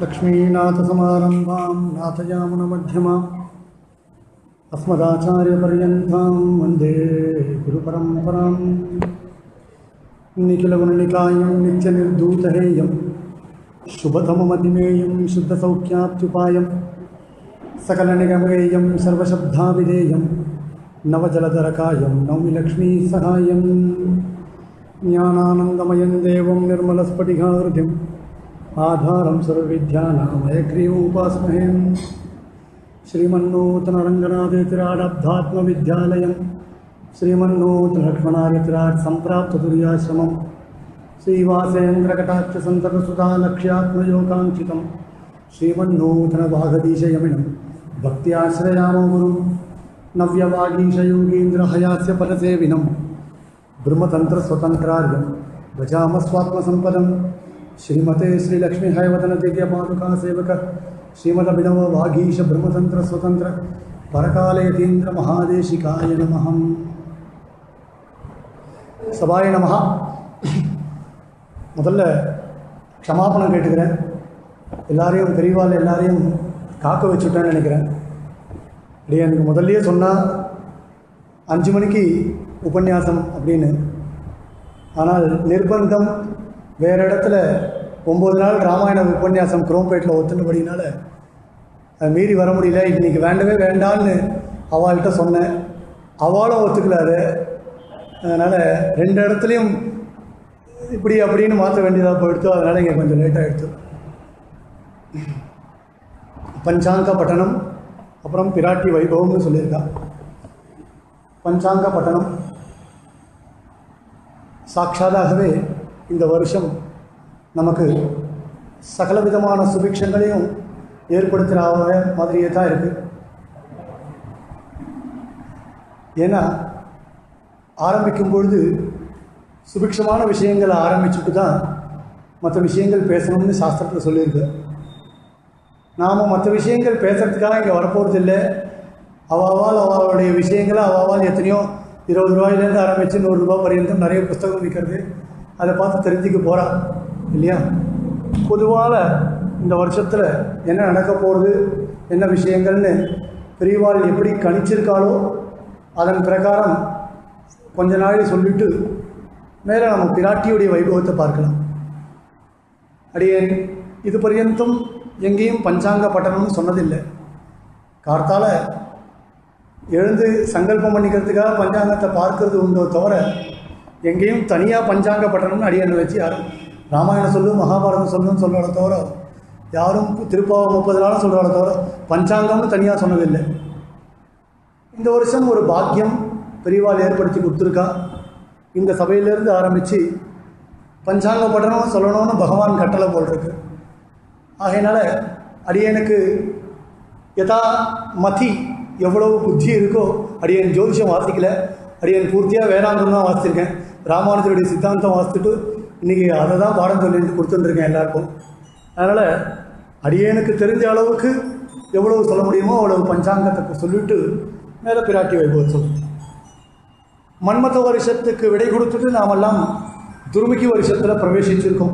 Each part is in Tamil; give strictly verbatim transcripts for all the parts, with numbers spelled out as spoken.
लक्ष्मीनाथसमारम्भां नाथयामुनमध्यमाम् अस्मदाचार्यपर्यन्तां वन्दे गुरुपरम्पराम् निखिलगुणनिकायं नित्यनिर्धूतहेयं शुभतममतिमेयं शुद्धसौख्याप्त्युपायं सकलनिगमेयं सर्वशब्दाभिधेयं नवजलधरकायं नौमि लक्ष्मीसहायं ज्ञानानन्दमयं देवं निर्मलस्फटिकाकृतिम् आधारं सर्वविद्यानां हयग्रीवमुपास्महे श्रीमन्नूतनरङ्गनाथेतिराडब्धात्मविद्यालयं श्रीमन्नूतनलक्ष्मणादितिराट् सम्प्राप्ततुर्याश्रमं श्रीवासेन्द्रकटाक्षसन्ततसुधालक्ष्यात्मयोगाङ्क्षितं श्रीमन्नूतनवागधीशयमिनं भक्त्याश्रयामो गुरुं नव्यवागीशयोगीन्द्रहयास्य फलसेविनं ब्रह्मतन्त्रस्वतन्त्रार्यं भजामस्वात्मसम्पदं श्रीमते श्रीलक्ष्मी हयवदन दिव्य पादुका सेवक श्रीमदभिनव वागीश ब्रह्मतंत्र स्वतंत्र परकालयतीन्द्र महादेशिकाय नमः सभाय नमः முதல்ல க்ஷமாபணம் கேட்டுக்கிறேன். எல்லாரையும் பெரியவாள் எல்லாரையும் காக்க வச்சுட்டேன்னு நினைக்கிறேன். அப்படியே எனக்கு முதல்லயே சொன்னால் அஞ்சு மணிக்கு உபன்யாசம் அப்படின்னு, ஆனால் நிர்பந்தம் வேறு இடத்துல ஒம்பது நாள் ராமாயண உபன்யாசம் குரோம்பேட்டில் ஒத்துனபடினால அதை மீறி வர முடியல. இன்றைக்கி வேண்டவே வேண்டான்னு அவள்கிட்ட சொன்னேன், அவளும் ஒத்துக்கலாது. அதனால் ரெண்டு இடத்துலையும் இப்படி அப்படின்னு மாற்ற வேண்டியதாக போயிடுத்து. அதனால் இங்கே கொஞ்சம் லேட்டாக எடுத்து பஞ்சாங்க பட்டணம் அப்புறம் பிராட்டி வைபவம்னு சொல்லியிருக்கா. பஞ்சாங்க பட்டணம் சாட்சாதாகவே இந்த வருஷம் நமக்கு சகல விதமான சுபிக்ஷங்களையும் ஏற்படுத்துகிற மாதிரியே தான் இருக்குது. ஏன்னா ஆரம்பிக்கும் பொழுது சுபிக்ஷமான விஷயங்களை ஆரம்பிச்சுட்டு தான் மற்ற விஷயங்கள் பேசணும்னு சாஸ்திரத்தில் சொல்லியிருக்கு. நாம் மற்ற விஷயங்கள் பேசுகிறதுக்காக இங்கே வரப்போகிறது இல்லை. அவாவால் அவளுடைய விஷயங்களை அவாவால் எத்தனையோ இருபது ரூபாயிலேருந்து ஆரம்பித்து நூறுரூபா பர்யந்தம் நிறைய புஸ்தகம் விற்கிறது, அதை பார்த்து தெரிஞ்சுக்க போகிறான் இல்லையா. பொதுவாக இந்த வருஷத்தில் என்ன நடக்க போகிறது, என்ன விஷயங்கள்னு பெரியவாள் எப்படி கணிச்சிருக்காளோ அதன் பிரகாரம் கொஞ்ச நாள் சொல்லிவிட்டு மேலே நம்ம பிராட்டியுடைய வைபவத்தை பார்க்கலாம். அடியேன் இது பர்யந்தம் எங்கேயும் பஞ்சாங்க பட்டணம்னு சொன்னதில்லை. கார்த்தால எழுந்து சங்கல்பம் பண்ணிக்கிறதுக்காக பஞ்சாங்கத்தை பார்க்கறது உண்டோ தவிர எங்கேயும் தனியாக பஞ்சாங்க பட்டணம்னு அடியனை வச்சு யாரும் ராமாயணம் சொல்லும் மகாபாரதம் சொல்லுன்னு சொல்கிறத தவிர, யாரும் திருப்பாவை முப்பது நாளும் சொல்கிறத தவிர பஞ்சாங்கம்னு தனியாக சொன்னதில்லை. இந்த வருஷம் ஒரு பாக்கியம் பெரியவாள் ஏற்படுத்தி கொடுத்துருக்கா. இந்த சபையிலேருந்து ஆரம்பித்து பஞ்சாங்க பட்டணம் சொல்லணும்னு பகவான் கட்டளை போட்டிருக்கு. ஆகையினால அடியனுக்கு யதா மதி எவ்வளவு புத்தி இருக்கோ, அடியன் ஜோதிஷம் வாசிக்கல, அடியன் பூர்த்தியாக வேதாந்தம் தான் வாசிச்சிருக்கேன். ராமானுஜருடைய சித்தாந்தம் வாசித்துட்டு இன்றைக்கி அதை தான் பாடம் சொல்லிட்டு கொடுத்துட்டுருக்கேன் எல்லாருக்கும். அதனால் அடியனுக்கு தெரிஞ்ச அளவுக்கு எவ்வளவு சொல்ல முடியுமோ அவ்வளவு பஞ்சாங்கத்தை சொல்லிவிட்டு மேலே பிராட்டி வைபவம் சொல்லும். மன்மத வருஷத்துக்கு விடை கொடுத்துட்டு நாமெல்லாம் துருமுகி வருஷத்தில் பிரவேசிச்சிருக்கோம்.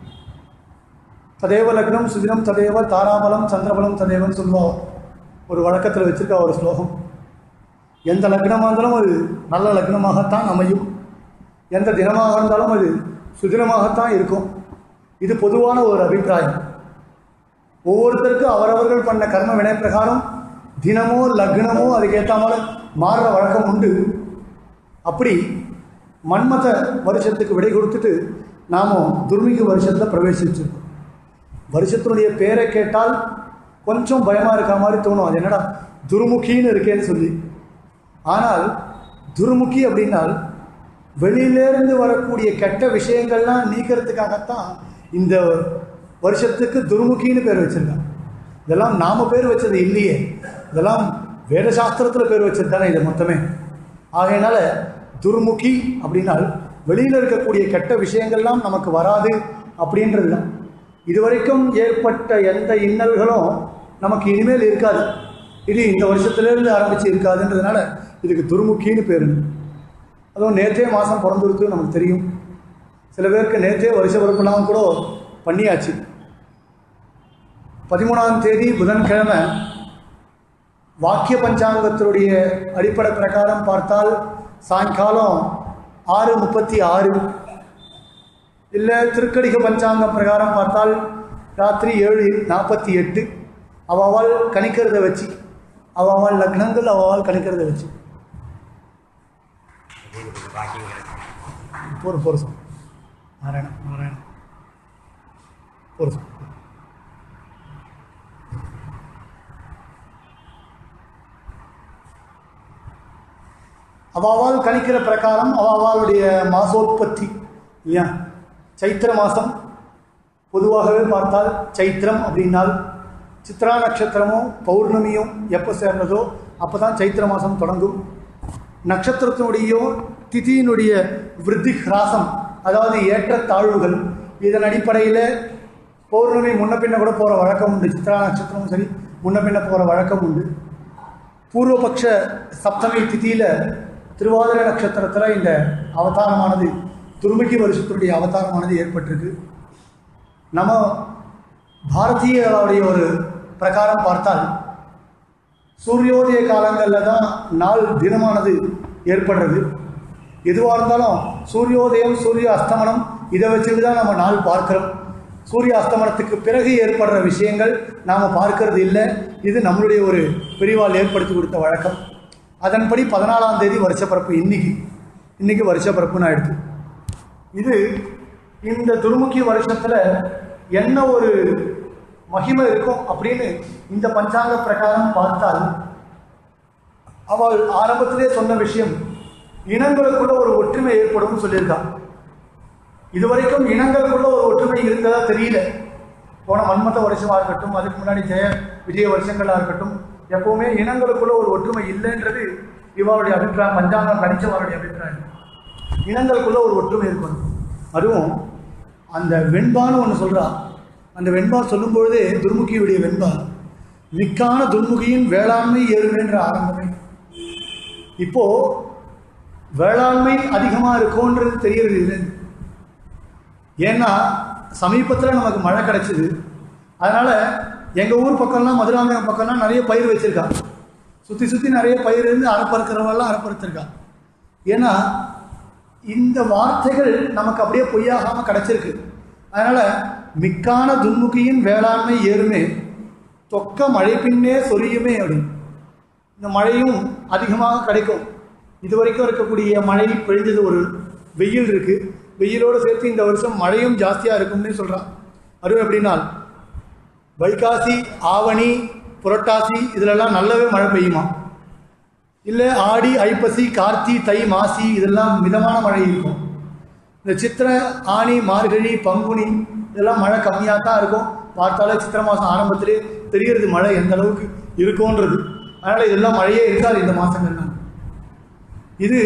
ததேவ லக்னம் சுதினம் ததேவ தாராபலம் சந்திரபலம் ததேவன்னு சொல்லுவோம். ஒரு வழக்கத்தில் வச்சுருக்கா ஒரு ஸ்லோகம். எந்த லக்னமாக இருந்தாலும் அது நல்ல லக்னமாகத்தான் அமையும், எந்த தினமாக இருந்தாலும் அது சுதினமாகத்தான் இருக்கும். இது பொதுவான ஒரு அபிப்பிராயம். ஒவ்வொருத்தருக்கும் அவரவர்கள் பண்ண கர்ம வினை பிரகாரம் தினமோ லக்னமோ அதுக்கேற்ற மாதிரி மாறுற வழக்கம் உண்டு. அப்படி மன்மத வருஷத்துக்கு விடை கொடுத்துட்டு நாமும் துர்மிகு வருஷத்தில் பிரவேசிச்சிருக்கோம். வருஷத்தினுடைய பேரை கேட்டால் கொஞ்சம் பயமாக இருக்க மாதிரி தோணும். அது என்னடா துருமுகின்னு இருக்கேன்னு சொல்லி. ஆனால் துருமுகி அப்படின்னால் வெளியிலேருந்து வரக்கூடிய கெட்ட விஷயங்கள்லாம் நீக்கிறதுக்காகத்தான் இந்த வருஷத்துக்கு துருமுகின்னு பேர் வச்சுருக்காங்க. இதெல்லாம் நாம் பேர் வச்சது இல்லையே, இதெல்லாம் வேதசாஸ்திரத்தில் பேர் வச்சது தானே இது மொத்தமே. ஆகையினால துர்முகி அப்படின்னால் வெளியில் இருக்கக்கூடிய கெட்ட விஷயங்கள்லாம் நமக்கு வராது அப்படின்றது தான். இதுவரைக்கும் ஏற்பட்ட எந்த இன்னல்களும் நமக்கு இனிமேல் இருக்காது. இது இந்த வருஷத்துலேருந்து ஆரம்பித்து இருக்காதுன்றதுனால இதுக்கு துர்முகின்னு பேர். அதுவும் நேற்றே மாதம் பிறந்துருக்கு நமக்கு தெரியும். சில பேருக்கு நேற்றே வருஷ பிறப்புலாம் கூட பண்ணியாச்சு. பதிமூணாம் தேதி புதன்கிழமை வாக்கிய பஞ்சாங்கத்தினுடைய அடிப்படை பிரகாரம் பார்த்தால் சாயங்காலம் ஆறு முப்பத்தி ஆறு, இல்லை திருக்கடிக பஞ்சாங்கம் பிரகாரம் பார்த்தால் ராத்திரி ஏழு நாற்பத்தி எட்டு. அவாவால் கணிக்கிறத வச்சு, அவாவால் லக்னங்கள் அவாவால் கணிக்கிறத வச்சு போற போற சார் நாராயண நாராயண போற சார். அவாவால் கணிக்கிற பிரகாரம் அவாவாளுடைய மாசோற்பத்தி இல்லையா, சைத்திர மாதம் பொதுவாகவே பார்த்தால் சைத்திரம் அப்படின்னால் சித்ரா நட்சத்திரமும் பௌர்ணமியும் எப்போ சேர்ந்ததோ அப்போ தான் சைத்திர மாதம் தொடங்கும். நட்சத்திரத்தினுடையும் திதியினுடைய விருத்தி கிராசம், அதாவது ஏற்ற தாழ்வுகள், இதன் அடிப்படையில் பௌர்ணமி முன்ன பின்ன கூட போகிற வழக்கம் உண்டு. சித்ரா நட்சத்திரமும் சரி முன்ன பின்ன போகிற வழக்கம் உண்டு. பூர்வபக்ஷ சப்தமி திதியில் திருவாதிரை நட்சத்திரத்தில் இந்த அவதாரமானது, துருமுகி வருஷத்துடைய அவதாரமானது ஏற்பட்டிருக்கு. நம்ம பாரதியர்களுடைய ஒரு பிரகாரம் பார்த்தால் சூரியோதய காலங்களில் தான் நாள் தினமானது ஏற்படுறது. எதுவாக இருந்தாலும் சூரியோதயம் சூரிய அஸ்தமனம் இதை வச்சுட்டு தான் நம்ம நாள் பார்க்கிறோம். சூரிய அஸ்தமனத்துக்கு பிறகு ஏற்படுற விஷயங்கள் நாம் பார்க்கறது இல்லை. இது நம்மளுடைய ஒரு பிரிவால் ஏற்படுத்தி கொடுத்த வழக்கம். அதன்படி பதினாலாம் தேதி வருஷப்பிறப்பு, இன்னைக்கு இன்னைக்கு வருஷப்பிறப்புன்னு ஆயிடுது. இது இந்த துருமுகி வருஷத்தில் என்ன ஒரு மகிமை இருக்கும் அப்படின்னு இந்த பஞ்சாங்க பிரகாரம் பார்த்தால், அவள் ஆரம்பத்திலே சொன்ன விஷயம் இனங்களுக்குள்ள ஒரு ஒற்றுமை ஏற்படும் சொல்லியிருக்கான். இதுவரைக்கும் இனங்களுக்குள்ள ஒரு ஒற்றுமை இருந்ததா தெரியல. போன மன்மத வருஷமாக இருக்கட்டும், அதுக்கு முன்னாடி ஜெய விஜய வருஷங்களாக இருக்கட்டும், எப்பவுமே இனங்களுக்குள்ள ஒரு ஒற்றுமை இல்லைன்றது இவருடைய அபிப்பிராயம், பஞ்சாங்கம் கணிச்சவருடைய அபிப்பிராயம். இனங்களுக்குள்ள ஒரு ஒற்றுமை இருக்கணும். அதுவும் அந்த வெண்பான்னு ஒன்று சொல்கிறா. அந்த வெண்பா சொல்லும் பொழுதே துர்முகியுடைய வெண்பா, மிக்கான துர்முகியின் வேளாண்மை ஏறுகின்ற ஆரம்பமே. இப்போ வேளாண்மை அதிகமாக இருக்கும்ன்றது தெரியறது இல்லை. ஏன்னா சமீபத்தில் நமக்கு மழை கிடைச்சிது. அதனால் எங்கள் ஊர் பக்கம்லாம் மதுராந்தகம் பக்கம்லாம் நிறைய பயிர் வச்சுருக்கா. சுற்றி சுற்றி நிறைய பயிர் இருந்து அறப்பறுக்கிறவெல்லாம் அறப்பறுத்திருக்கா. ஏன்னா இந்த வார்த்தைகள் நமக்கு அப்படியே பொய்யாகாமல் கிடச்சிருக்கு. அதனால் மிக்கான துன்முகியின் வேளாண்மை ஏறுமே, தொக்க மழை பின்னே சொரியுமே அப்படின்னு. இந்த மழையும் அதிகமாக கிடைக்கும். இது வரைக்கும் இருக்கக்கூடிய மழை பெய்ஞ்சது, ஒரு வெயில் இருக்குது, வெயிலோடு சேர்த்து இந்த வருஷம் மழையும் ஜாஸ்தியாக இருக்கும்னு சொல்கிறான். அதுவும் எப்படின்னா வைகாசி ஆவணி புரட்டாசி இதிலெல்லாம் நல்லாவே மழை பெய்யுமா, இல்லை ஆடி ஐப்பசி கார்த்தி தை மாசி இதெல்லாம் மிதமான மழை இருக்கும். இந்த சித்திரை ஆனி மார்கழி பங்குனி இதெல்லாம் மழை கம்மியாக தான் இருக்கும். பார்த்தாலே சித்திரை மாதம் ஆரம்பத்திலே தெரிகிறது மழை எந்த அளவுக்கு இருக்கும்ன்றது. அதனால் இதெல்லாம் மழையே இருக்காது இந்த மாதங்கள்லாம். இது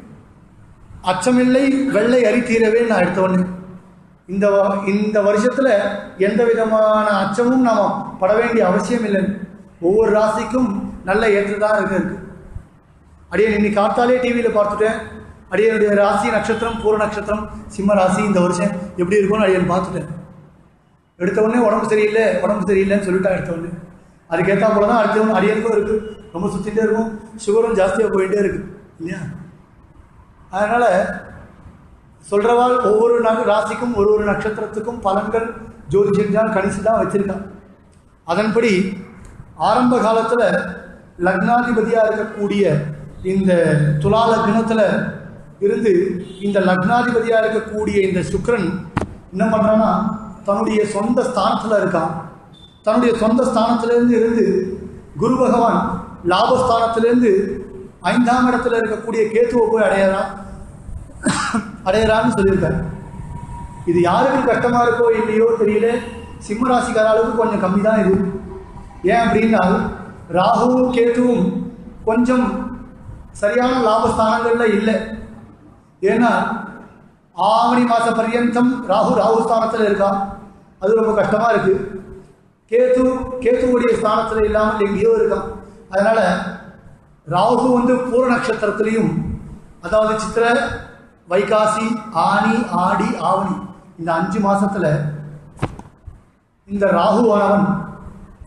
அச்சமில்லை வெள்ளை அரித்தீரவே நான் எடுத்தவொன்னு. இந்த இந்த வருஷத்தில் எந்த விதமான அச்சமும் நாம் பட வேண்டிய அவசியம் இல்லை. ஒவ்வொரு ராசிக்கும் நல்ல ஏற்றதாக இருக்கு இருக்கு அடியே இன்னைக்கு காத்தாலே டிவியில் பார்த்துட்டேன். அடியனுடைய ராசி நட்சத்திரம் பூர நட்சத்திரம் சிம்ம ராசி, இந்த வருஷம் எப்படி இருக்கும்னு அடியன் பார்த்துட்டேன். எடுத்தவொடனே உடம்பு சரியில்லை உடம்பு சரியில்லைன்னு சொல்லிட்டா எடுத்தவொடனே. அதுக்கேற்றா போல தான் அடுத்தவொன்று அடியனுக்கும் இருக்குது. ரொம்ப சுற்றிகிட்டே இருக்கும், சுகரும் ஜாஸ்தியாக போயிட்டே இருக்குது இல்லையா. அதனால் சொல்கிறவாள் ஒவ்வொரு ராசிக்கும் ஒரு ஒரு நட்சத்திரத்துக்கும் பலன்கள் ஜோதிஷன் கணிச்சு தான் வச்சுருக்கான். அதன்படி ஆரம்ப காலத்தில் லக்னாதிபதியாக இருக்கக்கூடிய இந்த துலா லக்னத்தில் இருந்து இந்த லக்னாதிபதியாக இருக்கக்கூடிய இந்த சுக்கிரன் என்ன பண்ணுறான்னா தன்னுடைய சொந்த ஸ்தானத்தில் இருக்கான். தன்னுடைய சொந்த ஸ்தானத்திலேருந்து இருந்து குரு பகவான் லாபஸ்தானத்திலேருந்து ஐந்தாம் இடத்துல இருக்கக்கூடிய கேத்துவை போய் அடையறான் அடையறான்னு சொல்லியிருக்காரு. இது யாருக்கு கஷ்டமாக இருக்கோ இல்லையோ தெரியல, சிம்ம ராசிக்கார அளவுக்கு கொஞ்சம் கம்மி தான் இது. ஏன் அப்படின்னா ராகுவும் கேத்துவும் கொஞ்சம் சரியான லாபஸ்தானங்களில் இல்லை. ஏன்னா ஆவணி மாத பர்யந்தம் ராகு ராகு ஸ்தானத்தில் இருக்கா, அது ரொம்ப கஷ்டமாக இருக்குது. கேத்து கேத்துவுடைய ஸ்தானத்தில் இல்லாமல் எங்கேயோ இருக்கான். அதனால் ராகு வந்து பூர நட்சத்திரத்திலையும், அதாவது சித்திரை வைகாசி ஆனி ஆடி ஆவணி இந்த அஞ்சு மாதத்தில் இந்த ராகுவானவன்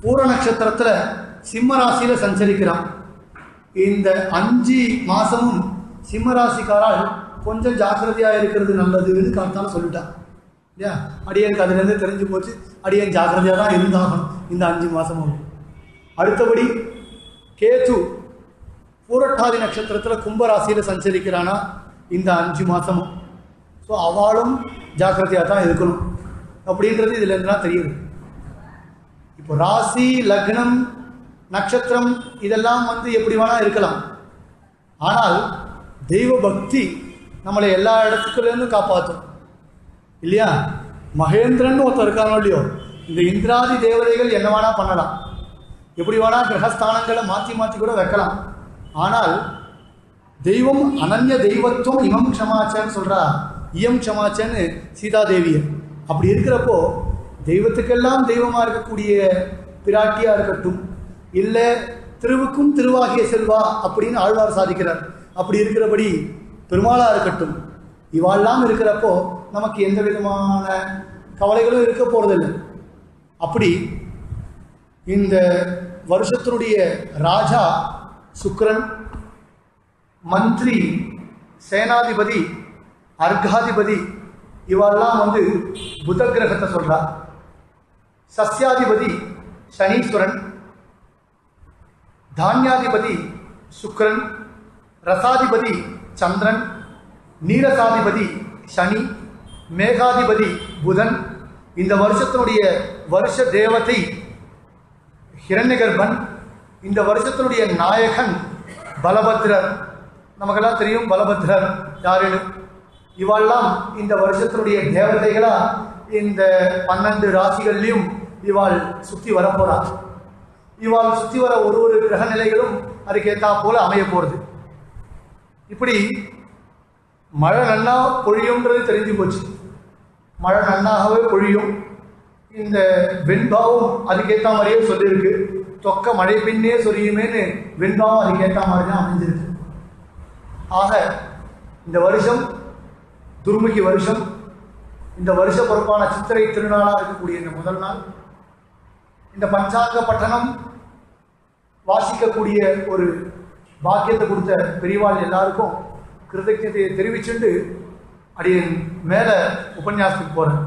பூர நட்சத்திரத்தில் சிம்ம ராசியில் சஞ்சரிக்கிறான். இந்த அஞ்சு மாதமும் சிம்ம ராசிக்காரால் கொஞ்சம் ஜாக்கிரதையாக இருக்கிறது நல்லதுன்னு காத்தாலும் சொல்லிட்டான் இல்லையா. அடியனுக்கு அதுலேருந்து தெரிஞ்சு போச்சு, அடியன் ஜாக்கிரதையாக தான் இருந்தாகணும் இந்த அஞ்சு மாதமும். அடுத்தபடி கேது பூரட்டாதி நட்சத்திரத்தில் கும்பராசியில் சஞ்சரிக்கிறானா இந்த அஞ்சு மாதமும். ஸோ அவளும் ஜாக்கிரதையாக தான் இருக்கணும் அப்படின்றது இதுலேருந்துலாம் தெரியுது. இப்போ ராசி லக்னம் நட்சத்திரம் இதெல்லாம் வந்து எப்படி வேணால் இருக்கலாம். ஆனால் தெய்வ பக்தி நம்மளை எல்லா இடத்துக்குலேருந்தும் காப்பாற்றும் இல்லையா. மகேந்திரன் ஒருத்தர் இருக்கானோ இல்லையோ, இந்த இந்திராதி தேவதைகள் என்ன வேணால் பண்ணலாம், எப்படி வேணால் கிரகஸ்தானங்களை மாற்றி மாற்றி கூட வைக்கலாம். ஆனால் தெய்வம் அனன்ய தெய்வத்துவம் இமம் க்ஷமாச்சன்னு சொல்கிறா, இயம் க்ஷமாச்சன்னு சீதாதேவியை. அப்படி இருக்கிறப்போ தெய்வத்துக்கெல்லாம் தெய்வமாக இருக்கக்கூடிய பிராட்டியாக இருக்கட்டும், இல்லை திருவுக்கும் திருவாகிய செல்வா அப்படின்னு ஆழ்வார் சாதிக்கிறார், அப்படி இருக்கிறபடி பெருமாளாக இருக்கட்டும், இவாள்லாம் இருக்கிறப்போ நமக்கு எந்த விதமான கவலைகளும் இருக்க போகிறதில்லை. அப்படி இந்த வருஷத்தினுடைய ராஜா சுக்கிரன், மந்திரி, சேனாதிபதி, அர்காதிபதி இவெல்லாம் வந்து புத கிரகத்தை சொல்கிறார். சஸ்யாதிபதி சனீஸ்வரன், தானியாதிபதி சுக்கிரன், ரசாதிபதி சந்திரன், நீரசாதிபதி சனி, மேகாதிபதி புதன். இந்த வருஷத்தினுடைய வருஷ தேவதை ஹிரண்யகர்பன். இந்த வருஷத்தினுடைய நாயகன் பலபத்ரர். நமக்கெல்லாம் தெரியும் பலபத்ரர் யாருன்னு. இவாள்லாம் இந்த வருஷத்தினுடைய தேவதைகளா இந்த பன்னெண்டு ராசிகள்லையும் இவாள் சுற்றி வர போறாள். இவாள் சுற்றி வர ஒரு ஒரு கிரக நிலைகளும் அதுக்கேற்றா போல அமைய போகிறது. இப்படி மழை நன்னா பொழியும்ன்றது தெரிஞ்சு போச்சு. மழை நன்னாகவே பொழியும். இந்த வெண்பாவும் அதுக்கேற்ற மாதிரியே சொல்லியிருக்கு. தொக்க மழை பின்னே சொரியுமேன்னு வெண்பாவும் அதுக்கேற்ற மாதிரி தான் அமைஞ்சிருக்கு. ஆக இந்த வருஷம் துர்முகி வருஷம். இந்த வருஷ பொறுப்பான சித்திரை திருநாளாக இருக்கக்கூடிய இந்த முதல் நாள் இந்த பஞ்சாங்க பட்டணம் வாசிக்கக்கூடிய ஒரு பாக்கியத்தை கொடுத்த பெரியவாள் எல்லாருக்கும் கிருதஜ்ஞதையை தெரிவிச்சுட்டு அடியன் மேலே உபன்யாசத்துக்கு போகிறேன்.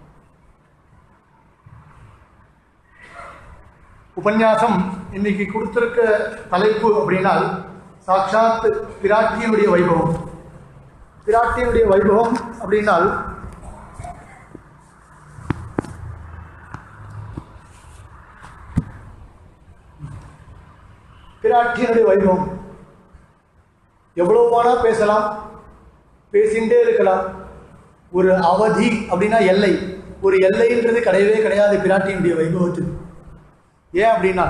உபன்யாசம் இன்னைக்கு கொடுத்திருக்க தலைப்பு அப்படின்னால் சாட்சாத் பிராட்டியினுடைய வைபவம். பிராட்டியினுடைய வைபவம் அப்படின்னால் பிராட்டியினுடைய வைபவம் எவ்வளவு வேணா பேசலாம், பேசிகிட்டே இருக்கலாம். ஒரு அவதி அப்படின்னா எல்லை, ஒரு எல்லைன்றது கிடையவே கிடையாது பிராட்டியினுடைய வைபவத்துக்கு. ஏன் அப்படின்னா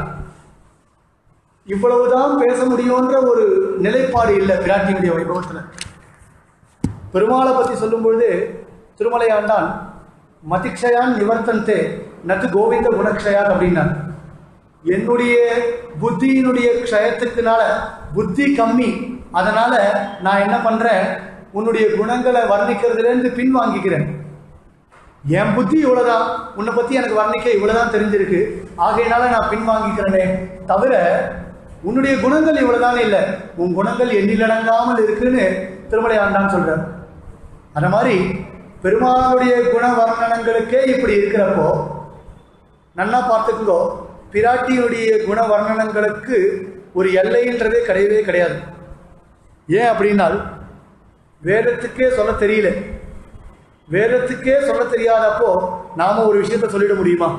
இவ்வளவுதான் பேச முடியும்ன்ற ஒரு நிலைப்பாடு இல்லை பிராட்டியினுடைய வைபவத்தில். பெருமாளை பற்றி சொல்லும் பொழுது திருமலை ஆண்டான் மதிக்ஷயான் நிவர்த்தந்தே நத்து கோவிந்த குணக்ஷயான் அப்படின்னார். என்னுடைய புத்தியினுடைய க்ஷயத்துக்குனால புத்தி கம்மி, அதனால நான் என்ன பண்றேன், உன்னுடைய குணங்களை வர்ணிக்கிறதுலேருந்து பின் வாங்கிக்கிறேன். என் புத்தி இவ்வளவுதான், உன்னை பத்தி எனக்கு வர்ணிக்க இவ்வளவுதான் தெரிஞ்சிருக்கு, ஆகையினால நான் பின் வாங்கிக்கிறேனே தவிர உன்னுடைய குணங்கள் இவ்வளவுதானே இல்லை, உன் குணங்கள் எண்ணிலடங்காமல் இருக்குன்னு திருமலை ஆண்டான் சொல்றார். அந்த மாதிரி பெருமாளுடைய குண வர்ணனங்களுக்கே இப்படி இருக்கிறப்போ நல்லா பார்த்துக்கோ, பிராட்டியுடைய குண வர்ணனங்களுக்கு ஒரு எல்லைன்றதே கிடையவே கிடையாது. ஏன் அப்படின்னால் வேதத்துக்கே சொல்ல தெரியல. வேதத்துக்கே சொல்ல தெரியாதப்போ நாம ஒரு விஷயத்த சொல்லிட முடியுமா?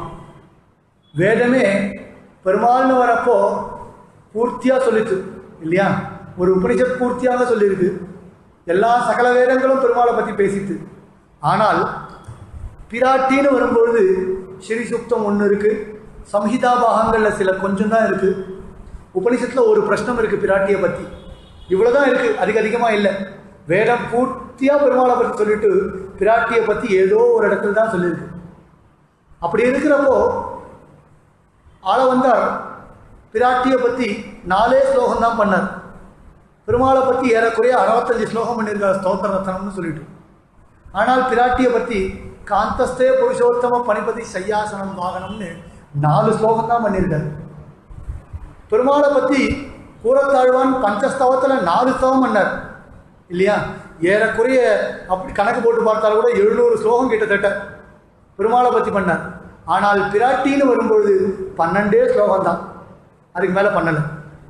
வேதமே பெருமாள்னு வரப்போ பூர்த்தியா சொல்லிச்சு இல்லையா? ஒரு உபனிஷத் பூர்த்தியாக சொல்லியிருக்கு. எல்லா சகல வேதங்களும் பெருமாளை பற்றி பேசிட்டு. ஆனால் பிராட்டின்னு வரும்பொழுது ஸ்ரீ சுக்தம் ஒன்று இருக்கு, சம்ஹிதா பாகங்களில் சில கொஞ்சம் தான் இருக்கு, உபனிஷத்தில் ஒரு பிரஷ்னம் இருக்கு பிராட்டியை பற்றி, இவ்வளோதான் இருக்கு, அதிக அதிகமாக இல்லை. வேதம் பூர்த்தியாக பெருமாளை பற்றி சொல்லிட்டு பிராட்டியை பற்றி ஏதோ ஒரு இடத்துல தான் சொல்லியிருக்கு. அப்படி இருக்கிறப்போ ஆள வந்தார் பிராட்டியை பற்றி நாலே ஸ்லோகம் தான் பண்ணார். பெருமாளை பற்றி ஏறக்குறைய அறுபத்தஞ்சு ஸ்லோகம் பண்ணியிருக்கார் ஸ்தோத்திர ரத்னம்னு சொல்லிட்டு. ஆனால் பிராட்டியை பற்றி காந்தஸ்தே புருஷோத்தம பணிபதி சையாசனம் வாகனம்னு நாலு ஸ்லோகம் தான் பண்ணியிருக்காரு. பெருமாளை பற்றி கூறத்தாழ்வான் பஞ்சஸ்தவத்தில் நாலு ஸ்தவம் பண்ணார் இல்லையா? ஏறக்குறைய அப்படி கணக்கு போட்டு பார்த்தால் கூட எழுநூறு ஸ்லோகம் கிட்டத்தட்ட பெருமாளை பற்றி பண்ணார். ஆனால் பிராட்டின்னு வரும்பொழுது பன்னெண்டே ஸ்லோகம் தான், அதுக்கு மேலே பண்ணலை.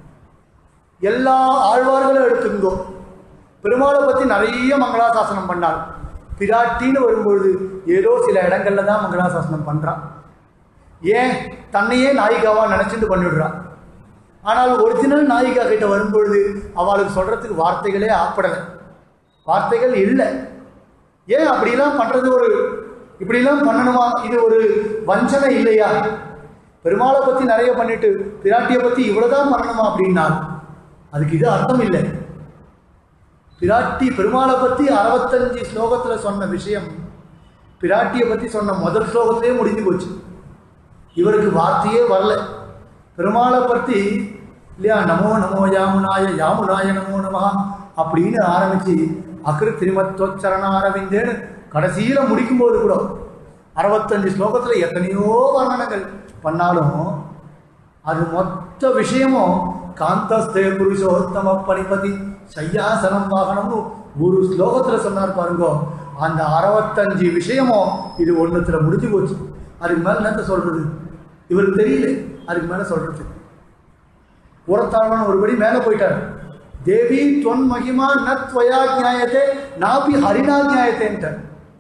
எல்லா ஆழ்வார்களும் எடுத்துங்கோ, பெருமாளை பற்றி நிறைய மங்களாசாசனம் பண்ணாள். பிராட்டின்னு வரும்பொழுது ஏதோ சில இடங்கள்ல தான் மங்களாசாசனம் பண்ணுறான். ஏன்? தன்னையே நாயிகாவாக நினச்சிட்டு பண்ணிவிடுறான். ஆனால் ஒரிஜினல் நாயிகா கிட்ட வரும்பொழுது அவளுக்கு சொல்கிறதுக்கு வார்த்தைகளே ஆப்படலை, வார்த்தைகள் இல்லை. ஏன் அப்படிலாம் பண்ணுறது? ஒரு இப்படிலாம் பண்ணணுமா? இது ஒரு வஞ்சனை இல்லையா? பெருமாளை பற்றி நிறைய பண்ணிட்டு பிராட்டியை பற்றி இவ்வளோதான் பண்ணணுமா அப்படின்னா அதுக்கு இது அர்த்தம் இல்லை. பிராட்டி பெருமாளை பற்றி அறுபத்தஞ்சு ஸ்லோகத்தில் சொன்ன விஷயம் பிராட்டியை பற்றி சொன்ன முதல் ஸ்லோகத்திலே முடிஞ்சு போச்சு. இவருக்கு வார்த்தையே வரல. பெருமாளை பற்றி இல்லையா, நமோ நமோ யாமுனாய யாமுனாய நமோ நமஹ அப்படின்னு ஆரம்பித்து அக்ரு திரிமத்வச்சரணாரவிந்தேன்னு கடைசியில் முடிக்கும்போது கூட அறுபத்தஞ்சு ஸ்லோகத்தில் எத்தனையோ வர்ணனங்கள் பண்ணாலும் அது மொத்த விஷயமும் காந்தஸ்தே புருஷோத்தம பணிபதி சையாசனம் வாகனம்னு ஒரு ஸ்லோகத்தில் சொன்னார் பாருங்கோ. அந்த அறுபத்தஞ்சு விஷயமும் இது ஒன்றுத்தில் முடிஞ்சு போச்சு. அதுக்கு மேலே என்னத்த சொல்கிறது? இவருக்கு தெரியல அதுக்கு மேலே சொல்கிறது. புறத்தாழ்வான் ஒருபடி மேலே போயிட்டார். தேவி தொன் மகிமா நத்வயா நியாயத்தே நாபி ஹரிணா நியாயத்தேன்ட்டார்.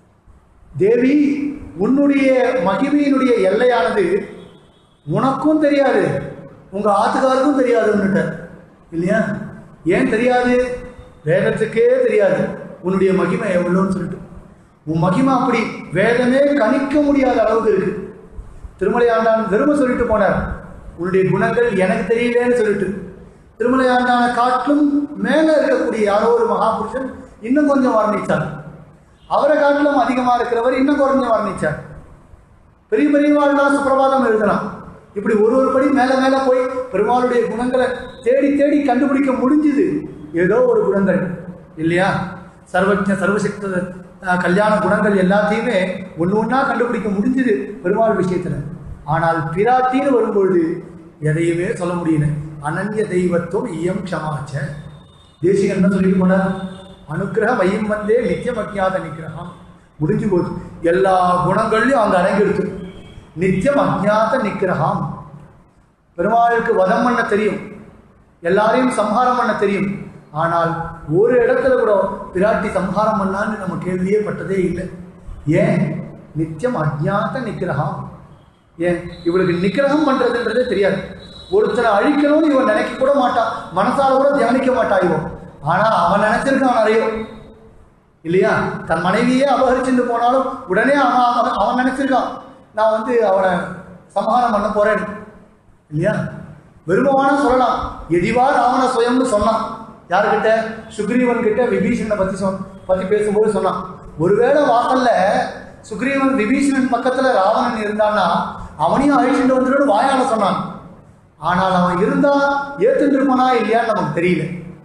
தேவி உன்னுடைய மகிமையினுடைய எல்லையானது உனக்கும் தெரியாது, உங்கள் ஆத்துக்காருக்கும் தெரியாதுன்னுட்டார் இல்லையா? ஏன் தெரியாது? வேதத்துக்கே தெரியாது உன்னுடைய மகிமை எவ்வளோன்னு சொல்லிட்டு. உன் மகிமை அப்படி வேதமே கணிக்க முடியாத அளவுக்கு இருக்கு. திருமலை ஆண்டான் வெறுமை சொல்லிட்டு போனார், உன்னுடைய குணங்கள் எனக்கு தெரியலேன்னு சொல்லிட்டு. திருமலை ஆண்டான காட்டிலும் மேலே இருக்கக்கூடிய யாரோ ஒரு மகாபுருஷன் இன்னும் கொஞ்சம் வர்ணித்தார். அவரை காட்டிலும் அதிகமாக இருக்கிறவர் இன்னும் கொஞ்சம் வர்ணித்தார். பெரிய பெரியவாள்லாம் சுப்பிரபாதம் எழுதலாம். இப்படி ஒரு ஒரு படி மேலே மேலே போய் பெருமாளுடைய குணங்களை தேடி தேடி கண்டுபிடிக்க முடிஞ்சுது. ஏதோ ஒரு குணங்கள் இல்லையா, சர்வஜ சர்வசக்த கல்யாண குணங்கள் எல்லாத்தையுமே ஒன்று ஒன்றா கண்டுபிடிக்க முடிஞ்சுது பெருமாள் விஷயத்தில். ஆனால் பிராட்டின்னு வரும்பொழுது எதையுமே சொல்ல முடியல. அனன்ய தெய்வத்துவம் ஈயம் க்ஷமாச்ச. தேசிகன் என்ன சொல்லிட்டு போனார்? அனுக்கிரகம் ஐயம் வந்தே நித்தியம் அஜ்ஞாத நிகிரகம். முடிஞ்சு போகுது. எல்லா குணங்கள்லையும் அங்கே அடங்கிடுச்சு. நித்தியம் அஜ்ஞாத நிகிரகம். பெருமாளுக்கு வதம் பண்ண தெரியும், எல்லாரையும் சம்ஹாரம் பண்ண தெரியும். ஆனால் ஒரு இடத்துல கூட பிராட்டி சம்ஹாரம் பண்ணான்னு நம்ம கேள்வியே பட்டதே இல்லை. ஏன்? நித்தியம் அஜ்ஞாத நிகிரகம். ஏன்? இவளுக்கு நிகிரகம் பண்றதுன்றதே தெரியாது. ஒருத்தரை அழிக்கணும்னு இவன் நினைக்க கூட மாட்டான், மனசால கூட தியானிக்க மாட்டான் இவன். ஆனா அவன் நினைச்சிருக்கான் நிறைய இல்லையா? தன் மனைவியே அபகரிச்சுட்டு போனாலும் உடனே அவன் அவன் நினைச்சிருக்கான் நான் வந்து அவனை சம்ஹாரம் பண்ண போறேன் இல்லையா? வெறுமவான சொல்லலாம். எதிவா ராவண சுயம்னு சொன்னான். யாருக்கிட்ட? சுக்ரீவன் கிட்ட விபீஷணனை பத்தி சொன் பத்தி பேசும்போது சொன்னான். ஒருவேளை வாசல்ல சுக்ரீவன் விபீஷணன் பக்கத்துல ராவணன் இருந்தான்னா அவனையும் அழிச்சுட்டு வந்துட்டு வாயால சொன்னான். ஆனால் அவன் இருந்தா ஏத்துட்டு இருப்பானா இல்லையான்னு நமக்கு தெரியல.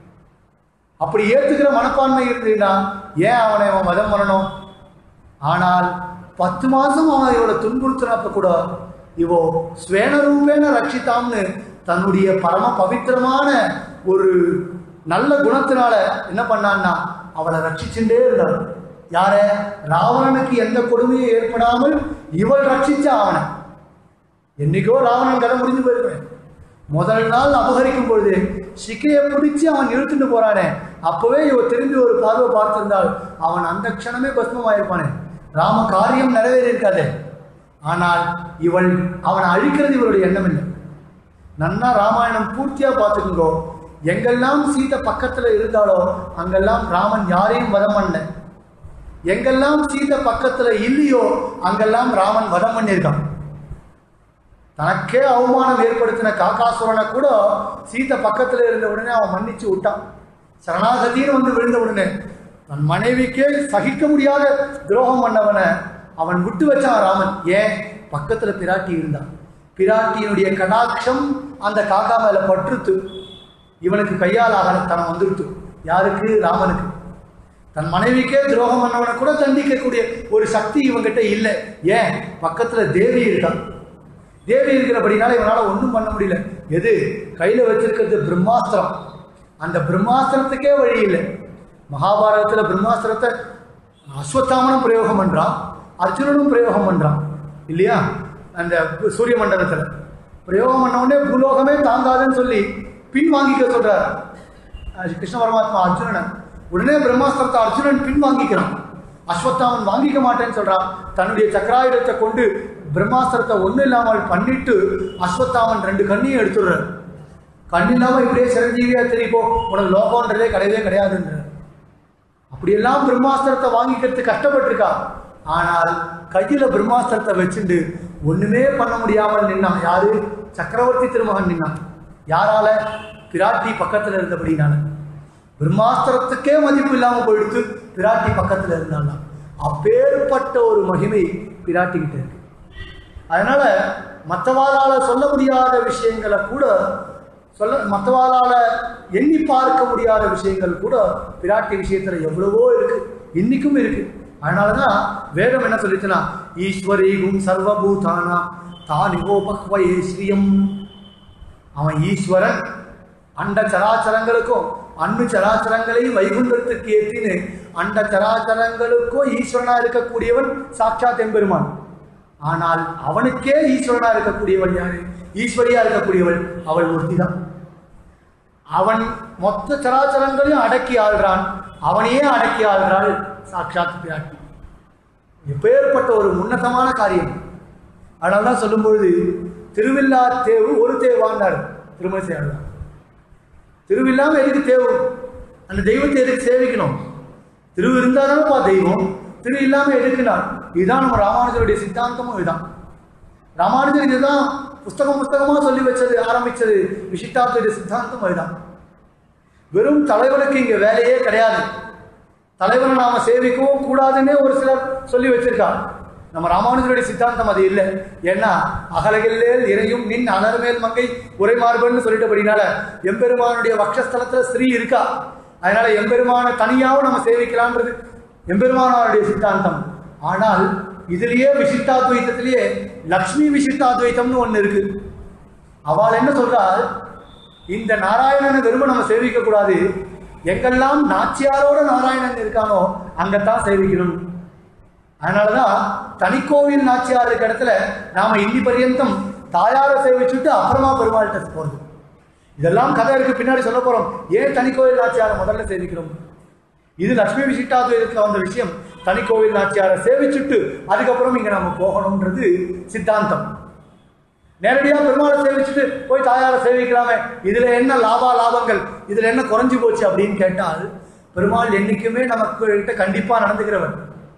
அப்படி ஏத்துக்கிற மனப்பான்மை இருந்ததுன்னா ஏன் அவனை அவன் மதம் பண்ணணும்? ஆனால் பத்து மாசம் அவன் இவளை துன்புறுத்தினப்ப கூட இவோ ஸ்வேனரூபேன ரட்சித்தாம்னு தன்னுடைய பரம பவித்திரமான ஒரு நல்ல குணத்தினால என்ன பண்ணான்னா அவளை ரட்சிச்சுட்டே இருந்தாள். யார? ராவணனுக்கு எந்த கொடுமையும் ஏற்படாமல் இவள் ரட்சிச்ச அவனை. என்னைக்கோ ராவணன் கதை முடிஞ்சு போயிருப்பேன். முதல் நாள் அபகரிக்கும் பொழுது சிக்கையை பிடிச்சி அவன் இழுத்துட்டு போறானே, அப்பவே இவ திரும்பி ஒரு பார்வை பார்த்திருந்தால் அவன் அந்த க்ஷணமே பஸ்மமாயிருப்பானே. ராம காரியம் நிறைவேறி இருக்காதே. ஆனால் இவள் அவனை அழிக்கிறது இவளுடைய எண்ணம் இல்லை. நன்னா ராமாயணம் பூர்த்தியா பார்த்துக்குங்கோ. எங்கெல்லாம் சீதை பக்கத்துல இருந்தாலோ அங்கெல்லாம் ராமன் யாரையும் வதம் பண்ணல. எங்கெல்லாம் சீதை பக்கத்துல இல்லையோ அங்கெல்லாம் ராமன் வதம் பண்ணியிருக்கான். தனக்கே அவமானம் ஏற்படுத்தின காக்காசுரனை கூட சீதை பக்கத்துல இருந்த உடனே அவன் மன்னிச்சு விட்டான். சரணாகதின்னு வந்து விழுந்த உடனே தன் மனைவிக்கே சகிக்க முடியாத துரோகம் பண்ணவனை அவன் விட்டு வச்சான் ராமன். ஏன்? பக்கத்துல பிராட்டி இருந்தான். பிராட்டியினுடைய கடாட்சம் அந்த காக்கா மேல பற்றுத்து இவனுக்கு கையால் ஆக தனம் வந்துடுத்து. யாருக்கு? ராமனுக்கு. தன் மனைவிக்கே துரோகம் பண்ணவனை கூட தண்டிக்கக்கூடிய ஒரு சக்தி இவங்கிட்ட இல்லை. ஏன்? பக்கத்துல தேவி இருக்கான். தேவி இருக்கிறபடினால இவனால் ஒன்றும் பண்ண முடியல. எது கையில் வச்சிருக்கிறது? பிரம்மாஸ்திரம். அந்த பிரம்மாஸ்திரத்துக்கே வழி இல்லை. மகாபாரதத்தில் பிரம்மாஸ்திரத்தை அஸ்வத்தாமனும் பிரயோகம் பண்ணுறான், அர்ஜுனனும் பிரயோகம் பண்ணுறான் இல்லையா? அந்த சூரிய மண்டலத்தில் பிரயோகம் பண்ண உடனே பூலோகமே தாங்காதுன்னு சொல்லி பின் வாங்கிக்க சொல்கிறார் கிருஷ்ண பரமாத்மா அர்ஜுனனை. உடனே பிரம்மாஸ்திரத்தை அர்ஜுனன் பின் வாங்கிக்கிறான். அஸ்வத்தாமன் வாங்கிக்க மாட்டேன்னு சொல்கிறான். தன்னுடைய சக்கராயுதத்தை கொண்டு பிரம்மாஸ்திரத்தை ஒன்றும் இல்லாமல் பண்ணிட்டு அஸ்வத்தாமன் ரெண்டு கண்ணையும் எடுத்துடுறார். கண் இல்லாமல் இப்படியே சிரஞ்சீவியாக தெரிப்போ, உனக்கு லோகம்ன்றதே கிடையவே கிடையாதுன்ற. அப்படியெல்லாம் பிரம்மாஸ்திரத்தை வாங்கிக்கிறதுக்கு கஷ்டப்பட்டிருக்கா. ஆனால் கையில் பிரம்மாஸ்திரத்தை வச்சுட்டு ஒன்றுமே பண்ண முடியாமல் நின்னான். யாரு? சக்கரவர்த்தி திருமகன் நின்னான். யாரால? பிராட்டி பக்கத்தில் இருந்தபடினால. பிரம்மாஸ்திரத்துக்கே மதிப்பு இல்லாமல் போயிடுத்து, பிராட்டி பக்கத்தில் இருந்தாங்க. அப்பேற்பட்ட ஒரு மகிமை பிராட்டி கிட்ட இருக்கு. அதனால மற்றவாளால சொல்ல முடியாத விஷயங்களை கூட சொல்ல, மற்றவாளால எண்ணி பார்க்க முடியாத விஷயங்கள் கூட பிராட்டி விஷயத்துல எவ்வளவோ இருக்கு, இன்னைக்கும் இருக்கு. அதனாலதான் வேதம் என்ன சொல்லிச்சுன்னா, ஈஸ்வரீகும் சர்வபூதானா தானிகோபக்வயே ஸ்ரீயம். அவன் ஈஸ்வரன், அண்ட சராச்சரங்களுக்கும் அன்பு சராச்சரங்களையும் வைகுண்டத்துக்கு ஏற்றின்னு அண்ட சராச்சரங்களுக்கும் ஈஸ்வரனா இருக்கக்கூடியவன் சாட்சாத் எம்பெருமான். ஆனால் அவனுக்கே ஈஸ்வரனா இருக்கக்கூடியவள் யாரு? ஈஸ்வரியா இருக்கக்கூடியவள் அவள் ஒருத்தி தான். அவன் மொத்த சராச்சரங்களையும் அடக்கி ஆள்றான், அவனையே அடக்கி ஆள்றாள் சாட்சாத் பிராட்டி. எப்பேற்பட்ட ஒரு உன்னதமான காரியம். அதனால்தான் சொல்லும்பொழுது திருவில்லா தேவு ஒரு தேவாண்டார் திருமணி ஆடுறான். திருவில்லாமல் எதுக்கு தேவை? அந்த தெய்வத்தை எதுக்கு சேவிக்கணும்? திரு இருந்தால் தானப்பா தெய்வம். திரு இல்லாமல் எதுக்குனார்? இதுதான் நம்ம ராமானுஜருடைய சித்தாந்தமும். இதுதான் ராமானுஜர் இதுதான் புஸ்தகம் புஸ்தகமாக சொல்லி வச்சது, ஆரம்பிச்சது விசிஷ்டாத்வைத சித்தாந்தம். அதுதான். வெறும் தலைவனுக்கு இங்கே வேலையே கிடையாது. தலைவனை நாம சேவிக்கவும் கூடாதுன்னே ஒரு சிலர் சொல்லி வச்சிருக்காங்க. நம்ம ராமானுஜருடைய சித்தாந்தம் அது இல்லை. ஏன்னா அகலகில்லேல் இறையும் நின் அலர்மேல் மங்கை உரைமார்பன்னு சொல்லிட்டபடினால எம்பெருமானுடைய வக்ஷஸ்தலத்துல ஸ்ரீ இருக்கா. அதனால எம்பெருமான தனியாகவும் நம்ம சேவிக்கலான்றது எம்பெருமானுடைய சித்தாந்தம். ஆனால் இதுலயே விசிஷ்டாத்வைத்தத்திலேயே லக்ஷ்மி விசிஷ்டாத்வைத்தம்னு ஒன்று இருக்கு. அவள் என்ன சொல்றாள்? இந்த நாராயணனை வெறும் நம்ம சேவிக்க கூடாது, எங்கெல்லாம் நாச்சியாரோட நாராயணன் இருக்கானோ அங்கத்தான் சேவிக்கணும். அதனாலதான் தனிக்கோவில் நாச்சியார் இருக்க இடத்துல நாம இன்னி பரியந்தம் தாயாரை சேவிச்சுட்டு அப்புறமா பெருமாள்கிட்ட போறது. இதெல்லாம் கதை இருக்கு, பின்னாடி சொல்ல போறோம். ஏன் தனிக்கோவில் நாச்சியாரை முதல்ல சேவிக்கிறோம்? இது லட்சுமி விசிஷ்டாத்வைதத்துல வந்த விஷயம். தனிக்கோவில் நாச்சியாரை சேவிச்சுட்டு அதுக்கப்புறம் இங்க நம்ம போகணும்ன்றது சித்தாந்தம். நேரடியா பெருமாளை சேவிச்சுட்டு போய் தாயாரை சேவிக்கலாமே, இதுல என்ன லாபா லாபங்கள், இதுல என்ன குறைஞ்சு போச்சு அப்படின்னு கேட்டால், பெருமாள் என்னைக்குமே நமக்கு கிட்ட கண்டிப்பா நடந்துக்கிறவர்.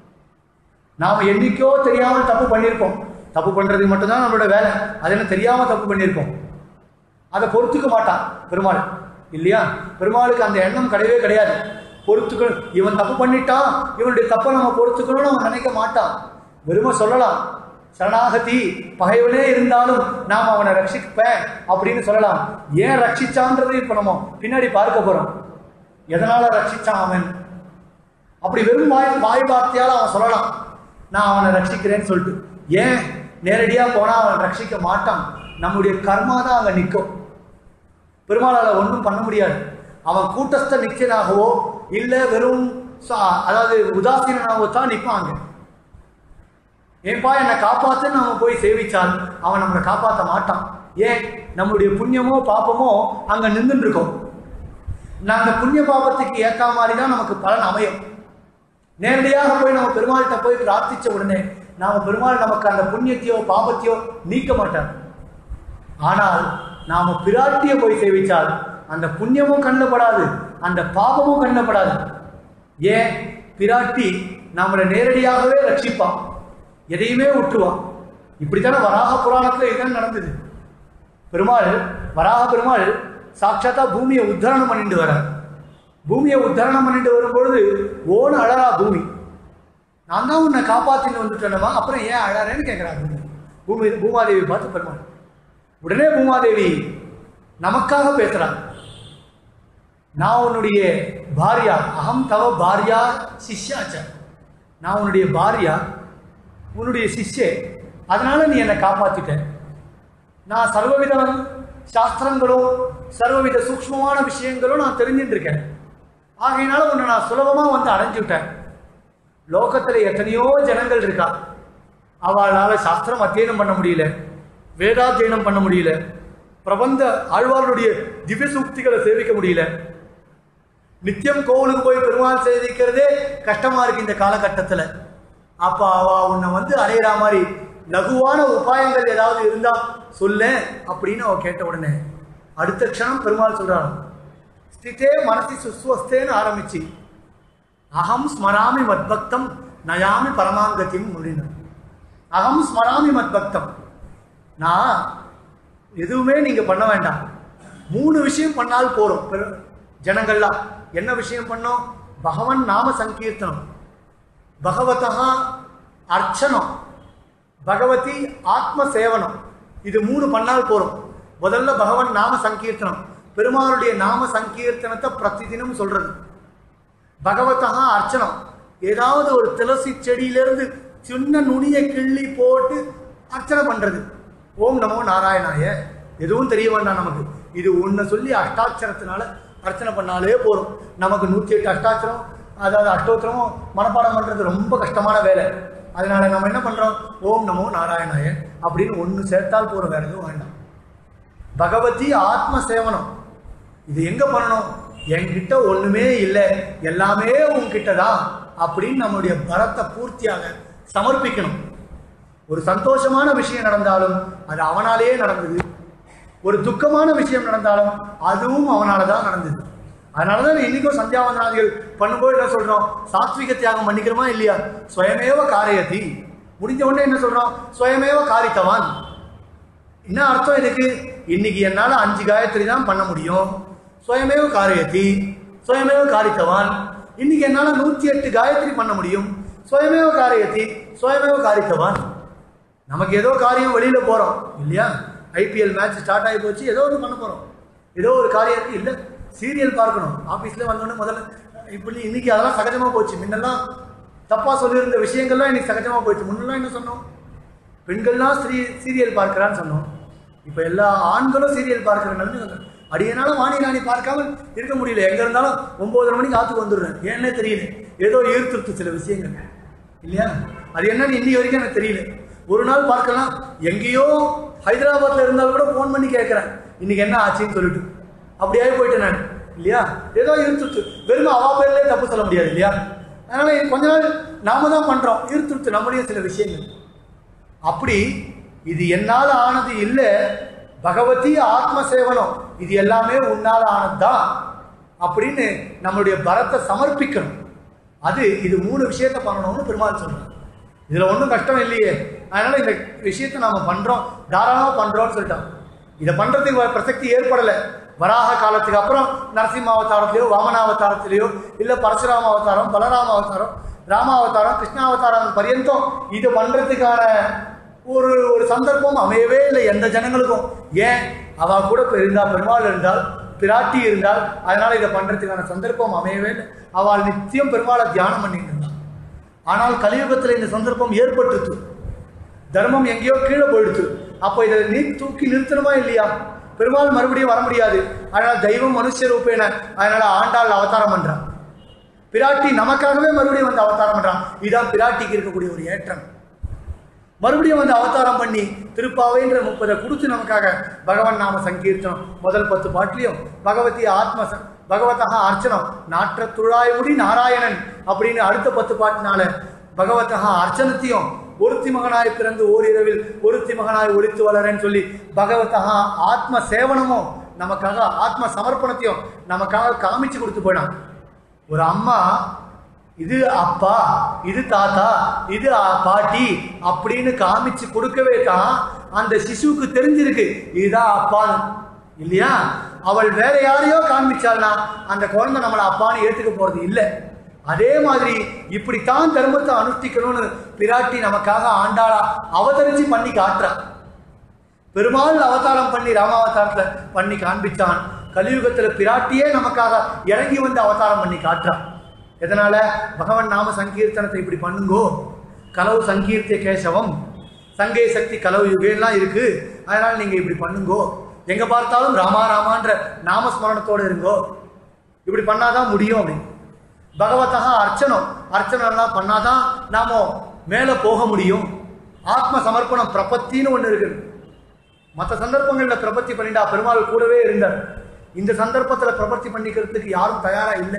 நாம என்னைக்கோ தெரியாமல் தப்பு பண்ணியிருப்போம். தப்பு பண்றதுக்கு மட்டும்தான் நம்மளோட வேலை. அது என்ன தெரியாம தப்பு பண்ணியிருப்போம், அதை பொறுத்துக்க மாட்டான் பெருமாள் இல்லையா? பெருமாளுக்கு அந்த எண்ணம் கிடையவே கிடையாது. பொறுத்துக்கணும், இவன் தப்பு பண்ணிட்டான், இவனுடைய தப்பை நம்ம பொறுத்துக்கணும்னு அவன் நினைக்க மாட்டான். வெறுமை சொல்லலாம், சரணாகதி பகைவனே இருந்தாலும் நாம் அவனை ரட்சிப்பேன் அப்படின்னு சொல்லலாம். ஏன் ரட்சிச்சான்றது இப்ப நம்ம பின்னாடி பார்க்க போறோம். எதனால ரட்சிச்சான் அவன்? அப்படி வெறும் வாய் வாய் வார்த்தையால் அவன் சொல்லலாம் நான் அவனை ரட்சிக்கிறேன்னு சொல்லிட்டு. ஏன் நேரடியா போனா அவன் ரட்சிக்க மாட்டான். நம்முடைய கர்மா தான் அங்க நிற்கும். பெருமாளால ஒன்றும் பண்ண முடியாது. அவன் கூட்டஸ்த நிச்சயனாகவோ இல்லை வெறும் அதாவது உதாசீனாகவோ தான் நிற்பாங்க. ஏன்பா என்னை காப்பாத்துன்னு நம்ம போய் சேவிச்சால் அவன் நம்மளை காப்பாற்ற மாட்டான். ஏன்? நம்முடைய புண்ணியமோ பாப்பமோ அங்க நின்றுட்டு இருக்கோம். நாங்க புண்ணிய பாபத்துக்கு ஏற்ற மாதிரி தான் நமக்கு பலன் அமையும். நேரடியாக போய் நம்ம பெருமாள்கிட்ட போய் பிரார்த்திச்ச உடனே நாம பெருமாள் நமக்கு அந்த புண்ணியத்தையோ பாபத்தையோ நீக்க மாட்டார். ஆனால் நாம பிராட்டிய போய் சேவிச்சால் அந்த புண்ணியமும் கண்ணப்படாது, அந்த பாபமும் கண்ணப்படாது. ஏன்? பிராட்டி நம்மளை நேரடியாகவே ரட்சிப்பான், எதையுமே விட்டுருவான். இப்படித்தானே வராக புராணத்துல இதுதான் நடந்தது. பெருமாள் வராக பெருமாள் சாட்சாத்தா பூமியை உத்தரணம் பண்ணிட்டு வர. பூமியை உத்தரணம் பண்ணிட்டு வரும்பொழுது ஓன அழறா பூமி. நான் தான் உன்னை காப்பாத்தின்னு வந்துட்டேனமா, அப்புறம் ஏன் அழறேன்னு கேட்கிறாங்க பூமி. பூமாதேவி பார்த்து பெருமாள் உடனே பூமாதேவி நமக்காக பேசுறாங்க. நான் உன்னுடைய பாரியா, அகம் தவ பாரியா சிஷ்யாச்ச, நான் உன்னுடைய பாரியா, உன்னுடைய சிஷ்யே, அதனால நீ என்னை காப்பாத்திட்ட. நான் சர்வவித சாஸ்திரங்களும் சர்வவித சூக்ஷ்மமான விஷயங்களும் நான் தெரிஞ்சுட்டு இருக்கேன். ஆகையினால உன்னை நான் சுலபமாக வந்து அடைஞ்சு விட்டேன். லோகத்தில் எத்தனையோ ஜனங்கள் இருக்கா, அவளால் சாஸ்திரம் அத்தியனம் பண்ண முடியல, வேதாத்தியனம் பண்ண முடியல, பிரபந்த ஆழ்வார்களுடைய திவ்ய சூக்திகளை சேவிக்க முடியல. நித்தியம் கோவிலுக்கு போய் பெருமாள் சேவிக்கிறதே கஷ்டமா இருக்கு இந்த காலகட்டத்தில். அப்ப அவ உன்னை வந்து அடையிற மாதிரி லகுவான உபாயங்கள் ஏதாவது இருந்தா சொல்ல அப்படின்னு அவ கேட்ட உடனே அடுத்த க்ஷணம் பெருமாள் சொல்றான், ஸ்திதே மனசி சுஸ்வஸ்தேன்னு ஆரம்பிச்சு அகம் ஸ்மராமி மத்பக்தம் நயாமி பரமாங்கத்தியும் முடினார். அகம் ஸ்மராமி மத்பக்தம், நான் எதுவுமே நீங்க பண்ண வேண்டாம், மூணு விஷயம் பண்ணால் போறோம் ஜனங்கள்லாம். என்ன விஷயம் பண்ணோம்? பகவன் நாம சங்கீர்த்தனம், பகவதா அர்ச்சனம், பகவதி ஆத்ம சேவனம். இது மூணு பண்ணால் போறோம். முதல்ல பகவன் நாம சங்கீர்த்தனம், பெருமாளுடைய நாம சங்கீர்த்தனத்தை பிரதிதினம் சொல்றது. பகவதா அர்ச்சனம், ஏதாவது ஒரு துளசி செடியிலிருந்து சின்ன நுனியை கிள்ளி போட்டு அர்ச்சனை பண்றது. ஓம் நமோ நாராயணாய, எதுவும் தெரிய வேண்டாம் நமக்கு, இது ஒன்று சொல்லி அஷ்டாட்சரத்தினால அர்ச்சனை பண்ணாலே போறோம். நமக்கு நூற்றி எட்டு அஷ்டாட்சரம் அதாவது அஷ்டோத்திரமும் மனப்பாடம் பண்றது ரொம்ப கஷ்டமான வேலை. அதனால நம்ம என்ன பண்றோம்? ஓம் நமோ நாராயணாய அப்படின்னு ஒன்று சேர்த்தால் போறோம், வேற எதுவும் வேண்டாம். பகவதி ஆத்ம சேவனம், இது எங்க பண்ணணும்? என்கிட்ட ஒண்ணுமே இல்லை, எல்லாமே உன்கிட்ட தான் அப்படின்னு நம்மளுடைய பரத்தை பூர்த்தியாக சமர்ப்பிக்கணும். ஒரு சந்தோஷமான விஷயம் நடந்தாலும் அது அவனாலேயே நடந்தது, ஒரு துக்கமான விஷயம் நடந்தாலும் அதுவும் அவனால தான் நடந்தது. அதனாலதான் இன்னைக்கும் சந்தியாவந்தனாதிகள் பண்ணும்போது என்ன சொல்றோம்? சாத்விக தியாகம் பண்ணிக்கிறோமா இல்லையா? ஸ்வயமேவ காரியதி, முடிஞ்ச உடனே என்ன சொல்றோம்? ஸ்வயமேவ காரித்தவான். என்ன அர்த்தம் இதுக்கு? இன்னைக்கு என்னால அஞ்சு காயத்ரி தான் பண்ண முடியும், ஸ்வயமேவ காரியதி, ஸ்வயமேவ காரித்தவான். இன்னைக்கு என்னால நூத்தி எட்டு காயத்ரி பண்ண முடியும், ஸ்வயமேவ காரியதி, ஸ்வயமேவ காரித்தவான். நமக்கு ஏதோ காரியம் வெளியில போறோம் இல்லையா? ஐபிஎல் மேட்ச் ஸ்டார்ட் ஆகி போச்சு, ஏதோ ஒன்று பண்ண போறோம், ஏதோ ஒரு காரியம் இல்லை, சீரியல் பார்க்கணும், ஆஃபீஸில் வந்தோடனே முதல்ல இப்படி இன்னைக்கு அதெல்லாம் சகஜமாக போச்சு. முன்னெல்லாம் தப்பாக சொல்லியிருந்த விஷயங்கள்லாம் இன்னைக்கு சகஜமாக போயிடுச்சு. முன்னெல்லாம் என்ன சொன்னோம்? பெண்கள்லாம் சீ சீரியல் பார்க்கிறான்னு சொன்னோம். இப்போ எல்லா ஆண்களும் சீரியல் பார்க்குற நிலைமை. அடியனால வாணி ராணி பார்க்காம இருக்க முடியல, எங்கே இருந்தாலும் ஒம்போதரை மணிக்கு ஆற்றுக்கு வந்துடுறேன். ஏன்னே தெரியல, ஏதோ ஈர்த்துருத்து சில விஷயங்கள் இல்லையா? அது என்னன்னு இன்னி வரைக்கும் எனக்கு தெரியல. ஒரு நாள் பார்க்கலாம், எங்கேயோ ஹைதராபாத்தில் இருந்தாலும் கூட ஃபோன் பண்ணி கேட்குறேன் இன்னைக்கு என்ன ஆச்சுன்னு சொல்லிட்டு. அப்படியே போயிட்டேன் நான் இல்லையா? ஏதோ ஈர்த்துட்டு, வெறும் அவா பேர்லேயே தப்பு சொல்ல முடியாது இல்லையா? அதனால கொஞ்ச நாள் நாம தான் பண்றோம் ஈர்த்துட்டு நம்முடைய சில விஷயங்கள். அப்படி இது என்னால் ஆனது இல்லை, பகவதி ஆத்ம சேவனம், இது எல்லாமே உன்னால ஆனதுதான் அப்படின்னு நம்மளுடைய பரத்தை சமர்ப்பிக்கணும். அது இது மூணு விஷயத்த பண்ணணும்னு பெருமாள் சொல்றாங்க. இதுல ஒன்றும் கஷ்டம் இல்லையே, அதனால இந்த விஷயத்தை நாம பண்றோம், தாராளமா பண்றோம்னு சொல்லிட்டோம். இதை பண்றதுக்கு பிரசக்தி ஏற்படலை. வராக காலத்துக்கு அப்புறம் நரசிம்ம அவதாரத்திலேயோ வாமனாவதாரத்திலேயோ இல்லை பரசுராம அவதாரம், பலராம அவதாரம், ராமாவதாரம், கிருஷ்ணாவதாரம் பரியந்தம் இது பண்றதுக்கான ஒரு ஒரு சந்தர்ப்பம் அமையவே இல்லை எந்த ஜனங்களுக்கும். ஏன்? அவ கூட இருந்தால், பெருமாள் இருந்தால், பிராட்டி இருந்தால், அதனால இதை பண்றதுக்கான சந்தர்ப்பம் அமையவே இல்லை. அவள் நித்தியம் பெருமாளை தியானம் பண்ணிட்டு இருந்தாள். ஆனால் கலியுகத்தில் இந்த சந்தர்ப்பம் ஏற்பட்டுச்சு, தர்மம் எங்கேயோ கீழே போயிடுச்சு. அப்போ இதை நீ தூக்கி நிறுத்தணுமா இல்லையா? பெருமாள் மறுபடியும் வர முடியாது, அதனால தெய்வம் மனுஷ ரூபேன, அதனால ஆண்டாள் அவதாரம் பண்றான். பிராட்டி நமக்காகவே மறுபடியும் வந்து அவதாரம் பண்றான். இதுதான் பிராட்டிக்கு இருக்கக்கூடிய ஒரு ஏற்றம். மறுபடியும் வந்து அவதாரம் பண்ணி திருப்பாவைன்ற முப்பதை கொடுத்து நமக்காக பகவன் நாம சங்கீர்த்தனம் முதல் பத்து பாட்டிலையும் பகவதி ஆத்ம பகவதா அர்ச்சனம் நாற்ற துழாய்முடி நாராயணன் அப்படின்னு அடுத்த பத்து பாட்டினால பகவதா அர்ச்சனத்தையும் ஒருத்தி மகனாய் பிறந்து ஓரிரவில் ஒருத்தி மகனாய் ஒழித்து வளரன்னு சொல்லி பகவதா ஆத்ம சேவனமும் நமக்காக ஆத்ம சமர்ப்பணத்தையும் நமக்காக காமிச்சு கொடுத்து போயிடான். ஒரு அம்மா இது அப்பா, இது தாத்தா, இது பாட்டி அப்படின்னு காமிச்சு கொடுக்கவே தான் அந்த சிசுவுக்கு தெரிஞ்சிருக்கு இதுதான் அப்பான்னு இல்லையா? அவள் வேற யாரையோ காண்பிச்சாள்னா அந்த குழந்தை நம்மளை அப்பான்னு ஏற்றுக்க போறது இல்லை. அதே மாதிரி இப்படித்தான் தர்மத்தை அனுஷ்டிக்கணும்னு பிராட்டி நமக்காக ஆண்டாளா அவதரிச்சு பண்ணி காட்டுறா. பெருமாள் அவதாரம் பண்ணி ராமாவதாரத்துல பண்ணி காண்பிச்சான். கலியுகத்துல பிராட்டியே நமக்காக இறங்கி வந்து அவதாரம் பண்ணி காட்டுறான். எதனால? பகவன் நாம சங்கீர்த்தனத்தை இப்படி பண்ணுங்கோ, கலவு சங்கீர்த்திய கேசவம், சங்கே சக்தி கலவு யுகெல்லாம் இருக்கு, அதனால நீங்க இப்படி பண்ணுங்கோ, எங்க பார்த்தாலும் ராமா ராமான்ற நாமஸ்மரணத்தோடு இருங்கோ, இப்படி பண்ணாதான் முடியும் அப்படின்னு. பகவதா அர்ச்சனம் அர்ச்சனைலாம் பண்ணாதான் நாம மேலே போக முடியும். ஆத்ம சமர்ப்பணம் பிரபத்தின்னு ஒன்று இருக்குது. மற்ற சந்தர்ப்பங்களில் பிரபத்தி பண்ணிட்டா பெருமாள் கூடவே இருந்தார். இந்த சந்தர்ப்பத்தில் பிரபத்தி பண்ணிக்கிறதுக்கு யாரும் தயாரா இல்லை.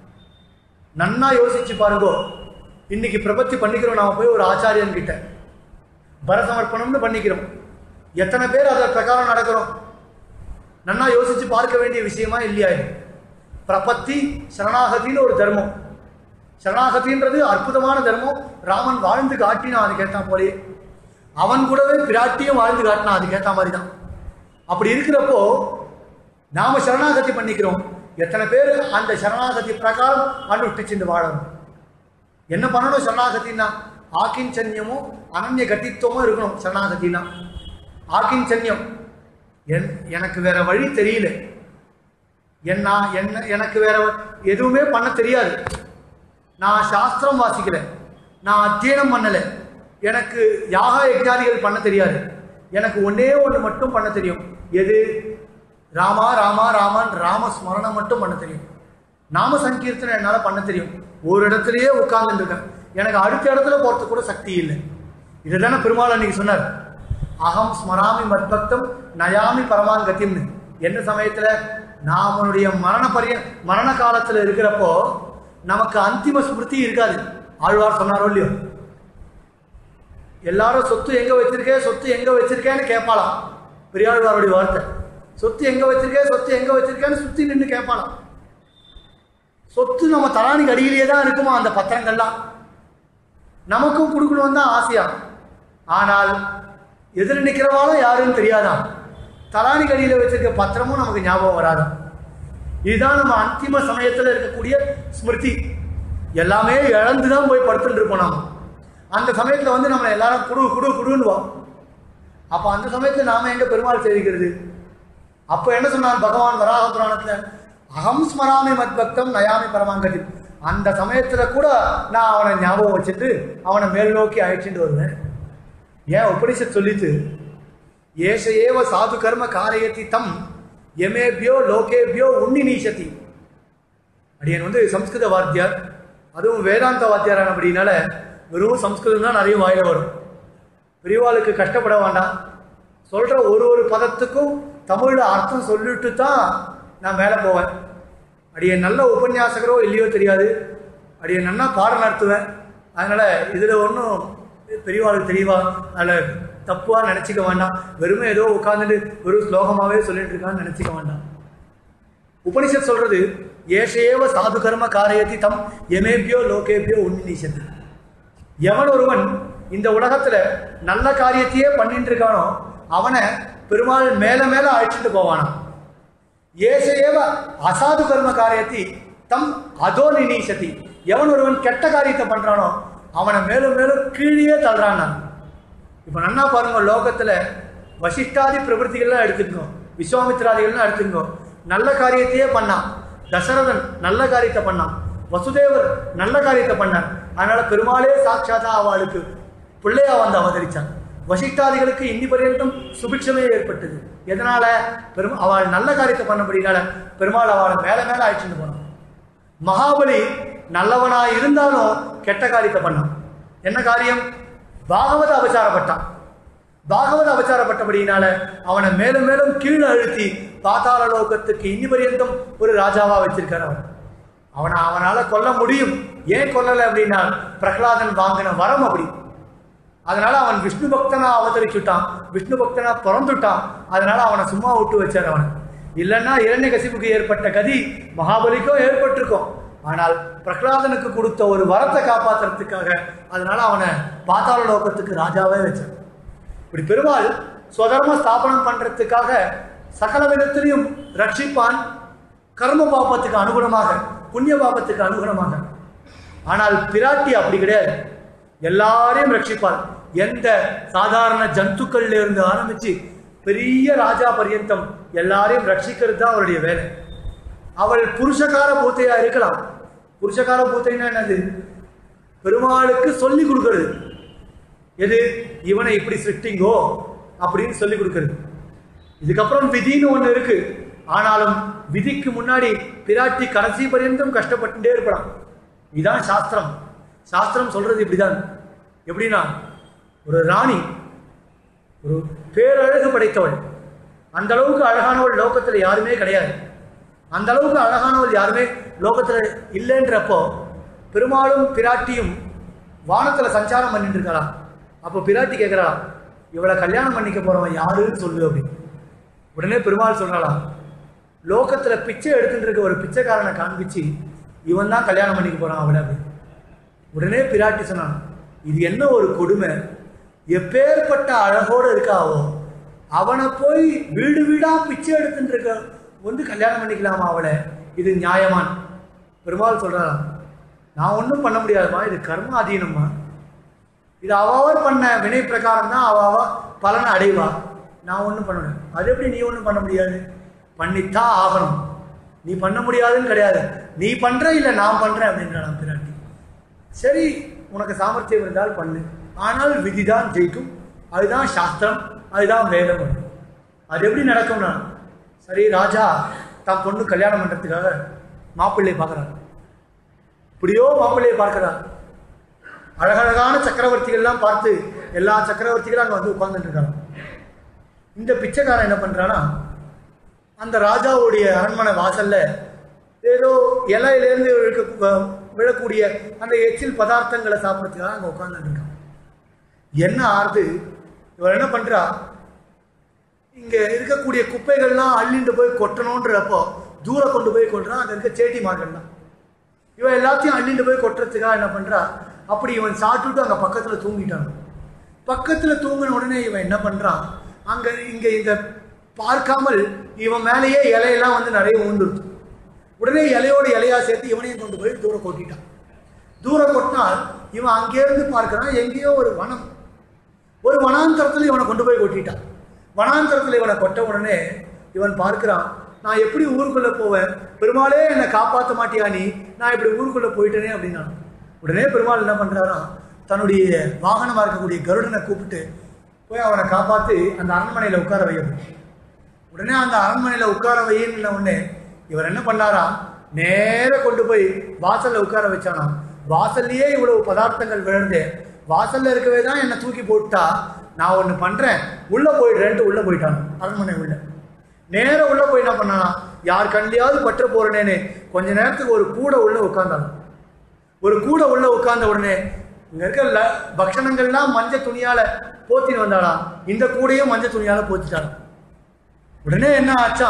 நன்னா யோசிச்சு பாருங்கோ. இன்னைக்கு பிரபத்தி பண்ணிக்கிறோம், நாம போய் ஒரு ஆச்சாரியன் கிட்ட பரசமர்ப்பணம்னு பண்ணிக்கிறோம். எத்தனை பேர் அதை பிரகாரம் நடக்கிறோம்? நன்னா யோசிச்சு பார்க்க வேண்டிய விஷயமா இல்லையா? பிரபத்தி சரணாகதின்னு ஒரு தர்மம். சரணாகதின்றது அற்புதமான தர்மம். ராமன் வாழ்ந்து காட்டினான், அதுக்கேற்ற போலே அவன் கூடவே பிராட்டியும் வாழ்ந்து காட்டினான், அதுக்கேற்ற மாதிரி தான். அப்படி இருக்கிறப்போ நாம சரணாகதி பண்ணிக்கிறோம். எத்தனை பேர் அந்த சரணாகதி பிரகாரம் அனுஷ்டிச்சுட்டு வாழணும்? என்ன பண்ணணும் சரணாகத்தின்னா? ஆக்கிஞ்சன்யமும் அனன்ய கட்டித்துவமும் இருக்கணும். சரணாகத்தின்னா ஆக்கிஞ்சன்யம், என் எனக்கு வேற வழி தெரியல, என்ன என்ன எனக்கு வேற எதுவுமே பண்ண தெரியாது, நான் சாஸ்திரம் வாசிக்கல, நான் அத்தியனம் பண்ணல, எனக்கு யாக யஜ்ஞாதிகள் பண்ண தெரியாது, எனக்கு ஒன்னே ஒன்று மட்டும் பண்ண தெரியும். எது? ராமா ராமா ராமான் ராமஸ்மரணம் மட்டும் பண்ண தெரியும். நாம சங்கீர்த்தனை என்னால் பண்ண தெரியும். ஒரு இடத்துலயே உட்கார்ந்துட்டு இருக்கேன், எனக்கு அடுத்த இடத்துல போறது கூட சக்தி இல்லை. இதுதானே பெருமாள் அன்னைக்கு சொன்னார், அகம் ஸ்மராமி மத்பக்தம் நயாமி பரமான் கத்தியம்னு. என்ன சமயத்துல? நாமனுடைய மரண பரிய மரண காலத்துல இருக்கிறப்போ நமக்கு அந்திம ஸ்மிருதி இருக்காது. ஆழ்வார் சொன்னாரோ இல்லையோ, எல்லாரும் சொத்து எங்க வச்சிருக்கே சொத்து எங்க வச்சிருக்கேன்னு கேட்பாளாம். பெரியாழ்வாருடைய வார்த்தை, சொத்து எங்க வச்சிருக்கே சொத்து எங்க வச்சிருக்கேன்னு சுத்தி நின்று கேட்பாளாம். சொத்து நம்ம தலானிக்கு அடியிலேயே தான் இருக்குமா அந்த பத்திரங்கள்லாம், நமக்கும் கொடுக்கணும் தான் ஆசையா. ஆனால் எதிர் நிற்கிறவாலும் யாருன்னு தெரியாதான், தலானி கடியில் வச்சிருக்க பத்திரமும் நமக்கு ஞாபகம் வராதான். இதுதான் நம்ம அந்திம சமயத்தில் இருக்கக்கூடிய ஸ்மிருதி. எல்லாமே இழந்துதான் போய் படுத்துட்டு இருப்போம் நாம. அந்த சமயத்தில் வந்து நம்ம எல்லாரும் குடு குடு குடுன்னுவோம். அப்போ அந்த சமயத்தில் நாம எங்க பெருமாள் சேவிக்கிறது? அப்போ என்ன சொன்னான் பகவான் வராக புராணத்துல, அகம் ஸ்மராமி மத் பக்தம் நயாமி பரமாங்கதி. அந்த சமயத்துல கூட நான் அவனை ஞாபகம் வச்சுட்டு அவனை மேல் நோக்கி அழைச்சிட்டு வருவேன். ஏன் உபனிஷத் சொல்லிட்டு, ஏஷ ஏவ சாது கர்ம காரயத்தி தம் எமேபியோ லோகேபியோ உன்னி நீசதி. அடியன் வந்து சம்ஸ்கிருத வாத்தியார், அதுவும் வேதாந்த வாத்தியாரான அப்படின்னால வெறும் சம்ஸ்கிருதம் தான் நிறைய வாயில வரும். பெரியவாளுக்கு கஷ்டப்பட வேண்டாம், சொல்ற ஒரு ஒரு பதத்துக்கும் தமிழ்ல அர்த்தம் சொல்லிட்டு தான் நான் மேலே போவேன். அடியன் நல்ல உபன்யாசகரோ இல்லையோ தெரியாது, அடியன் நல்லா பாடம் நடத்துவேன். அதனால இதுல ஒன்றும் பெரியவாளுக்கு தெரியவா அதில் தப்புவா நினைச்சிக்க வேண்டாம். வெறுமே ஏதோ உட்கார்ந்துட்டு வெறும் ஸ்லோகமாவே சொல்லிட்டு இருக்கான்னு நினைச்சிக்க வேண்டாம். உபனிஷத் சொல்றது, ஏஷேவ சாது கர்ம காரயத்தி தம் எமேபியோ லோகேபியோ உன்னிஷத்து. எவன் ஒருவன் இந்த உலகத்துல நல்ல காரியத்தையே பண்ணிட்டு இருக்கானோ அவனை பெருமாள் மேல மேல அழைச்சிட்டு போவானா. ஏஷேவ அசாது கர்ம காரியத்தி தம் அதோ நினீசதி. எவன் ஒருவன் கெட்ட காரியத்தை பண்றானோ அவனை மேலும் மேலும் கீழே தள்ளுறான். இப்ப நன்னா பாருங்க, லோகத்துல வசிஷ்டாதி பிரபுத்திகள்லாம் எடுத்துக்கோ, விஸ்வாமித்ராதிகள்லாம் எடுத்துக்கோ, நல்ல காரியத்தையே பண்ணான். தசரதன் நல்ல காரியத்தை பண்ணான், வசுதேவர் நல்ல காரியத்தை பண்ணார். அதனால பெருமாளே சாட்சாத்தா அவளுக்கு பிள்ளையா வந்து அவதரிச்சான். வசிஷ்டாதிகளுக்கு இன்னி பர்யந்தம் சுபிக்ஷமே ஏற்பட்டது. எதனால? பெரும் அவள் நல்ல காரியத்தை பண்ணபடினால பெருமாள் அவளை மேல மேல அழைச்சிட்டு போனான். மகாபலி நல்லவனா இருந்தாலும் கெட்ட காரியத்தை பண்ணான். என்ன காரியம்? பாகவத அபச்சாரப்பட்டான். பாகவத அபச்சாரப்பட்டபடினால அவனை மேலும் மேலும் கீழே அழுத்தி பாதாள லோகத்துக்கு இன்னி பர்யந்தம் ஒரு ராஜாவா வச்சிருக்கார். அவன் அவனை அவனால கொல்ல முடியும். ஏன் கொல்லலை அப்படின்னா, பிரகலாதன் வாங்கின வரம் அப்படி. அதனால அவன் விஷ்ணு பக்தனா அவதரிச்சுட்டான், விஷ்ணு பக்தனா பிறந்துட்டான். அதனால அவனை சும்மா விட்டு வச்சார். அவனை இல்லைன்னா இரண்ய கசிப்புக்கு ஏற்பட்ட கதி மகாபலிக்கும் ஏற்பட்டிருக்கும். ஆனால் பிரகலாதனுக்கு கொடுத்த ஒரு வரத்தை காப்பாற்றுறதுக்காக அதனால அவனை பாதாள லோகத்துக்கு ராஜாவே வச்சான். இப்படி பெருமாள் ஸ்வதர்ம ஸ்தாபனம் பண்றதுக்காக சகல விதத்திலையும் ரட்சிப்பான், கர்ம பாபத்துக்கு அனுகுணமாக, புண்ணிய பாபத்துக்கு அனுகுணமாக. ஆனால் பிராட்டி அப்படி கிடையாது, எல்லாரையும் ரட்சிப்பாள். எந்த சாதாரண ஜந்துக்கள்ல இருந்து ஆரம்பிச்சு பெரிய ராஜா பர்யந்தம் எல்லாரையும் ரட்சிக்கிறது தான் அவருடைய வேலை. அவள் புருஷகார பூத்தையா இருக்கலாம். புருஷகார பூத்தைன்னா என்னது? பெருமாளுக்கு சொல்லி கொடுக்கிறது. எது? இவனை இப்படி சிருஷ்டிங்கோ, அப்படின்னு சொல்லி கொடுக்குறது. இதுக்கப்புறம் விதின்னு ஒன்று இருக்கு. ஆனாலும் விதிக்கு முன்னாடி பிராட்டி கடைசி பரியந்தம் கஷ்டப்பட்டுட்டே இருப்பான். இதுதான் சாஸ்திரம். சாஸ்திரம் சொல்றது இப்படிதான். எப்படின்னா, ஒரு ராணி ஒரு பேரழகு படைத்தவள், அந்த அளவுக்கு அழகானவள் லோகத்தில் யாருமே கிடையாது. அந்த அளவுக்கு அழகானவள் யாருமே லோகத்தில் இல்லைன்றப்போ பெருமாளும் பிராட்டியும் வானத்தில் சஞ்சாரம் பண்ணிட்டு இருக்கலாம். அப்போ பிராட்டி கேட்குறாளாம், இவளை கல்யாணம் பண்ணிக்க போறவன் யாருன்னு சொல்லு அப்படின்னு. உடனே பெருமாள் சொல்றாளாம், லோகத்தில் பிச்சை எடுத்துட்டு இருக்க ஒரு பிச்சைக்காரனை காண்பிச்சு இவன் தான் கல்யாணம் பண்ணிக்க போறான் அவளை அப்படின்னு. உடனே பிராட்டி சொன்னான், இது என்ன ஒரு கொடுமை, எப்பேற்பட்ட அழகோடு இருக்காவோ அவனை போய் வீடு வீடா பிச்சை எடுத்துட்டு இருக்க வந்து கல்யாணம் பண்ணிக்கலாமா அவளை, இது நியாயமான்? பெருமாள் சொல்றாராம், நான் ஒன்றும் பண்ண முடியாதுமா, இது கர்ம அதீனம்மா, இது அவாவர் பண்ண வினை பிரகாரம் தான் அவாவா பலனை அடைவா, நான் ஒன்றும் பண்ண முடியாது. அது எப்படி நீ ஒன்றும் பண்ண முடியாது? பண்ணித்தான் ஆகணும். நீ பண்ண முடியாதுன்னு கிடையாது, நீ பண்ற இல்லை நான் பண்றேன் அப்படின்றான் பிராட்டி. சரி, உனக்கு சாமர்த்தியம் இருந்தால் பண்ணு, ஆனால் விதிதான் ஜெயிக்கும், அதுதான் சாஸ்திரம், அதுதான் வேதம். அது எப்படி நடக்கும்னா, சரி ராஜா தான் பொண்ணு கல்யாணம் பண்றதுக்காக மாப்பிள்ளையை பார்க்குறார். இப்படியோ மாப்பிள்ளையை பார்க்கிறார். அழகழகான சக்கரவர்த்திகள்லாம் பார்த்து எல்லா சக்கரவர்த்திகளும் அங்கே வந்து உட்கார்ந்துட்டு இருக்காங்க. இந்த பிச்சைக்காரன் என்ன பண்றானா, அந்த ராஜாவுடைய அரண்மனை வாசல்ல ஏதோ இலையிலேருந்து விழக்கூடிய அந்த எச்சில் பதார்த்தங்களை சாப்பிட்றதுக்காக அங்கே உட்கார்ந்துட்டு இருக்கான். என்ன ஆறுது, இவர் என்ன பண்றா, இங்க இருக்கக்கூடிய குப்பைகள்லாம் அள்ளிட்டு போய் கொட்டணுன்றப்போ தூரம் கொண்டு போய் கொட்டுறான். அங்கே இருக்க சேட்டி மார்கள்லாம் இவன் எல்லாத்தையும் அள்ளிட்டு போய் கொட்டுறதுக்காக என்ன பண்றா, அப்படி இவன் சாப்பிட்டுட்டு அங்கே பக்கத்துல தூங்கிட்டான். பக்கத்துல தூங்கின உடனே இவன் என்ன பண்றான், அங்க இங்க இந்த பார்க்காமல் இவன் மேலேயே இலையெல்லாம் வந்து நிறைய ஊந்துருது. உடனே இலையோடு இலையா சேர்த்து இவனையும் கொண்டு போய் தூரம் கொட்டிட்டான். தூரம் கொட்டினால் இவன் அங்கேருந்து பார்க்கிறான், எங்கேயோ ஒரு வனம், ஒரு வனாந்தரத்தில் இவனை கொண்டு போய் கொட்டிட்டான். வனாந்தரத்தில் இவனை கொட்ட உடனே இவன் பார்க்கிறான், நான் எப்படி ஊருக்குள்ள போவேன், பெருமாளே என்னை காப்பாற்ற மாட்டியா நீ, நான் இப்படி ஊருக்குள்ள போயிட்டேனே அப்படின்னா. உடனே பெருமாள் என்ன பண்றாரா, தன்னுடைய வாகனமா இருக்கக்கூடிய கருடனை கூப்பிட்டு போய் அவனை காப்பாற்றி அந்த அரண்மனையில உட்கார வைக்கணும். உடனே அந்த அரண்மனையில உட்கார வையின்னு உடனே இவர் என்ன பண்ணாரா, நேர கொண்டு போய் வாசல்ல உட்கார வச்சானா. வாசல்லையே இவ்வளவு பதார்த்தங்கள் விழுந்து, வாசல்ல இருக்கவே தான் என்னை தூக்கி போட்டா, நான் ஒன்று பண்றேன் உள்ள போயிடுறேன்ட்டு உள்ள போயிட்டான். அரண்மனை உள்ள நேர உள்ள போய் என்ன பண்ணானா, யார் கண்ணியாவது பற்ற போறேனேன்னு கொஞ்ச நேரத்துக்கு ஒரு கூடை உள்ள உட்கார்ந்தாங்க. ஒரு கூடை உள்ள உட்கார்ந்த உடனே இங்க இருக்க பக்ஷணங்கள்லாம் மஞ்சள் துணியால போத்தின்னு வந்தாலாம். இந்த கூடையும் மஞ்சள் துணியால போத்திட்டாங்க. உடனே என்ன ஆச்சா,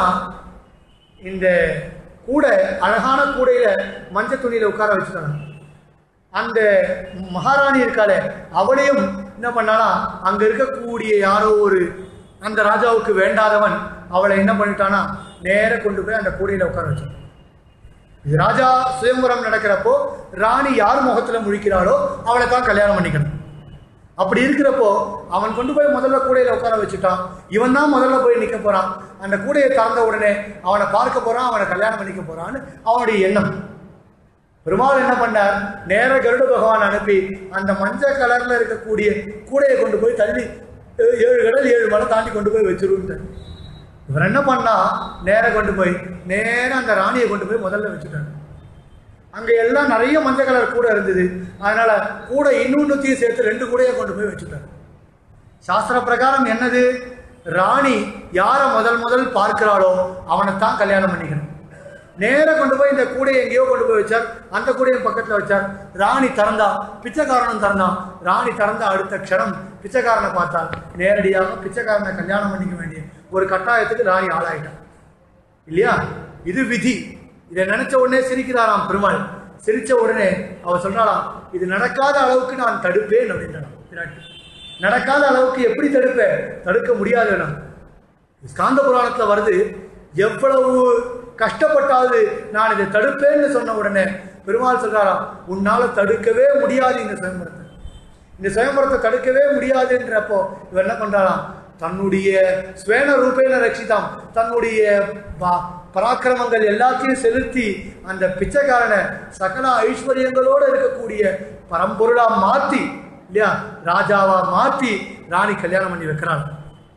இந்த கூடை அழகான கூடையில மஞ்சள் துணியில உட்கார வச்சுட்டாங்க. அந்த மகாராணி இருக்காளே அவளையும் என்ன பண்ணானா, அங்க இருக்கக்கூடிய யாரோ ஒரு அந்த ராஜாவுக்கு வேண்டாதவன் அவளை என்ன பண்ணிட்டானா, நேர கொண்டு போய் அந்த கூடையில உட்கார வச்சான். இது ராஜா சுயம்பரம் நடக்கிறப்போ ராணி யார் முகத்துல முழிக்கிறாளோ அவளை தான் கல்யாணம் பண்ணிக்கணும். அப்படி இருக்கிறப்போ அவன் கொண்டு போய் முதல்ல கூடையில உட்கார வச்சுட்டான். இவன் தான் முதல்ல போய் நிற்க போறான். அந்த கூடையை திறந்த உடனே அவனை பார்க்க போறான், அவனை கல்யாணம் பண்ணிக்க போறான்னு அவனுடைய எண்ணம். பெருமாள் என்ன பண்ணார், நேர கருட பகவான் அனுப்பி அந்த மஞ்சள் கலர்ல இருக்கக்கூடிய கூடையை கொண்டு போய் தள்ளி ஏழு கடல் ஏழு மலை தாண்டி கொண்டு போய் வச்சிருவார். இவர் என்ன பண்ணா, நேர கொண்டு போய் நேர அந்த ராணியை கொண்டு போய் முதல்ல வச்சுட்டார். அங்க எல்லாம் நிறைய மஞ்சள் கலர் கூட இருந்தது. அதனால கூட இன்னொன்னுத்தையும் சேர்த்து ரெண்டு கூடையை கொண்டு போய் வச்சுட்டார். சாஸ்திர பிரகாரம் என்னது, ராணி யார முதல் முதல் பார்க்கிறாளோ அவனைத்தான் கல்யாணம் பண்ணிக்கணும். நேர கொண்டு போய் இந்த கூடையை எங்கேயோ கொண்டு போய் வச்சார். அந்த கூடையும் பக்கத்துல வச்சார். ராணி திறந்தா, பிச்சைக்காரனும் திறந்தான். ராணி திறந்த அடுத்த க்ஷணம் பிச்சைக்காரனை பார்த்தால் நேரடியாக பிச்சைக்காரனை கல்யாணம் பண்ணிக்க வேண்டிய ஒரு கட்டாயத்துக்கு ராணி ஆளாயிட்டான் இல்லையா. இது விதி. இதை நினைச்ச உடனே சிரிக்கிறாராம் பெருமாள். சிரிச்ச உடனே அவர் சொல்றாளாம், இது நடக்காத அளவுக்கு நான் தடுப்பேன் அப்படின்றான் பிராட்டி. நடக்காத அளவுக்கு எப்படி தடுப்பேன், தடுக்க முடியாது. நான் ஸ்காந்த புராணத்துல வருது, எவ்வளவு கஷ்டப்பட்டாவது நான் இதை தடுப்பேன்னு சொன்ன உடனே பெருமாள் சொல்றாராம், உன்னால தடுக்கவே முடியாது இந்த சுயம்பரத்தை, இந்த சுயம்பரத்தை தடுக்கவே முடியாதுன்றப்போ இவர் என்ன பண்றாராம், தன்னுடைய ஸ்வேன ரூபேன ரட்சிதாம், தன்னுடைய பராக்கிரமங்கள் எல்லாத்தையும் செலுத்தி அந்த பிச்சைக்காரனை சகல ஐஸ்வர்யங்களோடு இருக்கக்கூடிய பரம்பொருளா மாத்தி இல்லையா, ராஜாவா மாத்தி ராணி கல்யாணம் பண்ணி வைக்கிறாள்.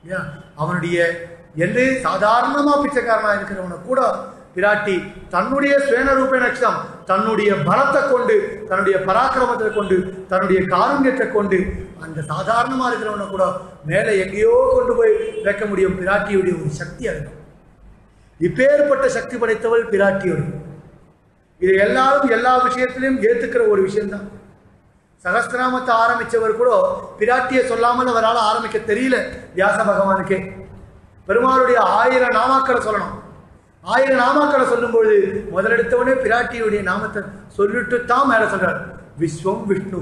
அவனுடைய என்று சாதாரணமா பிச்சைக்காரனா இருக்கிறவனை கூட பிராட்டி தன்னுடைய சுயநரூப நட்சம் தன்னுடைய பலத்தை கொண்டு தன்னுடைய பராக்கிரமத்தை கொண்டு தன்னுடைய காருண்யத்தை கொண்டு அந்த சாதாரணமா இருக்கிறவனை கூட மேலே எங்கேயோ கொண்டு போய் வைக்க முடியும். பிராட்டியுடைய ஒரு சக்தி அது. இப்பேற்பட்ட சக்தி படைத்தவள் பிராட்டியோடு. இது எல்லாரும் எல்லா விஷயத்திலையும் ஏத்துக்கிற ஒரு விஷயம்தான். சகஸ்திரநாமத்தை ஆரம்பிச்சவர் கூட பிராட்டியை சொல்லாமல் அவரால் ஆரம்பிக்க தெரியல. வியாச பகவானுக்கே பெருமாளுடைய ஆயிரம் நாமாக்களை சொல்லணும். ஆயிரம் நாமாக்களை சொல்லும்போது முதலெடுத்தவனே பிராட்டியுடைய நாமத்தை சொல்லிட்டு தான் மேல சொல்றார். விஸ்வம் விஷ்ணு.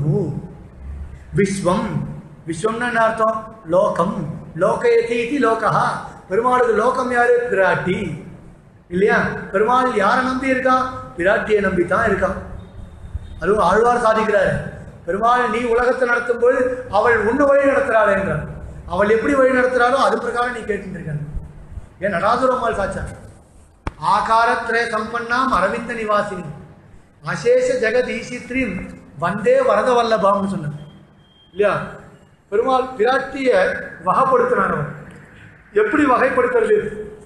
விஸ்வம் விஸ்வம்னு என்ன அர்த்தம்? லோகம். லோகயதி இது லோகா. பெருமாளுக்கு லோகம் யாரு? பிராட்டி இல்லையா? பெருமாள் யாரை நம்பி இருக்கான்? பிராட்டியை நம்பி தான் இருக்கான். அதுவும் ஆழ்வார் சாதிக்கிறார். பெருமாள் நீ உலகத்தை நடத்தும் போது அவள் உன்னை வழி நடத்துறாள் என்றார். அவள் எப்படி வழி நடத்துறாளோ அது பிரகாரம் நீ கேட்டு இருக்க. ஏன் நடாதுரம்மாள் சாச்சா ஆகாரத்ரே சம்பன்னாம் அரவிந்த நிவாசினி அசேஷ ஜெகதீசித்ரீம் வந்தே வரத வல்லபாம்னு சொன்னார் இல்லையா? பெருமாள் பிராட்டிய வகைப்படுத்தினார். எப்படி வகைப்படுத்துறது?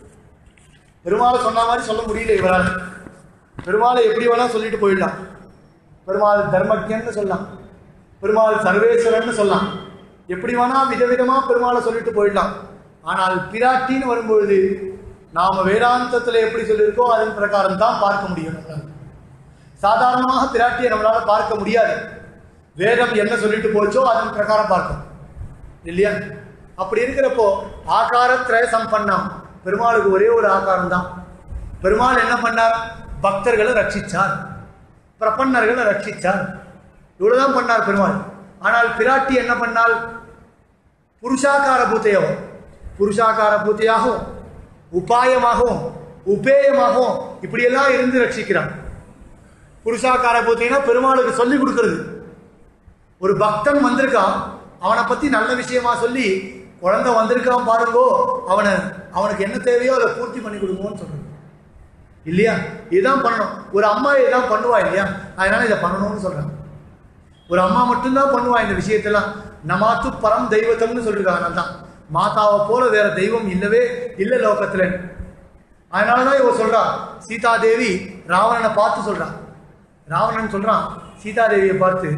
பெருமாளை சொன்ன மாதிரி சொல்ல முடியல இவரால். பெருமாளை எப்படி வேணா சொல்லிட்டு போயிடலாம். பெருமாள் தர்மஜன்னு சொல்லலாம், பெருமாள் சர்வேஸ்வரன்னு சொல்லலாம், எப்படி வேணா விதவிதமா பெருமாளை சொல்லிட்டு போயிடலாம். ஆனால் பிராட்டின்னு வரும்பொழுது நாம வேதாந்தத்துல எப்படி சொல்லியிருக்கோம் அதன் பிரகாரம் தான் பார்க்க முடியும். சாதாரணமாக பிராட்டியை நம்மளால பார்க்க முடியாது. வேதம் என்ன சொல்லிட்டு போச்சோ அதன் பிரகாரம் பார்க்கும் இல்லையா? அப்படி இருக்கிறப்போ ஆகாரத்ரய சம்பன்னம். பெருமாளுக்கு ஒரே ஒரு ஆகாரம் தான். பெருமாள் என்ன பண்ணார்? பக்தர்களை ரட்சிச்சார், பிரபன்னர்களை ரட்சிச்சார். இவ்வளவுதான் பண்ணார் பெருமாள். ஆனால் பிராட்டி என்ன பண்ணால்? புருஷாக்கார பூத்தையாகவும் புருஷாக்கார பூத்தையாகவும் உபாயமாகவும் உபேயமாகவும் இப்படியெல்லாம் இருந்து ரட்சிக்கிறான். புருஷாக்கார பூத்தைனா பெருமாளுக்கு சொல்லி கொடுக்கறது. ஒரு பக்தன் வந்திருக்கான், அவனை பத்தி நல்ல விஷயமா சொல்லி குழந்தை வந்திருக்கான் பாருங்கோ, அவனை அவனுக்கு என்ன தேவையோ அதை பூர்த்தி பண்ணி கொடுங்கன்னு சொல்றது இல்லையா? இதுதான் பண்ணணும். ஒரு அம்மா இதான் பண்ணுவா இல்லையா? அதனால இதை பண்ணணும்னு சொல்றாங்க. ஒரு அம்மா மட்டும்தான் பண்ணுவா இந்த விஷயத்தெல்லாம். நமாத்து பரம் தெய்வத்தம்னு சொல்லிருக்காங்க. தான் மாதாவை போல வேற தெய்வம் இல்லவே இல்லை லோகத்துல. அதனாலதான் இவ சொல்றா, சீதாதேவி ராவணனை பார்த்து சொல்றான். ராவணன் சொல்றான் சீதாதேவியை பார்த்து,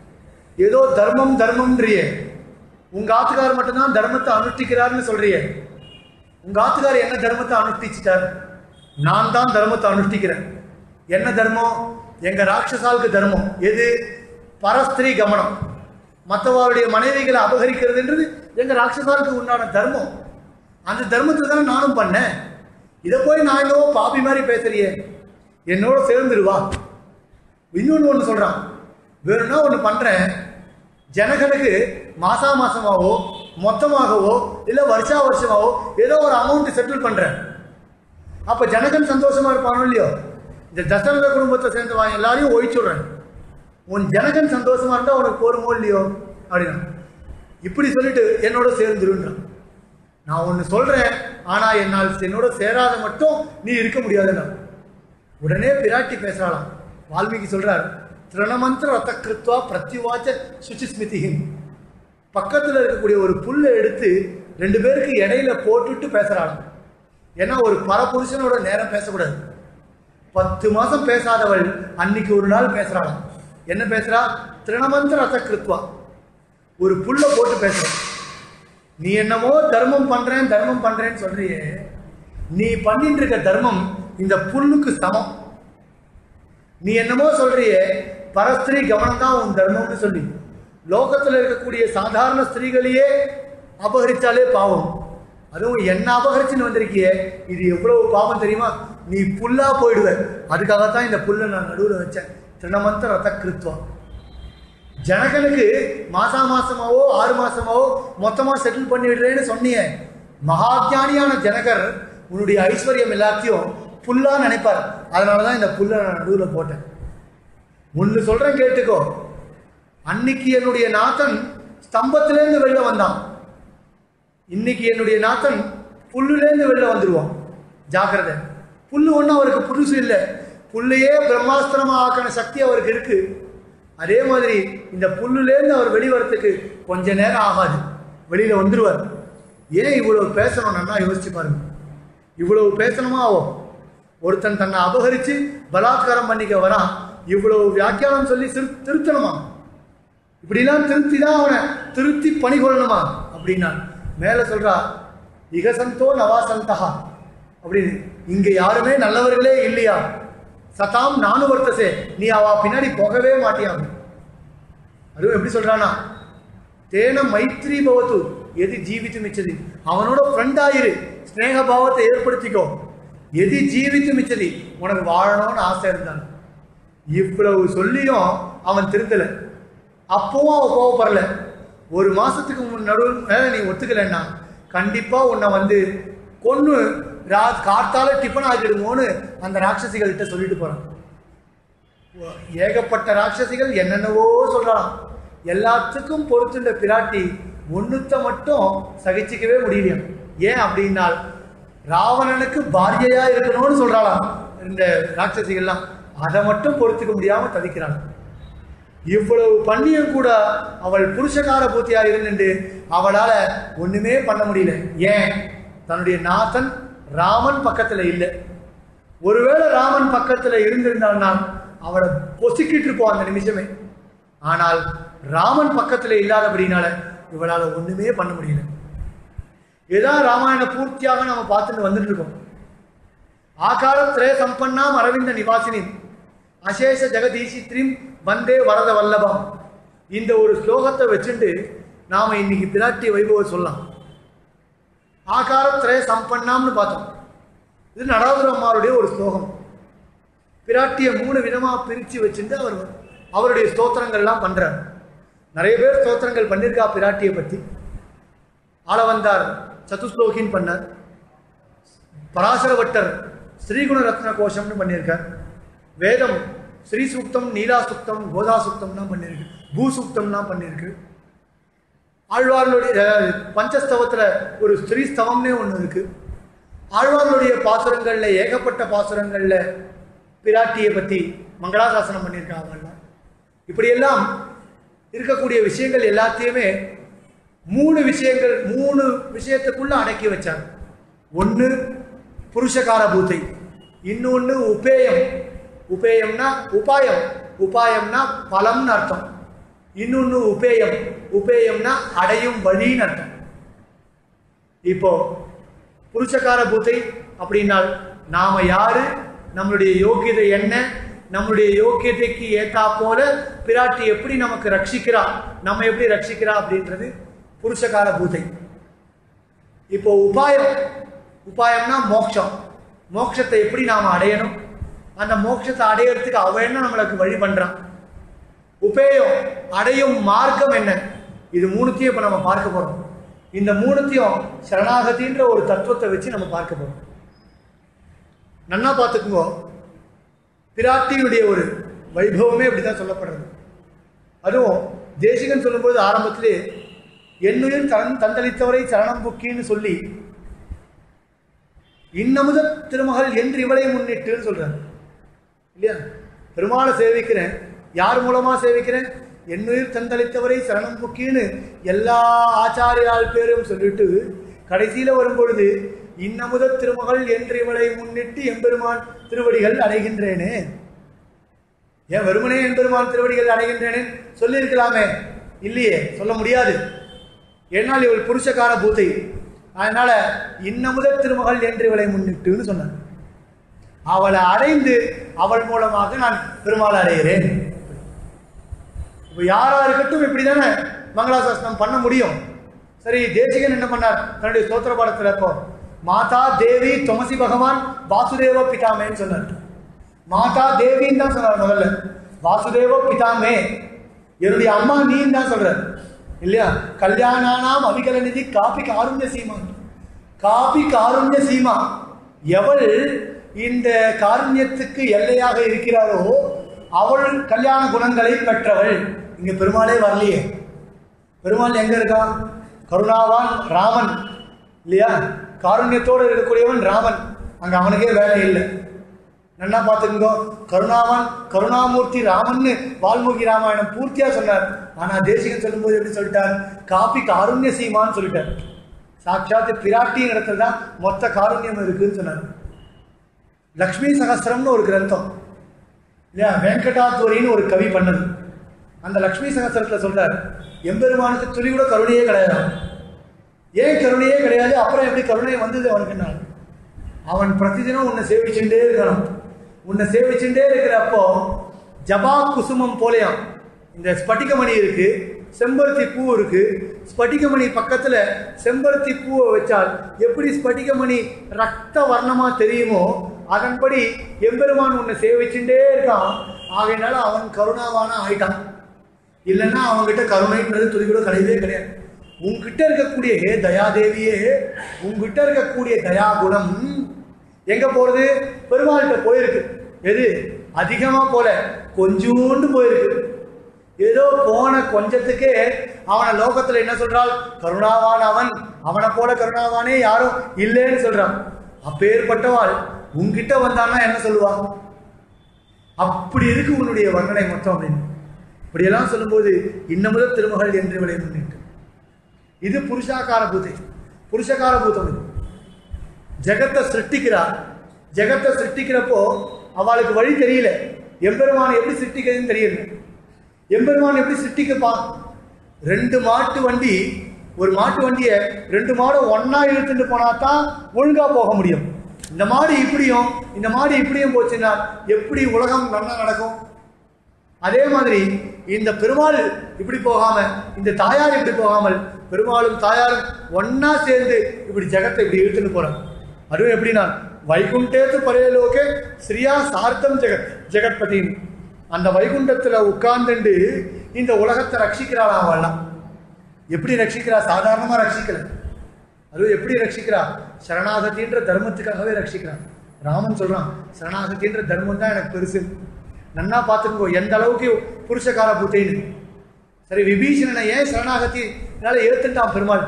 ஏதோ தர்மம் தர்மம்ன்றியே, உங்க ஆத்துக்கார் மட்டும்தான் தர்மத்தை அனுஷ்டிக்கிறார்னு சொல்றியே, உங்க ஆத்துக்கார் என்ன தர்மத்தை அனுஷ்டிச்சிட்டார்? நான் தான் தர்மத்தை அனுஷ்டிக்கிறேன். என்ன தர்மம்? எங்க ராட்சசாலுக்கு தர்மம் எது? பரஸ்திரீ கமனம், மற்றவருடைய மனைவிகளை அபகரிக்கிறதுன்றது எங்க ராட்சசாலுக்கு உண்டான தர்மம். அந்த தர்மத்தை தானே நானும் பண்ணேன். இதை போய் நான் என்னவோ பாபி மாதிரி பேசுறியே, என்னோட சேர்ந்துருவா. இன்னொன்னு ஒன்று சொல்றான், வேணும்னா ஒன்று பண்றேன், ஜனகனுக்கு மாசா மாசமாவோ மொத்தமாகவோ இல்லை வருஷா வருஷமாவோ ஏதோ ஒரு அமௌண்ட் செட்டில் பண்றேன். அப்ப ஜனகன் சந்தோஷமா இருப்பானோ இல்லையோ? இந்த தசரத குடும்பத்தை சேர்ந்தவன் எல்லாரையும் ஒழிச்சுடுறேன், உன் ஜனகன் சந்தோஷமா இருந்தா உனக்கு போருமோ இல்லையோ அப்படின்னா, இப்படி சொல்லிட்டு என்னோட சேர்ந்துருன்றான். நான் ஒன்று சொல்றேன், ஆனா என்னால் என்னோட சேராத மட்டும் நீ இருக்க முடியாதுன்னா. உடனே பிராட்டி பேசுறாளாம். வால்மீகி சொல்றார், திருணமந்திர ரத்த கிருத்வா பிரத்யுவாச்ச சுச்சிஸ்மிதிஹிம். பக்கத்தில் இருக்கக்கூடிய ஒரு புல்லை எடுத்து ரெண்டு பேருக்கு இடையில போட்டுட்டு பேசுறாளாம். ஏன்னா ஒரு பரபுருஷனோட நேரம் பேசக்கூடாது. பத்து மாசம் பேசாதவள் அன்னைக்கு ஒரு நாள் பேசுறாளாம். என்ன பேசுறா? திருணமந்திர ரத்த கிருத்வா, ஒரு புல்ல போட்டு பேசுற. நீ என்னமோ தர்மம் பண்றேன் தர்மம் பண்றேன்னு சொல்றியே, நீ பண்ணிட்டு இருக்க தர்மம் இந்த புல்லுக்கு சமம். நீ என்னமோ சொல்றியே பரஸ்திரீ கவனம் தான் உன் தர்மம்னு சொல்லி, லோகத்தில் இருக்கக்கூடிய சாதாரண ஸ்திரீகளையே அபகரிச்சாலே பாவம், அதுவும் என்ன அபகரிச்சுன்னு வந்திருக்கியே, இது எவ்வளவு பாவம் தெரியுமா? நீ புல்லா போயிடுவ. அதுக்காகத்தான் இந்த புல்லை நான் நடுவில் வச்சேன். திருணமந்திர ரத்த கிருத்வா. ஜனகனுக்கு மாசா மாசமாவோ ஆறு மாசமாவோ மொத்தமா செட்டில் பண்ணி விடுறேன்னு சொன்னிய மகாஜானியான ஜனகர் உன்னுடைய ஐஸ்வர்யம் எல்லாத்தையும் புல்லா நினைப்பார். அதனாலதான் இந்த புல்லை நான் நடுவில் போட்டேன். ஒன்னு சொல்றேன் கேட்டுக்கோ, அன்னைக்கு என்னுடைய நாத்தன் ஸ்தம்பத்திலேருந்து வெளில வந்தான், இன்னைக்கு என்னுடைய நாத்தன் புல்லுலேருந்து வெளில வந்துடுவான். ஜாக்கிரதை. புல்லு ஒன்றும் அவருக்கு புதுசு இல்லை, புல்லையே பிரம்மாஸ்திரமா ஆக்கின சக்தி அவருக்கு இருக்கு. அதே மாதிரி இந்த புல்லுலேருந்து அவர் வெளிவரத்துக்கு கொஞ்ச நேரம் ஆகாது, வெளியில வந்துடுவார். ஏன் இவ்வளவு பேசணும்னா யோசிச்சு பாருங்க. இவ்வளவு பேசணுமா? ஆகும் ஒருத்தன் தன்னை அபகரித்து பலாத்காரம் பண்ணிக்க வரான், இவ்வளவு வியாக்கியானம் சொல்லி திரு திருத்தணுமா? இப்படிலாம் திருத்தி தான் அவனை திருத்தி பணி கொள்ளணுமா அப்படின்னா மேலே சொல்றா இகசந்தோ நவாசந்தகா அப்படின்னு. இங்கே யாருமே நல்லவர்களே இல்லையா? சதாம் நானு வர்த்தசே, நீ அவ பின்னாடி போகவே மாட்டியாங்க. அதுவும் எப்படி சொல்றானா, தேன மைத்ரி பவத்து எது ஜீவித்து மிச்சதி, அவனோட ஃப்ரெண்ட் ஆயிரு, ஸ்னேக பாவத்தை ஏற்படுத்திக்கோ. எது ஜீவித்து மிச்சதி, உனக்கு வாழணும்னு ஆசை இருந்தான். இவ்வளவு சொல்லியும் அவன் திருந்தல. அப்பவும் அவன் கோவப்படல. ஒரு மாசத்துக்கு முன் நடுவில் மேல நீ ஒத்துக்கலன்னா கண்டிப்பா உன்னை வந்து கொன்னு ரா காத்தால டிஃபன் ஆகிடுமோன்னு அந்த ராட்சசிகள்கிட்ட சொல்லிட்டு போறான். ஏகப்பட்ட ராட்சசிகள் என்னென்னவோ சொல்றான். எல்லாத்துக்கும் பொறுத்துட்ட பிராட்டி ஒன்னுத்த மட்டும் சகிச்சிக்கவே முடியலையா. ஏன் அப்படின்னால் ராவணனுக்கு பாரியையா இருக்கணும்னு சொல்றாளாம் இந்த ராட்சசிகள்லாம். அதை மட்டும் பொறுத்துக்க முடியாம தவிக்கிறாள். இவ்வளவு பண்ணியும் கூட அவள் புருஷகார பூத்தியா இருந்து அவளால ஒண்ணுமே பண்ண முடியல. ஏன்? தன்னுடைய நாதன் ராமன் பக்கத்துல இல்லை. ஒருவேளை ராமன் பக்கத்துல இருந்திருந்தால்னா அவளை பொசுக்கிட்டு இருப்போம் அந்த நிமிஷமே. ஆனால் ராமன் பக்கத்துல இல்லாதபடினால இவளால ஒண்ணுமே பண்ண முடியல. ஏதாவது ராமாயண பூர்த்தியாக நம்ம பார்த்துட்டு வந்துட்டு இருக்கோம். ஆகாரம் திரே சம்பன்னாம் அரவிந்த நிவாசினி அசேஷ ஜெகதீசித்ரீம் வந்தே வரத வல்லபம். இந்த ஒரு ஸ்லோகத்தை வச்சுட்டு நாம இன்னைக்கு பிராட்டி வைபவம் சொல்லலாம். ஆகாரம் திரே சம்பன்னாம்னு பார்த்தோம். இது நடாதுர அம்மாருடைய ஒரு ஸ்லோகம். பிராட்டியை மூணு விதமா பிரிச்சு வச்சுட்டு அவர் அவருடைய ஸ்தோத்திரங்கள்லாம் பண்றார். நிறைய பேர் ஸ்தோத்திரங்கள் பண்ணியிருக்கா பிராட்டியை பற்றி. ஆளவந்தார் சதுஸ்லோகின்னு பண்ணார். பராசரவட்டர் ஸ்ரீகுண ரத்ன கோஷம்னு பண்ணியிருக்கார். வேதம் ஸ்ரீ சூக்தம், நீலா சுக்தம், கோதா சுக்தம்லாம் பண்ணியிருக்கு. பூ சுக்தம்லாம் பண்ணியிருக்கு. ஆழ்வார்களுடைய பஞ்சஸ்தவத்தில் ஒரு ஸ்ரீஸ்தவம்னே ஒன்று இருக்கு. ஆழ்வார்களுடைய பாசுரங்களில் ஏகப்பட்ட பாசுரங்களில் பிராட்டியை பற்றி மங்களாசாசனம் பண்ணியிருக்காங்க. இப்படியெல்லாம் இருக்கக்கூடிய விஷயங்கள் எல்லாத்தையுமே மூணு விஷயங்கள் மூணு விஷயத்துக்குள்ள அடக்கி வச்சாங்க. ஒன்று புருஷகார பூத்தை, இன்னொன்று உபேயம். உபேயம்னா உபாயம், உபாயம்னா பலம்னு அர்த்தம். இன்னொன்று உபேயம், உபேயம்னா அடையும் வழின்னு அர்த்தம். இப்போ புருஷகார பூத்தை அப்படின்னால் நாம யாரு, நம்மளுடைய யோகியதை என்ன, நம்மளுடைய யோகியதைக்கு ஏத்தா போல பிராட்டி எப்படி நமக்கு ரட்சிக்கிறா, நம்ம எப்படி ரட்சிக்கிறா அப்படின்றது புருஷகார பூத்தை. இப்போ உபாயம், உபாயம்னா மோட்சம். மோட்சத்தை எப்படி நாம அடையணும், அந்த மோட்சத்தை அடையறதுக்கு அவ என்ன நம்மளுக்கு வழி பண்றான். உபேயம் அடையும் மார்க்கம் என்ன, இது மூணுத்தையும் இப்ப நம்ம பார்க்க போறோம். இந்த மூணுத்தையும் சரணாகதின்ற ஒரு தத்துவத்தை வச்சு நம்ம பார்க்க போறோம். நன்னா பார்த்துக்குங்கோ. பிராட்டியுடைய ஒரு வைபவமே இப்படிதான் சொல்லப்படுறது. அதுவும் தேசிகன் சொல்லும்போது ஆரம்பத்திலே என்னுயிர் தன் தந்தளித்தவரை சரணம் புக்கின்னு சொல்லி இன்னமுத திருமகள் என்று இவளை முன்னிட்டுன்னு சொல்றாரு இல்லையா. பெருமாளை சேவிக்கிறேன், யார் மூலமா சேவிக்கிறேன்? என்னுயிர் தந்தளித்தவரை சரணம் புக்கின்னு எல்லா ஆச்சாரியால் பேரும் சொல்லிட்டு கடைசியில வரும்பொழுது இன்னமுத திருமகள் என்று இவளை முன்னிட்டு எம்பெருமான் திருவடிகள் அடைகின்றேனே. ஏன் வெறுமனே எம்பெருமான் திருவடிகள் அடைகின்றேனே சொல்லியிருக்கலாமே? இல்லையே, சொல்ல முடியாது. ஏன்னால் இவள் புருஷகார பூத்தை. அதனால இன்னமுத திருமகள் என்று இவளை முன்னிட்டுன்னு சொன்னார். அவளை அடைந்து அவள் மூலமாக நான் பெருமாளை அடைகிறேன். இப்போ யாரா இருக்கட்டும் இப்படிதானே மங்களாசாசனம் பண்ண முடியும். சரி, தேசிகன் என்ன பண்ணார் தன்னுடைய ஸ்தோத்திர பாடத்தில்? இப்போ மாதா தேவி தொமசி பகவான் வாசுதேவ பிதாமேன்னு சொன்னார். மாதா தேவின்னு தான் சொன்னார் முதல்ல. வாசுதேவ பிதாமே, என்னுடைய அம்மா நீன்னு தான் சொல்றார் இல்லையா. கல்யாணானாம் அவிகல நிதி காபி காருண்ய சீமா. காபி காருண்ய சீமா, எவள் இந்த காருண்யத்துக்கு எல்லையாக இருக்கிறாரோ அவள் கல்யாண குணங்களை பெற்றவள். இங்க பெருமாளே வரலையே. பெருமாள் எங்க இருக்கான்? கருணாவான் ராமன் இல்லையா. காருண்யத்தோடு இருக்கக்கூடியவன் ராமன். அங்க அவனுக்கே வேலை இல்லை. நல்லா பார்த்துக்கோ. கருணாவான் கருணாமூர்த்தி ராமன்னு வால்மீகி ராமாயணம் பூர்த்தியா சொன்னார். ஆனா தேசிகன் சொல்லும்போது எப்படி சொல்லிட்டார்? காப்பி காருண்ய சீமான்னு சொல்லிட்டார். சாட்சாத் பிராட்டியின் இடத்துல தான் மொத்த காருண்யம் இருக்குன்னு சொன்னார். லக்ஷ்மி சகஸ்திரம்னு ஒரு கிரந்தம் இல்லையா, வெங்கடாத்வரின்னு ஒரு கவி பண்ணது. அந்த லக்ஷ்மி சகஸ்திரத்தில் சொல்றார், எம்பெருமானுக்கு துளி கூட கருணையே கிடையாது. ஏன் கருணையே கிடையாது? அப்புறம் எப்படி கருணை வந்தது அவனுக்குன்னா, அவன் பிரதிதினம் உன்னை சேவிச்சுட்டே இருக்கணும். உன்னை சேவிச்சுட்டே இருக்கிறப்போ ஜபா குசுமம் போலையாம். இந்த ஸ்பட்டிகமணி இருக்கு, செம்பருத்தி பூ இருக்கு. ஸ்பட்டிகமணி பக்கத்துல செம்பருத்தி பூவை வச்சால் எப்படி ஸ்பட்டிகமணி ரத்த வர்ணமா தெரியுமோ அதன்படி எம்பெருமான் உன்னை சேவிச்சுட்டே இருக்கான். ஆகையினால அவன் கருணாவான ஆயிட்டான். இல்லைன்னா அவன்கிட்ட கருணைன்றது துளி கூட கிடையவே கிடையாது. உங்ககிட்ட இருக்கக்கூடிய ஹே தயாதேவியே, உங்ககிட்ட இருக்கக்கூடிய தயா குணம் எங்க போறது? பெருமாள்கிட்ட போயிருக்கு. எது அதிகமா போல, கொஞ்சோண்டு போயிருக்கு. ஏதோ போன கொஞ்சத்துக்கே அவனை லோகத்துல என்ன சொல்றாள்? கருணாவான் அவன், அவனை போல கருணாவானே யாரும் இல்லைன்னு சொல்றான். அப்பேற்பட்டவாள் உங்ககிட்ட வந்தான்னா என்ன சொல்லுவான்? அப்படி இருக்கு உன்னுடைய வர்ணனை மொத்தம் அப்படின்னு. இப்படியெல்லாம் சொல்லும்போது இன்னமுதல் திருமகள் என்று விளை முன்னிட்டு இது புருஷாக்கார பூத்தை, புருஷகார பூத்தம். இது ஜெகத்தை சிருஷ்டிக்கிறார். ஜெகத்தை சிருஷ்டிக்கிறப்போ அவளுக்கு வழி தெரியல. எம்பெருமானை எப்படி சிருஷ்டிக்கிறதுன்னு தெரியல. எம்பெருமான் எப்படி சிருஷ்டிக்கப்பா? ரெண்டு மாட்டு வண்டி, ஒரு மாட்டு வண்டியை ரெண்டு மாடை ஒன்னா இழுத்துட்டு போனா தான் ஒழுங்கா போக முடியும். இந்த மாடு இப்படியும் இந்த மாடு இப்படியும் போச்சுன்னா எப்படி உலகம் நல்லா நடக்கும்? அதே மாதிரி இந்த பெருமாள் இப்படி போகாம, இந்த தாயார் இப்படி போகாமல், பெருமாளும் தாயாரும் ஒன்னா சேர்ந்து இப்படி ஜெகத்தை இப்படி இழுத்துட்டு போறாங்க. அதுவும் எப்படின்னா வைகுண்டேத்து பரையலோகே ஸ்ரீயா சார்த்தம் ஜெகத் ஜெகத்பதின்னு அந்த வைகுண்டத்துல உட்கார்ந்துண்டு இந்த உலகத்தை ரட்சிக்கிறாள். அவள்லாம் எப்படி ரட்சிக்கிறா? சாதாரணமா ரட்சிக்கல. அதுவும் எப்படி ரட்சிக்கிறா? சரணாகத்தின்ற தர்மத்துக்காகவே ரட்சிக்கிறான். ராமன் சொல்றான், சரணாகத்தின்ற தர்மம் தான் எனக்கு பெருசு. நன்னா பார்த்துக்கோ எந்த அளவுக்கு புருஷகார பூத்தைன்னு. சரி, விபீஷணனை ஏன் சரணாகத்தினால ஏத்துட்டான் பெருமாள்?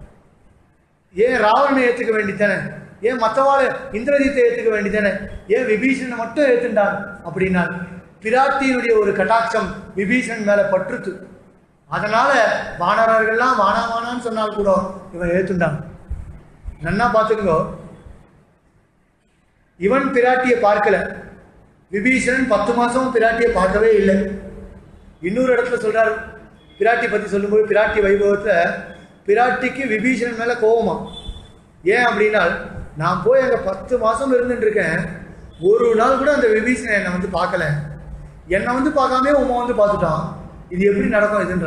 ஏன் ராவணனை ஏத்துக்க வேண்டித்தானே? ஏன் மற்றவாளை இந்திரஜித்தை ஏத்துக்க வேண்டித்தானே? ஏன் விபீஷணனை மட்டும் ஏத்துட்டான் அப்படின்னா பிராட்டியினுடைய ஒரு கட்டாட்சம் விபீஷணன் மேல பற்றுத்து. அதனால வானரர்கள்லாம் வானா வானான்னு சொன்னால் கூட இவன் ஏத்துண்டான். நன்னா பார்த்துக்கோ, இவன் பிராட்டியை பார்க்கல. விபீஷணன் பத்து மாசமும் பிராட்டியை பார்க்கவே இல்லை. இன்னொரு இடத்துல சொல்றாரு பிராட்டி பத்தி சொல்லும்போது, பிராட்டி வைபவத்துல பிராட்டிக்கு விபீஷணன் மேல கோபமா. ஏன் அப்படின்னா, நான் போய் அங்க பத்து மாசம் இருந்துட்டு இருக்கேன், ஒரு நாள் கூட அந்த விபீஷணன் என்னை வந்து பார்க்கல, என்னை வந்து பார்க்காம உமா வந்து பார்த்துட்டான், இது எப்படி நடக்கும் இதுன்ற.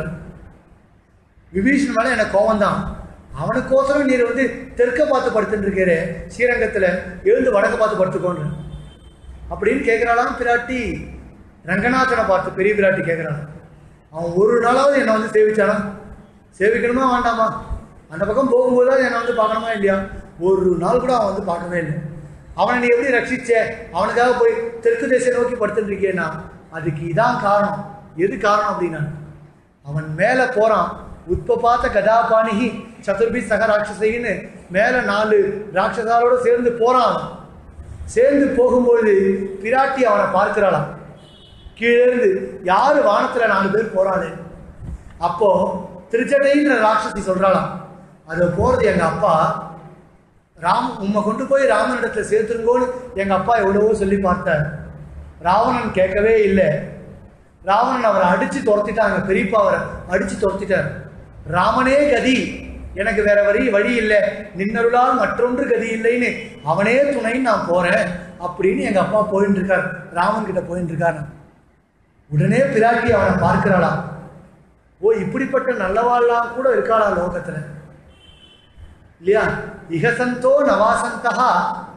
விபீஷணன் மேல எனக்கு கோபம் தான். அவனுக்கோசரம் நீர் வந்து தெற்க பார்த்து படுத்துட்டு இருக்கிறே, ஸ்ரீரங்கத்துல எழுந்து வடக்க பார்த்து படுத்துக்கோன்னு அப்படின்னு கேட்கிறாளாம் பிராட்டி. ரங்கநாதனை பார்த்து பெரிய பிராட்டி கேட்கிறான், அவன் ஒரு நாளாவது என்னை வந்து சேவிச்சானா? சேவிக்கணுமா வேண்டாமா? அந்த பக்கம் போகும்போது என்னை வந்து பார்க்கணுமா இல்லையா? ஒரு நாள் கூட அவன் வந்து பார்க்கவே இல்லை. அவனை நீ எப்படி ரட்சிச்சே? அவனுக்காக போய் தெற்கு தேசம் நோக்கி படுத்துட்டு இருக்கேன்னா அதுக்கு இதான் காரணம். எது காரணம் அப்படின்னா, அவன் மேல போறான். உத்பபாத்த கதாபாணிகி சதுர்பி சக ராட்சசின்னு மேல நாலு ராட்சசாலோட சேர்ந்து போறான். சேர்ந்து போகும்போது பிராட்டி அவனை பார்க்கிறாளாம். கீழே இருந்து யாரு வானத்துல நாலு பேர் போறாளே, அப்போ திருச்சடைன்ற ராட்சசி சொல்றாளாம், அது போறது எங்க அப்பா ராம், உம்மை கொண்டு போய் ராமனிடத்துல சேர்த்துருங்கோன்னு எங்க அப்பா எவ்வளவோ சொல்லி பார்த்தார். ராவணன் கேட்கவே இல்லை. ராவணன் அவரை அடிச்சு துரத்திட்டாங்க. பெரியப்பா அவரை அடிச்சு துரத்திட்டார். ராமனே கதி, எனக்கு வேற வழி வழி இல்லை, நின்னருளால் மற்றொன்று கதி இல்லைன்னு அவனே துணைன்னு நான் போறேன் அப்படின்னு எங்க அப்பா போயிட்டு இருக்கார், ராமன் கிட்ட போயிட்டு இருக்காரு. உடனே பிராட்டி அவனை பார்க்கிறாளா, ஓ இப்படிப்பட்ட நல்லவாள்லாம் கூட இருக்காளா லோகத்துல இல்லையா? இகசந்தோ நவாசந்தா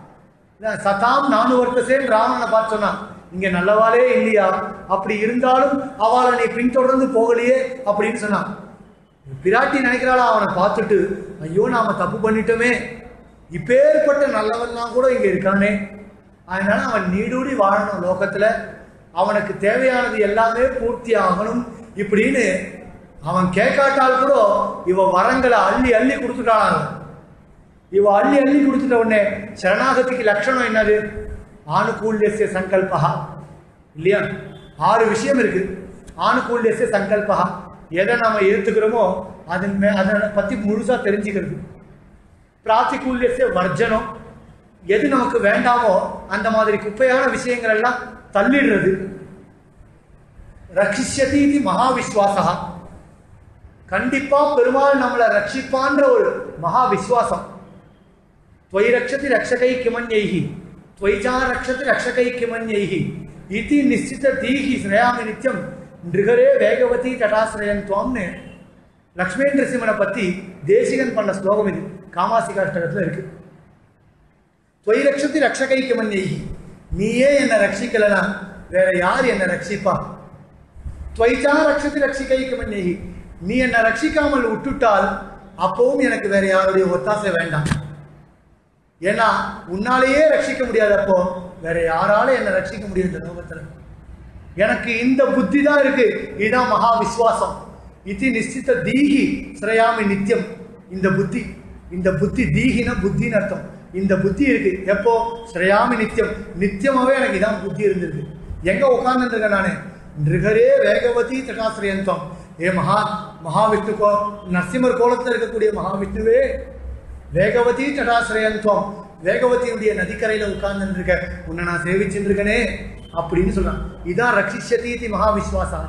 சதாம் நானு வர்த்தசேன்னு ராவணனை பார்த்து சொன்னான். இங்க நல்லவாளே இல்லையா, அப்படி இருந்தாலும் அவளை நீ பின்தொடர்ந்து போகலையே அப்படின்னு சொன்னான். பிராட்டி நினைக்கிறாளா அவனை பார்த்துட்டு, ஐயோ நாம தப்பு பண்ணிட்டோமே, இப்பேற்பட்ட நல்லவன்லாம் கூட இங்க இருக்கானே, அதனால அவன் நீடூடி வாழணும் லோகத்துல, அவனுக்கு தேவையானது எல்லாமே பூர்த்தி ஆகணும் இப்படின்னு அவன் கேட்காட்டால் கூட இவ வரங்களை அள்ளி அள்ளி கொடுத்துட்டாளாங்க. இவ அள்ளி அள்ளி கொடுத்துட்ட உடனே சரணாகதிக்கு லட்சணம் என்னது? ஆணுகூல்யஸ்ய சங்கல்பா இல்லையா? ஆறு விஷயம் இருக்கு. ஆணுகூல்யஸ்ய சங்கல்பா, எதை நம்ம ஏத்துக்கிறோமோ அதன் மே அதை பத்தி முழுசா தெரிஞ்சுக்கிறது. பிராத்திகூல்யஸ்ய வர்ஜனம், எது நமக்கு வேண்டாமோ அந்த மாதிரி குப்பையான விஷயங்கள் எல்லாம் தள்ளிடுறது. ரட்சிஷ்யதி இது மகா விஸ்வாசா, கண்டிப்பா பெருமாள் நம்மளை ரட்சிப்பான்ற ஒரு மகா விஸ்வாசம். त्वयि रक्षति रक्षकै किमन्यैहि त्वयिचा रक्षति रक्षकै किमन्यैहि इति निश्चित दीहि श्रयामि नित्यम नृगरे वेगवती तटाश्रयं त्वाम्ने லக்ஷ்மேந்திர சிம்மனை பத்தி தேசிகன் பண்ண ஸ்லோகம் இது. காமாசிகா அஷ்டகத்துல இருக்கு. त्वयि रक्षति रक्षकै किमन्यैहि, நீயே என்னை ரட்சிக்கலனா வேற யார் என்னை ரட்சிப்பா? त्वयिचा रक्षति रक्षकै किमन्यैहि, நீ என்னை ரட்சிக்காமல் விட்டுட்டால் அப்பவும் எனக்கு வேற யாருடைய ஒத்தாசை வேண்டாம். ஏன்னா உன்னாலேயே ரட்சிக்க முடியாதப்போ வேற யாரால என்ன ரட்சிக்க முடியும் இந்த லோகத்துல? எனக்கு இந்த புத்தி தான் இருக்கு. இதுதான் மகா விஸ்வாசம். இது நிச்சித தீகி ஸ்ரயாமி நித்தியம். இந்த புத்தி, இந்த புத்தி தீகினா புத்தின்னு அர்த்தம். இந்த புத்தி இருக்கு எப்போ? ஸ்ரயாமி நித்தியம், நித்தியமாவே எனக்கு இதான் புத்தி இருந்திருக்கு. எங்க உட்கார்ந்துருக்கேன் நானு? நிருகரே வேகவதி தட்டாசிரியந்தம். ஏ மகா மகாவிஷ்ணு கோ நரசிம்மர் கோலத்தில் இருக்கக்கூடிய மகாவிஷ்ணுவே, வேகவதி தடாசிரயத்துவம், வேகவதியுடைய நதிக்கரையில உட்கார்ந்து இருக்க உன்னை நான் சேவிச்சுட்டு இருக்கனே அப்படின்னு சொல்றான். இதான் ரட்சிஷ்யதி இது மகா விஸ்வாசா.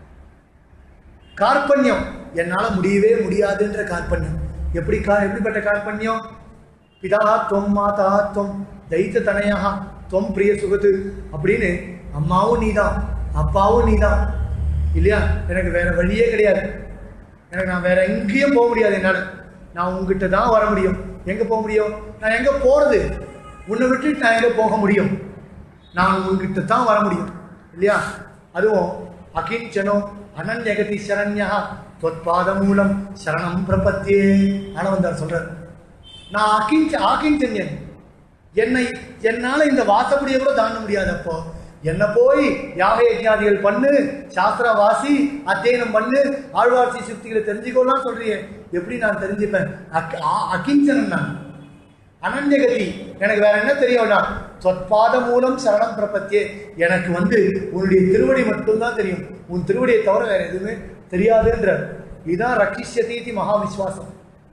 கார்பண்யம், என்னால முடியவே முடியாதுன்ற கார்பண்யம். எப்படி கா எப்படிப்பட்ட கார்பண்யம்? பிதா துவம் மாதா துவம் தைத்த தனையா துவம் பிரிய சுகத்து அப்படின்னு அம்மாவும் நீதான் அப்பாவும் நீதான் இல்லையா? எனக்கு வேற வழியே கிடையாது. எனக்கு நான் வேற எங்கேயும் போக முடியாது. என்னால நான் உங்ககிட்ட தான் வர முடியும். எங்க போக முடியும்? நான் எங்க போறது? உன்னை விட்டுட்டு நான் எங்க போக முடியும்? நான் உங்ககிட்ட தான் வர முடியும் இல்லையா? அதுவும் அகிஞ்சனோ அனன்யகதி சரண்யா தொற்பாத மூலம் சரணம் பிரபத்தியே ஆனவந்தார் சொல்றார். நான் அகிஞ்ச ஆகிஞ்சன்யன், என்னை என்னால இந்த வாசப்படியை கூட தாண்ட முடியாதப்போ என்ன போய் யாக யஜ்ஞாதிகள் பண்ணு, சாஸ்திர வாசி, அத்தியனம் பண்ணு, ஆழ்வார்த்தி சுத்திகளை தெரிஞ்சுக்கோலாம் சொல்றியே, எப்படி நான் தெரிஞ்சுப்பேன்? அகிஞ்சனன் நான், அனன்யகதி, எனக்கு வேற என்ன தெரியும்னா தொற்பாத மூலம் சரணம் பிரபத்தியே, எனக்கு வந்து உன்னுடைய திருவடி மட்டும்தான் தெரியும், உன் திருவடியை தவிர வேற எதுவுமே தெரியாதுன்ற. இதுதான் ரட்சிஷ்யதி மகா விஸ்வாசம்.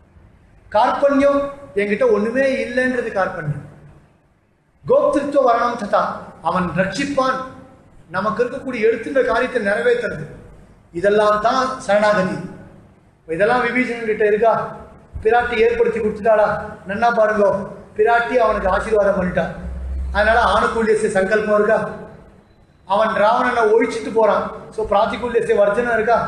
கார்பண்யம், என்கிட்ட ஒண்ணுமே இல்லைன்றது கார்பண்யம். கோப்திருத்துவ வரணம் ததா, அவன் ரட்சிப்பான், நமக்கு இருக்கக்கூடிய எடுத்துன்ற காரியத்தை நிறைவேற்றுறது, இதெல்லாம் தான் சரணாகதி. இதெல்லாம் விபீஷணன் கிட்ட இருக்கா? பிராட்டி ஏற்படுத்தி கொடுத்துட்டாளா? நன்னா பாருங்க, பிராட்டி அவனுக்கு ஆசீர்வாதம் பண்ணிட்டான். அதனால ஆணுகூல்யச சங்கல்பம் இருக்கா? அவன் ராவணனை ஒழிச்சிட்டு போறான். ஸோ பிராத்திகூல்யச வர்ஜனம் இருக்கா?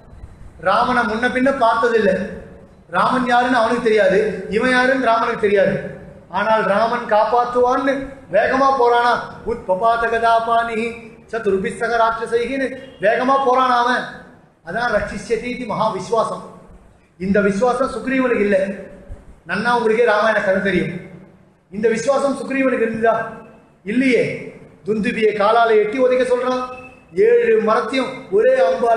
ராமனை முன்ன பின்ன பார்த்ததில்லை. ராமன் யாருன்னு அவனுக்கு தெரியாது, இவன் யாருன்னு ராமனுக்கு தெரியாது. ஆனால் ராமன் காப்பாற்றுவான்னு வேகமா போறானா. உத் பபாத கதாபானி சதுர்பிஸ்தக ராட்சசைகின்னு வேகமா போறானா அவன். அதான் ரட்சிஷ்யதி மகா விஸ்வாசம். இந்த விஸ்வாசம் சுக்ரீவனுக்கு இல்லை. நன்னா உங்களுக்கே ராமாயண கதை தெரியும். இந்த விஸ்வாசம் சுக்ரீவனுக்கு இருந்ததா? இல்லையே. துந்துபியை காலால எட்டி உதைக்க சொல்றான், ஏழு மரத்தையும் ஒரே அம்பால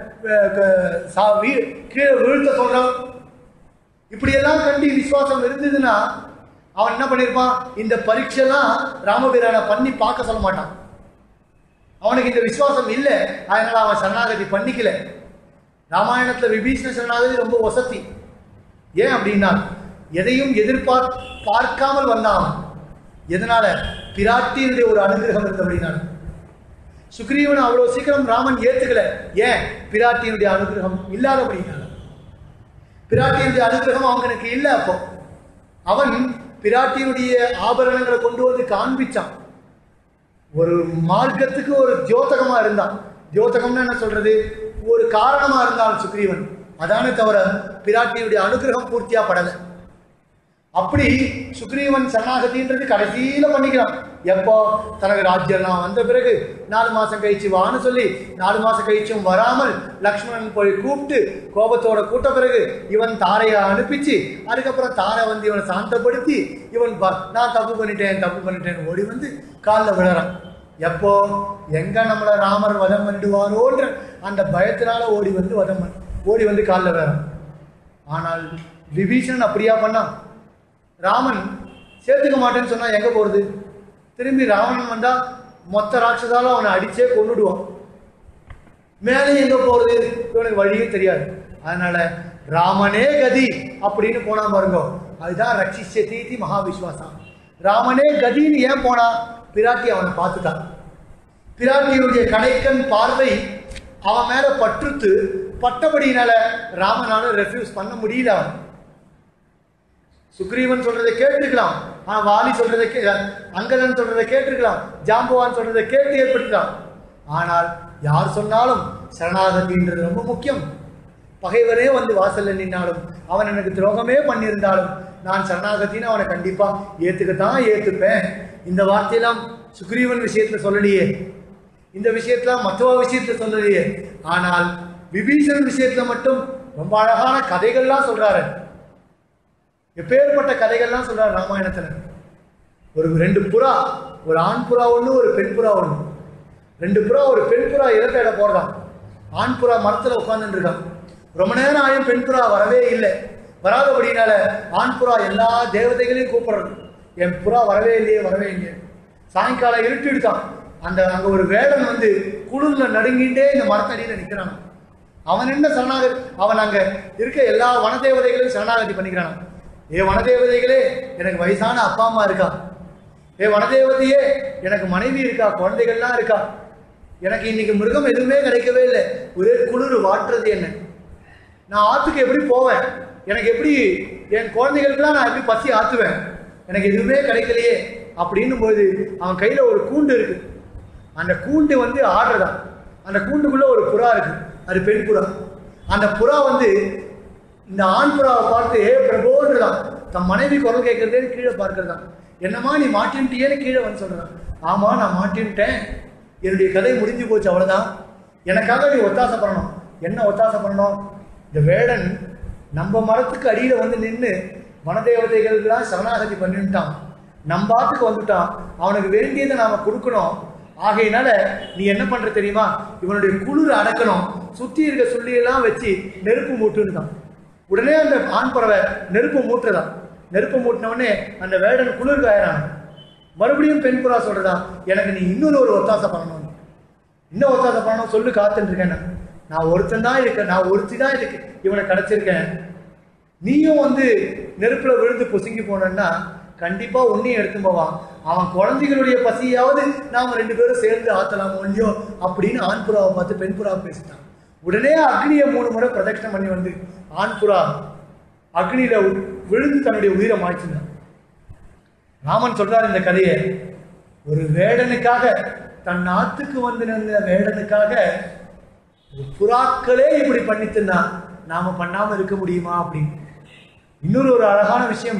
கீழே வீழ்த்த சொல்றான். இப்படியெல்லாம் கண்டி விசுவாசம் இருந்ததுன்னா அவன் என்ன பண்ணிருப்பான்? இந்த பரீட்சைலாம் ராமபிரான பண்ணி பார்க்க சொல்ல மாட்டான். அவனுக்கு இந்த விசுவாசம் இல்லை, அதனால அவன் சரணாகதி பண்ணிக்கல. ராமாயணத்துல விபீஷண சரணாகதி ரொம்ப வசதி. ஏன் அப்படின்னா எதையும் எதிர்பார் பார்க்காமல் வந்தான் அவன். எதனால? பிராட்டியினுடைய ஒரு அனுகிரகம் இருந்தபடினால. சுக்ரீவன் அவ்வளவு சீக்கிரம் ராமன் ஏத்துக்கல. ஏன்? பிராட்டியினுடைய அனுகிரகம் இல்லாதபடினால. பிராட்டியினுடைய அனுகிரகம் அவனுக்கு இல்லை. அப்போ அவன் பிராட்டியினுடைய ஆபரணங்களை கொண்டு வந்து காண்பிச்சான். ஒரு மார்க்கத்துக்கு ஒரு தியோதகமா இருந்தான். தியோதகம்னா என்ன சொல்றது? ஒரு காரணமா இருந்தான் சுக்ரீவன். அதானே தவிர பிராட்டியுடைய அனுகிரகம் பூர்த்தியா படலை. அப்படி சுக்ரீவன் சரணாகதின்றது கடைசியில பண்ணிக்கிறான். எப்போ? தனக்கு ராஜ்யம்லாம் வந்த பிறகு நாலு மாசம் கழிச்சு வான்னு சொல்லி, நாலு மாசம் கழிச்சும் வராமல் லக்ஷ்மணன் போய் கூப்பிட்டு கோபத்தோட கூட்ட பிறகு இவன் தாரையை அனுப்பிச்சு, அதுக்கப்புறம் தாரை வந்து இவனை சாந்தப்படுத்தி இவன் நான் தப்பு பண்ணிட்டேன் தப்பு பண்ணிட்டேன்னு ஓடி வந்து காலில் விழறான். எப்போ? எங்க நம்மளை ராமர் வதம் பண்ணிடுவாரோன்ற அந்த பயத்தினால ஓடி வந்து வதம் ஓடி வந்து காலில் விழறான். ஆனால் விபீஷணன் அப்படியா பண்ணான்? ராமன் சேர்த்துக்க மாட்டேன்னு சொன்னா எங்க போறது? திரும்பி ராவணன் வந்தா மொத்த ராட்சசாலும் அவனை அடிச்சே கொண்டுடுவான். மேலே எங்க போறது? இவனுக்கு வழியே தெரியாது. அதனால ராமனே கதி அப்படின்னு போனா பாருங்க. அதுதான் ரட்சிஷ்யதி மகாவிஸ்வாசம். ராமனே கதின்னு ஏன் போனா? பிராட்டி அவனை பார்த்துட்டான். பிராட்டியுடைய கடைக்கண் பார்வை அவன் மேல பற்றுத்து பட்டபடினால ராமனால ரெஃப்யூஸ் பண்ண முடியல. அவன் சுக்ரீவன் சொல்றதை கேட்டிருக்கலாம், ஆனா வாலி சொல்றதை கே அங்கதன் சொல்றதை கேட்டிருக்கலாம், ஜாம்பவான் சொல்றதை கேட்டு ஏற்படுத்தலாம். ஆனால் யார் சொன்னாலும் சரணாகதின்றது ரொம்ப முக்கியம். பகைவரே வந்து வாசல்ல நின்னாலும் அவன் எனக்கு துரோகமே பண்ணியிருந்தாலும் நான் சரணாகத்தின்னு அவனை கண்டிப்பா ஏத்துக்கத்தான் ஏத்துப்பேன். இந்த வார்த்தையெல்லாம் சுக்ரீவன் விஷயத்துல சொல்லலையே, இந்த விஷயத்துல மற்றவ விஷயத்துல சொல்லலையே. ஆனால் விபீஷணன் விஷயத்துல மட்டும் ரொம்ப அழகான கதைகள்லாம் சொல்றாரு. எப்பேற்பட்ட கதைகள்லாம் சொல்றாரு ராமாயணத்துல. ஒரு ரெண்டு புறா, ஒரு ஆண் புறா ஒண்ணு, ஒரு பெண் புறா ஒண்ணு. ரெண்டு புறா, ஒரு பெண் புறா இறக்கையிட போறதான். ஆண் புறா மரத்துல உட்கார்ந்துட்டு இருக்கான். ரொம்ப நேரம் ஆயும் பெண் புறா வரவே இல்லை. வராதபடினால ஆண் புறா எல்லா தேவதைகளையும் கூப்பிடுறது, என் புறா வரவே இல்லையே வரவே இல்லையே. சாயங்காலம் இருட்டு எடுத்தான். அந்த அங்க ஒரு வேடன் வந்து குளிர்ல நடுங்கிட்டே இந்த மரத்தடியில நிக்கிறான். அவன் என்ன சரணாகதி, அவன் அங்க இருக்க எல்லா வனதேவதைகளையும் சரணாகதி பண்ணிக்கிறான். ஏ வனதேவதைகளே, எனக்கு வயசான அப்பா அம்மா இருக்கா. ஏ வனதேவதையே, எனக்கு மனைவி இருக்கா, குழந்தைகள்லாம் இருக்கா. எனக்கு இன்னைக்கு மிருகம் எதுவுமே கிடைக்கவே இல்லை, ஒரே குளிர் வாட்டுறது என்ன. நான் ஆற்றுக்கு எப்படி போவேன், எனக்கு எப்படி என் குழந்தைகளுக்கெல்லாம் நான் எப்படி பசி ஆற்றுவேன், எனக்கு எதுவுமே கிடைக்கலையே அப்படின்னும் போது அவன் கையில ஒரு கூண்டு இருக்கு. அந்த கூண்டு வந்து ஆடுறதான். அந்த கூண்டுக்குள்ள ஒரு புறா இருக்கு, அது பெண் புறா. அந்த புறா வந்து இந்த ஆண் புறாவை பார்த்து ஏ பிரபோன்றதான், தன் மனைவி குரல் கேட்கறதேன்னு கீழே பார்க்கறதான். என்னம்மா நீ மாட்டின்ட்டியேன்னு கீழே வந்து சொல்றான். ஆமா நான் மாட்டின்ட்டேன், என்னுடைய கதை முடிஞ்சு போச்சு, அவ்வளவுதான். எனக்காக நீ ஒத்தாசை பண்ணணும். என்ன ஒத்தாசை பண்ணணும்? இந்த வேடன் நம்ம மரத்துக்கு அடியில வந்து நின்று வனதேவதைகள்லாம் சரணாகதி பண்ணிட்டான், நம்ம ஆத்துக்கு வந்துட்டான், அவனுக்கு வேண்டியதை நாம கொடுக்கணும். ஆகையினால நீ என்ன பண்ற தெரியுமா, இவனுடைய குளிர் அடக்கணும், சுத்தி இருக்க சொல்லியெல்லாம் வச்சு நெருப்பு மூட்டுன்னு தான். உடனே அந்த ஆண் பறவை நெருப்பு மூட்டுறதான். நெருப்பு மூட்டினவுடனே அந்த வேடன் குளிர் காயறான். மறுபடியும் பெண் புறா சொல்றதா, எனக்கு நீ இன்னொரு ஒரு ஒத்தாசை பண்ணணும், இன்னும் ஒத்தாசை பண்ணணும் சொல்லு, காத்துட்டு இருக்கேன். நான் ஒருத்தன் தான் இருக்கேன், நான் ஒருத்தி தான் இருக்கு இவனை கிடைச்சிருக்கேன். நீயும் வந்து நெருப்புல விழுந்து பொசுங்கி போனன்னா கண்டிப்பா உன்னையும் எடுத்து போவான். அவன் குழந்தைகளுடைய பசியாவது நாம ரெண்டு பேரும் சேர்ந்து ஆத்தலாமோ இல்லையோ அப்படின்னு ஆண் புறாவை பார்த்து பெண் புறாவை பேசிட்டான். உடனே அக்னியை மூணு முறை பிரதட்சணம் பண்ணி வந்து ஆண் புறா அக்னியில விழுந்து தன்னுடைய உயிரை மாய்ச்சினான். ராமன் சொல்றார் இந்த கதையை, ஒரு வேடனுக்காக, தன் நாட்டுக்கு வந்து நின்ற வேடனுக்காக புறாக்களே இப்படி பண்ணித்துனா நாம பண்ணாம இருக்க முடியுமா அப்படின்னு. இன்னொரு ஒரு அழகான விஷயம்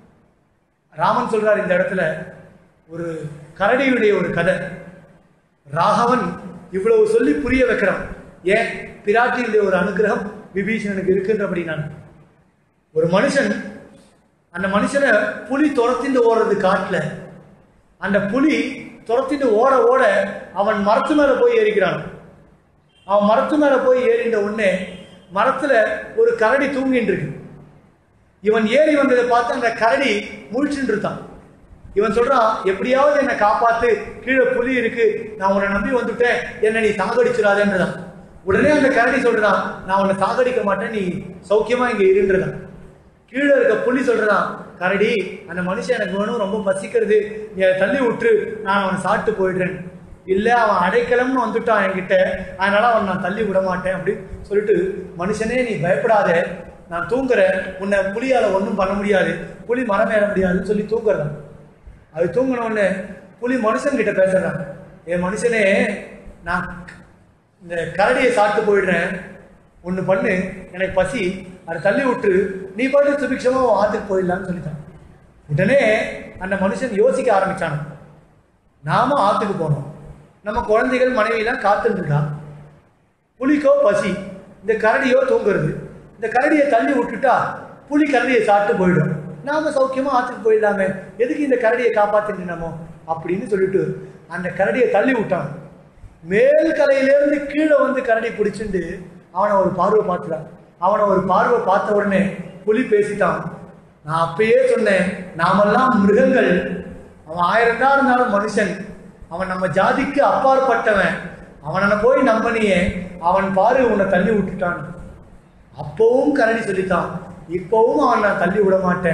ராமன் சொல்றார் இந்த இடத்துல. ஒரு கரடியுடைய ஒரு கதை. ராகவன் இவ்வளவு சொல்லி புரிய வைக்கிறான். ஏன்? பிராட்டியுடைய ஒரு அனுகிரகம் விபீஷணனுக்கு இருக்குன்றபடி. நான் ஒரு மனுஷன், அந்த மனுஷனை புலி துரத்திட்டு ஓடுறது காட்டுல. அந்த புலி துரத்திட்டு ஓட ஓட அவன் மரத்து மேல போய் ஏறிக்கிறான். அவன் மரத்து மேல போய் ஏறின்ற உடனே மரத்துல ஒரு கரடி தூங்கிட்டு இருக்கு. இவன் ஏறி வந்ததை பார்த்து அந்த கரடி முழிச்சுட்டு இருக்கான். இவன் சொல்றான், எப்படியாவது என்னை காப்பாத்து, கீழே புலி இருக்கு, நான் உன்னை நம்பி வந்துட்டேன், என்னை நீ சாகடிச்சிடாதேன்றதான். உடனே அந்த கரடி சொல்றான், நான் உன்னை சாகடிக்க மாட்டேன், நீ சௌக்கியமா இங்க இருன்றதான். கீழே இருக்க புலி சொல்றான், கரடி அந்த மனுஷன் எனக்கு வேணும், ரொம்ப பசிக்கிறது, நீ அதை தள்ளி விட்டுரு, நான் அவனை சாப்பிட்டு போயிடுறேன். இல்ல அவன் அடைக்கலம்னு வந்துட்டான் என்கிட்ட, அதனால அவன் நான் தள்ளி விட மாட்டேன் அப்படின்னு சொல்லிட்டு, மனுஷனே நீ பயப்படாத, நான் தூங்குறேன், உன்னை புலியால ஒன்றும் பண்ண முடியாது, புலி மரம் ஏற முடியாதுன்னு சொல்லி தூங்குறதான். அது தூங்கின உடனே புலி மனுஷன் கிட்ட பேசுறான், என் மனுஷனே நான் இந்த கரடியை சாப்பிட்டு போயிடுறேன், ஒன்று பண்ணு, எனக்கு பசி, அதை தள்ளி விட்டு நீ பாட்டு சுபிக்ஷமா ஆத்துக்கு போயிடலான்னு சொல்லிட்டான். உடனே அந்த மனுஷன் யோசிக்க ஆரம்பிச்சான், நாம ஆத்துக்கு போனோம், நம்ம குழந்தைகள் மனைவியெல்லாம் காத்துட்டு இருக்கா, புலிக்கோ பசி, இந்த கரடியோ தூங்குறது, இந்த கரடியை தள்ளி விட்டுட்டா புலி கரடியை சாப்பிட்டு போயிடும், நாம சௌக்கியமா ஆத்துக்கு போயிடலாமே, எதுக்கு இந்த கரடியை காப்பாத்தினமோ அப்படின்னு சொல்லிட்டு அந்த கரடியை தள்ளி விட்டான். மேல் கரையிலேருந்து கீழே வந்து கரடி பிடிச்சிட்டு அவனை ஒரு பார்வை பார்த்துட்டான். அவனை ஒரு பார்வை பார்த்த உடனே புலி பேசிட்டான், நான் அப்பயே சொன்னேன், நாமெல்லாம் மிருகங்கள், அவன் ஆயிரம் தான் இருந்தாலும் மனுஷன், அவன் நம்ம ஜாதிக்கு அப்பாற்பட்டவன், அவனை போய் நம்பனியே, அவன் பாரு உன்னை தள்ளி விட்டுட்டான். அப்பவும் கரடி சொல்லித்தான், இப்பவும் அவன் நான் தள்ளி விட மாட்டேன்,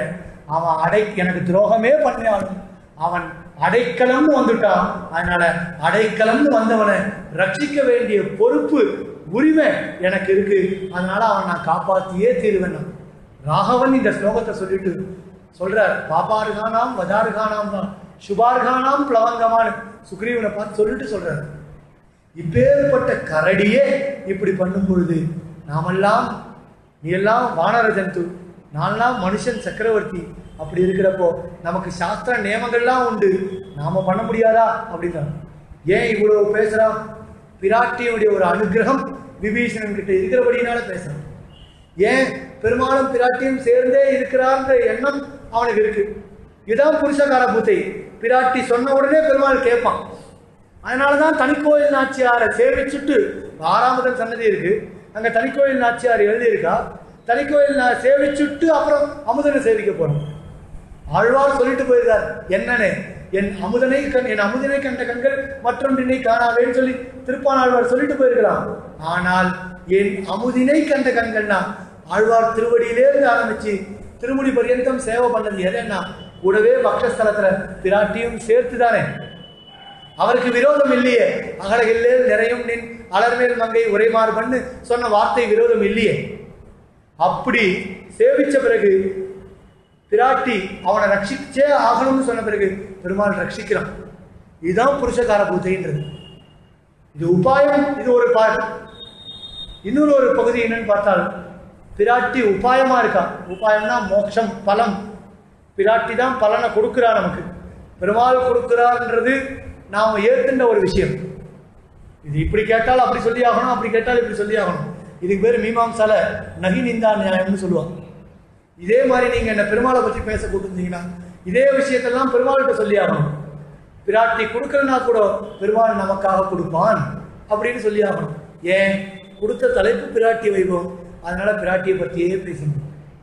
அவன் அடை எனக்கு துரோகமே பண்ணினாலும் அவன் அடைக்கலம்னு வந்துட்டான். அதனால அடைக்கலம்னு வந்தவனை ரட்சிக்க வேண்டிய பொறுப்பு உரிமை எனக்கு இருக்கு. அதனால அவன் நான் காப்பாத்தியே தீருவேன். ராகவன் இந்த ஸ்லோகத்தை சொல்லிட்டு சொல்றார், பாப்பாருகானாம் வதாருகானாம் தான் சுபார்கானாம் பிளவங்கமான சுக்ரீவனை பார்த்து சொல்லிட்டு சொல்றாரு, இப்பேற்பட்ட கரடியே இப்படி பண்ணும் பொழுது நாமெல்லாம், நீ எல்லாம் வானர ஜந்து, நான்லாம் மனுஷன் சக்கரவர்த்தி, அப்படி இருக்கிறப்போ நமக்கு சாஸ்திர நியமங்கள்லாம் உண்டு, நாம பண்ண முடியாதா அப்படின்னா ஏன் இவ்வளவு பேசுறான்? பிராட்டியுடைய ஒரு அனுகிரகம் விபீஷணன் கிட்ட இருக்கிறபடினால பேசுறான். ஏன் பெருமாளும் பிராட்டியும் சேர்ந்தே இருக்கிறார்ன்ற எண்ணம் அவனுக்கு இருக்கு. இதுதான் புருஷகார பூத்தை. பிராட்டி சொன்ன உடனே பெருமாள் கேட்பான். அதனாலதான் தனிக்கோயில் நாச்சியாரை சேவிச்சுட்டு, ஆறாமதன் சன்னதி இருக்கு, அங்க தனிக்கோயில் நாச்சியார் எழுதியிருக்கா, தனிக்கோயில் நான் சேவிச்சுட்டு அப்புறம் அமுதனை சேவிக்க போறோம். ஆழ்வார் சொல்லிட்டு போயிருக்கார், என்னன்னு என் அமுதனை கண் என் அமுதனை கண்ட கண்கள் மற்றொன்றினை காணாவேன்னு சொல்லி திருப்பானாழ்வார் சொல்லிட்டு போயிருக்கலாம். ஆனால் என் அமுதினை கண்ட கண்கள்னா ஆழ்வார் திருவடியிலே இருந்து ஆரம்பிச்சு திருமுடி பரியந்தம் சேவை பண்ணது எதுன்னா கூடவே பக்ஷஸ்தலத்துல பிராட்டியும் சேர்த்துதானே. அவருக்கு விரோதம் இல்லையே. அகலகில்லே நிறையும் நின் அலர்மேல் மங்கை உரைமாறு பண்ணு சொன்ன வார்த்தை விரோதம் இல்லையே. அப்படி சேவிச்ச பிறகு பிராட்டி அவனை ரட்சிச்சே ஆகணும்னு சொன்ன பிறகு பெருமாள் ரட்சிக்கிறான். இதுதான் புருஷகார பூஜைன்றது. இது உபாயம். இது ஒரு பாட்டு. இன்னொரு ஒரு பகுதி என்னன்னு பார்த்தால், பிராட்டி உபாயமா இருக்கா. உபாயம்னா மோட்சம், பலம். பிராட்டி தான் பலனை கொடுக்கிறா நமக்கு. பெருமாள் கொடுக்கிறார்ன்றது நாம ஏற்றுன்ற ஒரு விஷயம். இது இப்படி கேட்டால் அப்படி சொல்லி ஆகணும், அப்படி கேட்டால் இப்படி சொல்லி ஆகணும். இதுக்கு பேர் மீமாம்சால நகி நிந்தா நியாயம்னு சொல்லுவாங்க. இதே மாதிரி நீங்க என்ன பெருமாளை பற்றி பேச கூட்டிருந்தீங்கன்னா இதே விஷயத்தெல்லாம் பெருமாள்கிட்ட சொல்லி ஆகணும். பிராட்டி கொடுக்கலனா கூட பெருமாள் நமக்காக கொடுப்பான் அப்படின்னு சொல்லி ஆகணும். ஏன்? கொடுத்த தலைப்பு பிராட்டி வைபவம். அதனால பிராட்டியை பற்றியே பேசணும்.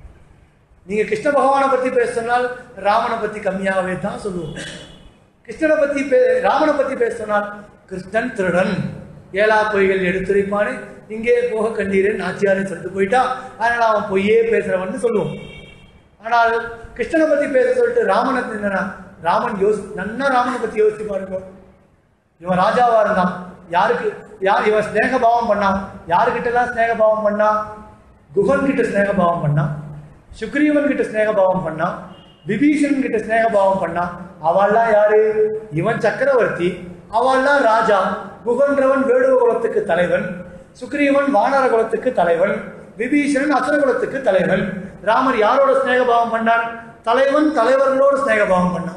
நீங்க கிருஷ்ண பகவானை பத்தி பேச சொன்னால் ராமனை பத்தி கம்மியாகவே தான் சொல்லுவோம். கிருஷ்ணனை பத்தி பே ராமனை பத்தி பேச சொன்னால் கிருஷ்ணன் திருடன், ஏழா பொய்கள் எடுத்துரைப்பானு, இங்கே போக கண்டீரன் நாச்சியாரை சொல்லிட்டு போயிட்டா, அதனால அவன் பொய்யே பேசுறவன்னு சொல்லுவோம். ஆனால் கிருஷ்ணனை பத்தி பேச சொல்லிட்டு ராமனை என்னன்னா, ராமன் யோசி நன்னா ராமனை பத்தி யோசிச்சு பாருங்க. இவன் ராஜாவா இருந்தான், யாருக்கு யார் இவன் ஸ்நேக பாவம் பண்ணான், யாருக்கிட்டலாம் ஸ்நேக பாவம் பண்ணா? குகன் கிட்ட ஸ்நேக பாவம் பண்ணா, சுக்ரீவன் கிட்ட ஸ்நேக பாவம் பண்ணா, விபீஷணன் கிட்ட ஸ்நேக பாவம் பண்ணா. அவள்லாம் யாரு? இவன் சக்கரவர்த்தி, அவள்லாம் ராஜா. குகன்றவன் வேடுவ குலத்துக்கு தலைவன், சுக்ரீவன் வானர குலத்துக்கு தலைவன், விபீஷணன் அசுர குலத்துக்கு தலைவன். ராமர் யாரோட ஸ்நேக பாவம் பண்ணார்? தலைவன் தலைவர்களோட ஸ்நேக பாவம் பண்ணான்.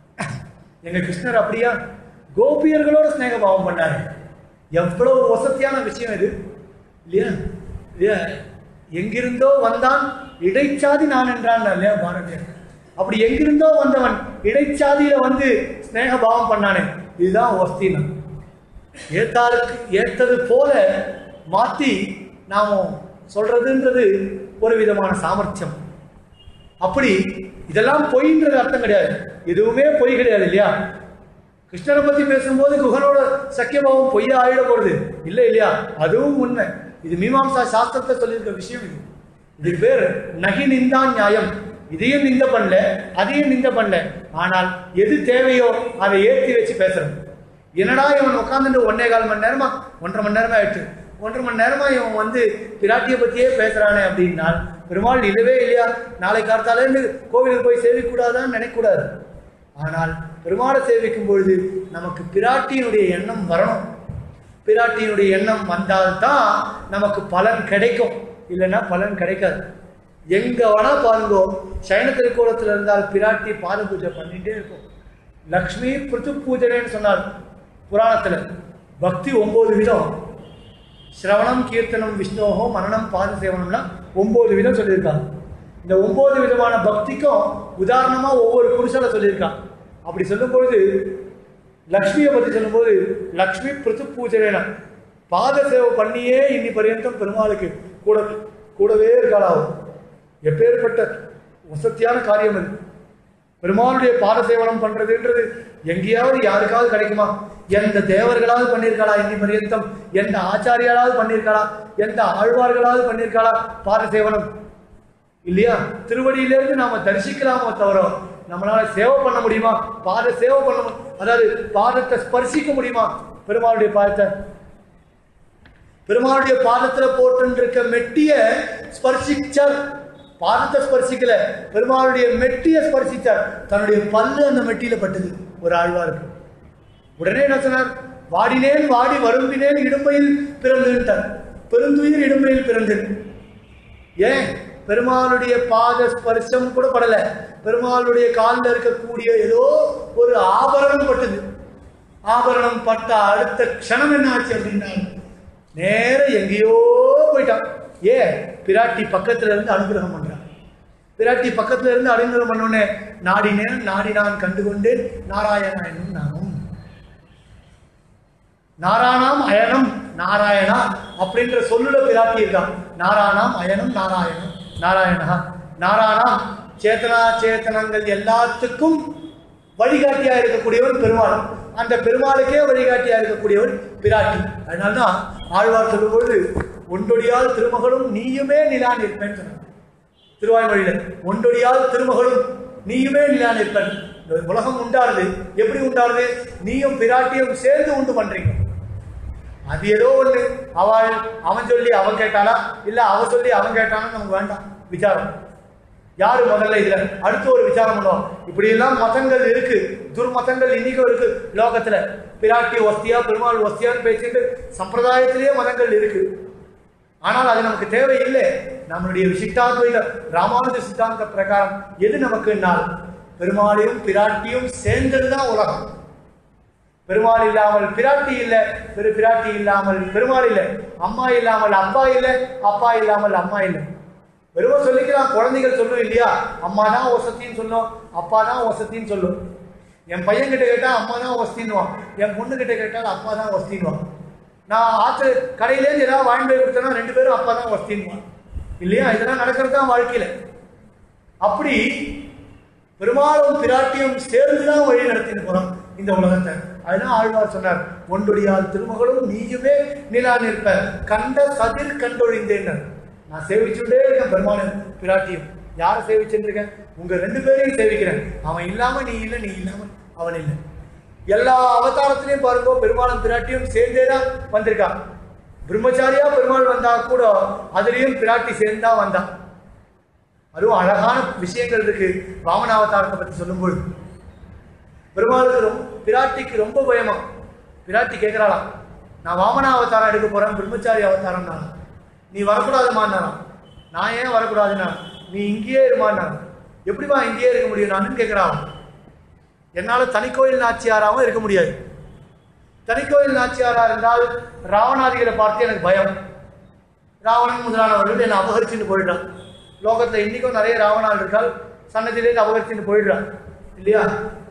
எங்க கிருஷ்ணர் அப்படியா? கோபியர்களோட ஸ்நேக பாவம் பண்ணாரு. எவ்வளவு வசதியான விஷயம் இது இல்லையா? இல்லையா? எங்கிருந்தோ வந்தான் இடைச்சாதி நான் என்றான் இல்லையா பாரதியார். அப்படி எங்கிருந்தோ வந்தவன் இடைச்சாதியில வந்து ஸ்நேக பாவம் பண்ணானே, இதுதான் வஸ்தினா. ஏத்தாளுக்கு ஏத்தது போல மாத்தி நாம சொல்றதுன்றது ஒரு விதமான சாமர்த்தியம். அப்படி இதெல்லாம் பொய்ன்றது அர்த்தம் கிடையாது. எதுவுமே பொய் கிடையாது இல்லையா? கிருஷ்ணனை பத்தி பேசும்போது குகனோட சக்கியபாவம் பொய்யா ஆயிட போறது இல்லை இல்லையா? அதுவும் உண்மை. இது மீமாம்சா சாஸ்திரத்தை சொல்லியிருக்க விஷயம். இது இதுக்கு பேர் நகி நிந்தா நியாயம். இதையும் நிந்த பண்ணல, அதையும் நிந்த பண்ணல. ஆனால் எது தேவையோ அதை ஏற்றி வச்சு பேசுறோம். என்னடா இவன் உட்காந்துட்டு ஒன்னே கால் மணி நேரமா ஒன்றரை மணி நேரமா ஆயிடுச்சு, ஒன்றரை மணி நேரமா இவன் வந்து பிராட்டியை பத்தியே பேசுறானே அப்படின்னா பெருமாள் இல்லவே இல்லையா? நாளை காத்தாலேருந்து கோவிலுக்கு போய் சேவிக்கூடாதான்னு நினைக்கூடாது. ஆனால் பெருமாளை சேவிக்கும் பொழுது நமக்கு பிராட்டியினுடைய எண்ணம் வரணும். பிராட்டியினுடைய எண்ணம் வந்தால்தான் நமக்கு பலன் கிடைக்கும், இல்லைன்னா பலன் கிடைக்காது. எங்க வேணா பாருங்கோ, சைன திருக்கோலத்தில் இருந்தால் பிராட்டி பாத பூஜை பண்ணிட்டே இருக்கும். லக்ஷ்மி பிருத்து பூஜனைன்னு சொன்னால் புராணத்துல பக்தி ஒன்பது விதம். சிரவணம், கீர்த்தனம், விஷ்ணோகோ, மனனம், பாத சேவனம்னா ஒன்பது விதம் சொல்லியிருக்காங்க. இந்த ஒன்பது விதமான பக்திக்கும் உதாரணமா ஒவ்வொரு புருஷனை சொல்லியிருக்கான். அப்படி சொல்லும் பொழுது லக்ஷ்மியை பற்றி சொல்லும்போது லக்ஷ்மி பிருத்து பூஜனை பாத சேவை பண்ணியே இன்னி பரியந்தம் பெருமாளுக்கு கூட கூடவே இருக்காளாகும். எப்பேற்பட்ட வசத்தியான காரியம் அது. பெருமாளுடைய பாத சேவனம் பண்றதுன்றது எங்கேயாவது யாருக்காவது கிடைக்குமா? எந்த தேவர்களாவது பண்ணியிருக்காளா இன்னி பரியந்தம்? எந்த ஆச்சாரியாலாவது பண்ணியிருக்காளா? எந்த ஆழ்வார்களாவது பண்ணியிருக்காளா பாத சேவனம்? இல்லையா? திருவடியிலிருந்து நாம தரிசிக்கலாமோ தவிர நம்மளால சேவை பண்ண முடியுமா? பாத சேவை பண்ண, அதாவது பாதத்தை ஸ்பர்சிக்க முடியுமா? பெருமாளுடைய பாதத்தை, பெருமாளுடைய பாதத்துல போட்டு இருக்க மெட்டிய ஸ்பர்சிச்சார். பாதத்தை ஸ்பர்சிக்கல, பெருமாளுடைய மெட்டிய ஸ்பர்சிச்சார். தன்னுடைய பல்லு அந்த மெட்டியில பட்டது ஒரு ஆழ்வாருக்கு. உடனே என்ன சொன்னார்? வாடினேன் வாடி வரும்பினேன் இடும்பையில் பிறந்துட்டார். பெருந்துயிர் இடும்பையில் பிறந்து. ஏன்? பெருமாளுடைய பாத ஸ்பர்சம் கூட படல, பெருமாளுடைய காலில் இருக்கக்கூடிய ஏதோ ஒரு ஆபரணம் பட்டது. ஆபரணம் பட்ட அடுத்த க்ஷணம் என்ன ஆச்சு அப்படின்னா நேர எங்கேயோ போயிட்டான். ஏன்? பிராட்டி பக்கத்துல இருந்து அனுகிரகம் பண்றான். பிராட்டி பக்கத்துல இருந்து அனுகிரகம் பண்ணோடனே நாடினேன் நாடி நான் கண்டுகொண்டேன் நாராயணனும் நானும். நாராயணம் அயனம் நாராயணா அப்படின்ற சொல்லுல பிராட்டி இருக்கான். நாராயணம் அயனம் நாராயணம் நாராயணா. நாராயணம் சேத்தனா சேத்தனங்கள் எல்லாத்துக்கும் வழிகாட்டியா இருக்கக்கூடியவன் பெருமாள். அந்த பெருமாளுக்கே வழிகாட்டியா இருக்கக்கூடியவன் பிராட்டி. அதனால்தான் ஆழ்வார் சொல்லும்போது ஒன்றொடியால் திருமகளும் நீயுமே நிலா நிற்பேன் சொன்னார். திருவாய்மொழியில ஒன்றொடியால் திருமகளும் நீயுமே நிலா நிற்பேன். உலகம் உண்டாருது. எப்படி உண்டாருது? நீயும் பிராட்டியும் சேர்ந்து உண்டு பண்றீங்க. அது ஏதோ ஒண்ணு அவள் அவன் சொல்லி அவன் கேட்டாளா, இல்ல அவ சொல்லி அவன் கேட்டானா நமக்கு வேண்டாம் விசாரம். யாரு முதல்ல இதுல அடுத்து ஒரு விசாரம் பண்ணுவோம். இப்படி எல்லாம் மதங்கள் இருக்கு, துர்மதங்கள் இன்னைக்கும் இருக்கு லோகத்துல. பிராட்டி ஒஸ்தியா பெருமாள் ஒஸ்தியான்னு பேசிட்டு சம்பிரதாயத்திலேயே மதங்கள் இருக்கு. ஆனால் அது நமக்கு தேவையில்லை. நம்மளுடைய விசிஷ்டாத்வைத ராமானுஜ சித்தாந்த பிரகாரம் எது நமக்குன்னால் பெருமாளையும் பிராட்டியும் சேர்ந்ததுதான் உலகம். பெருமாள் இல்லாமல் பிராட்டி இல்லை, பெரு பிராட்டி இல்லாமல் பெருமாள் இல்லை, அம்மா இல்லாமல் அப்பா இல்லை, அப்பா இல்லாமல் அம்மா இல்லை. வெறும் சொல்லிக்கலாம். குழந்தைகள் சொல்லும் இல்லையா, அம்மா தான் வசத்தின்னு சொல்லும், அப்பா தான் வசத்தின்னு சொல்லும். என் பையன் கிட்ட கேட்டா அம்மா தான் வசதின்னுவான், என் பொண்ணு கிட்ட கேட்டால் அப்பா தான் வசதின்னுவான். நான் ஆற்று கடையிலேருந்து ஏதாவது வாங்கி போய் கொடுத்தேன்னா ரெண்டு பேரும் அப்பா தான் வசதின்னுவான் இல்லையா? இதெல்லாம் நடக்கிறது தான் வாழ்க்கையில. அப்படி பெருமாளும் பிராட்டியும் சேர்ந்துதான் வழி நடத்தின்னு போறோம் இந்த உலகத்தை. அதுதான் ஆழ்வார் சொன்னார், ஒன்றொடியால் திருமகளும் நீயுமே நிலா நிற்ப கண்ட சதிர் கண்டொழிந்தேன். நான் சேவிச்சுட்டே இருக்கேன் பெருமாளும் பிராட்டியும். யாரை சேவிச்சுட்டு இருக்கேன்? உங்க ரெண்டு பேரையும் சேவிக்கிறேன். அவன் இல்லாம நீ இல்லை, நீ இல்லாம அவன் இல்லை. எல்லா அவதாரத்திலையும் பாருங்க பெருமாளும் பிராட்டியும் சேர்ந்தேதான் வந்திருக்கான். பிரம்மச்சாரியா பெருமாள் வந்தா கூட அதுலயும் பிராட்டி சேர்ந்தா வந்தான். அதுவும் அழகான விஷயங்கள் இருக்கு. வாமன அவதாரத்தை பத்தி சொல்லும்போது பெருமாளுக்கு ரொம்ப பிராட்டிக்கு ரொம்ப பயமா. பிராட்டி கேட்கிறாளாம், நான் வாமன அவதாரம் எடுக்க போறேன், பிரம்மச்சாரி அவதாரம் நான், நீ வரக்கூடாதுமான்னாராம். நான் ஏன் வரக்கூடாதுன்னா, நீ இங்கேயே இருமான்னாரு. எப்படிமா இங்கேயே இருக்க முடியும் நான் கேட்கிறான். என்னால தனிக்கோயில் நாச்சியாராவும் இருக்க முடியாது. தனிக்கோயில் நாச்சியாரா இருந்தால் ராவணாதிகளை பார்த்து எனக்கு பயம். ராவணன் முதலானவர்கள் என்னை அபகரிச்சுன்னு போயிடுறான். லோகத்துல இன்னைக்கும் நிறைய ராவணால் இருக்கால், சன்னதியிலேருந்து அபகரிச்சுன்னு போயிடுறான் இல்லையா?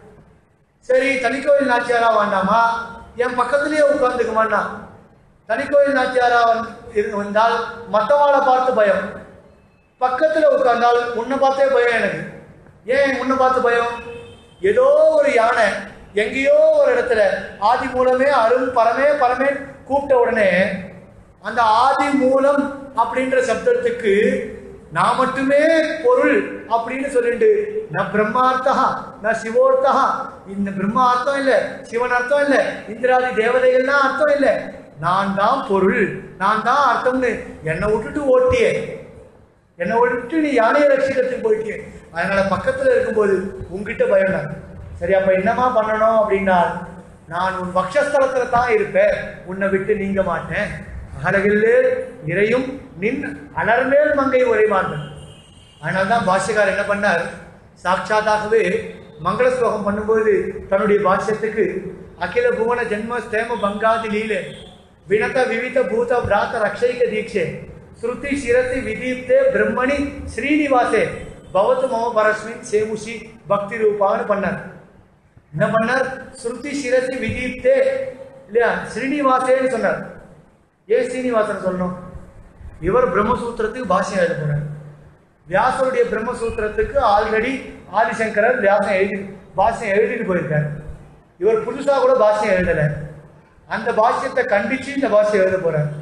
சரி, தனிக்கோயில் நாச்சியாரா வேண்டாமா, என் பக்கத்திலேயே உட்கார்ந்துக்குமான்னா. தனிக்கோயில் நாச்சியாரா வந்தால் மற்றவாளை பார்த்து பயம், பக்கத்துல உட்கார்ந்தால் உன்னை பார்த்தே பயம் எனக்கு. ஏன் உன்னை பார்த்து பயம்? ஏதோ ஒரு யானை எங்கேயோ ஒரு இடத்துல ஆதி மூலமே அரும் பரமே பரமே கூப்பிட்ட உடனே அந்த ஆதி மூலம் அப்படின்ற சப்தத்துக்கு நான் மட்டுமே பொருள் அப்படின்னு சொல்லிட்டு நான் பிரம்மார்த்தா நான் சிவோர்த்தா, இந்த பிரம்மா அர்த்தம் இல்லை, சிவன் அர்த்தம் இல்லை, இந்திராதி தேவதைகள்லாம் அர்த்தம் இல்லை, நான் தான் பொருள், நான் தான் அர்த்தம்னு என்னை விட்டுட்டு ஓட்டியே, என்னை விட்டு நீ யானையை ரட்சிக்கிறதுக்கு போயிட்டியே. அதனால பக்கத்துல இருக்கும்போது உங்ககிட்ட பயம்தான். சரி, அப்ப என்னமா பண்ணணும் அப்படின்னா, நான் உன் பக்ஷஸ்தலத்துல தான் இருப்பேன், உன்னை விட்டு நீங்க மாட்டேன். அழகில்லே இறையும் நின் அலர்மேல் மங்கை உரைமார்கள். அதனால்தான் பாஷ்யக்காரர் என்ன பண்ணார், சாட்சாத்தாகவே மங்கள ஸ்லோகம் பண்ணும்போது தன்னுடைய பாஷ்யத்துக்கு அகில புவன ஜென்ம ஸ்தேம பங்காதி லீலே வினத விவித பூத பிராத்த ரக்ஷைக தீட்சே ஸ்ருதி சிரசி விதீப்தே பிரம்மணி ஸ்ரீனிவாசே பவத்து மம பரஸ்மின் சேமுஷி பக்தி ரூபான்னு பண்ணார். என்ன பண்ணார்? ஸ்ருதி சிரசி விதீப்தே இல்லையா, ஸ்ரீனிவாசேன்னு சொன்னார். ஏன் ஸ்ரீனிவாசன் சொல்லணும்? இவர் பிரம்மசூத்திரத்துக்கு பாஷ்யம் எழுத போறார். வியாசருடைய பிரம்மசூத்திரத்துக்கு ஆல்ரெடி ஆதிசங்கரர் வியாசம் எழுதி பாஷ்யம் எழுதிட்டு போயிருக்கார். இவர் புதுசா கூட பாஷ்யம் எழுதலை. அந்த பாஷ்யத்தை கண்டிச்சு இந்த பாஷ்யம் எழுத போறார்.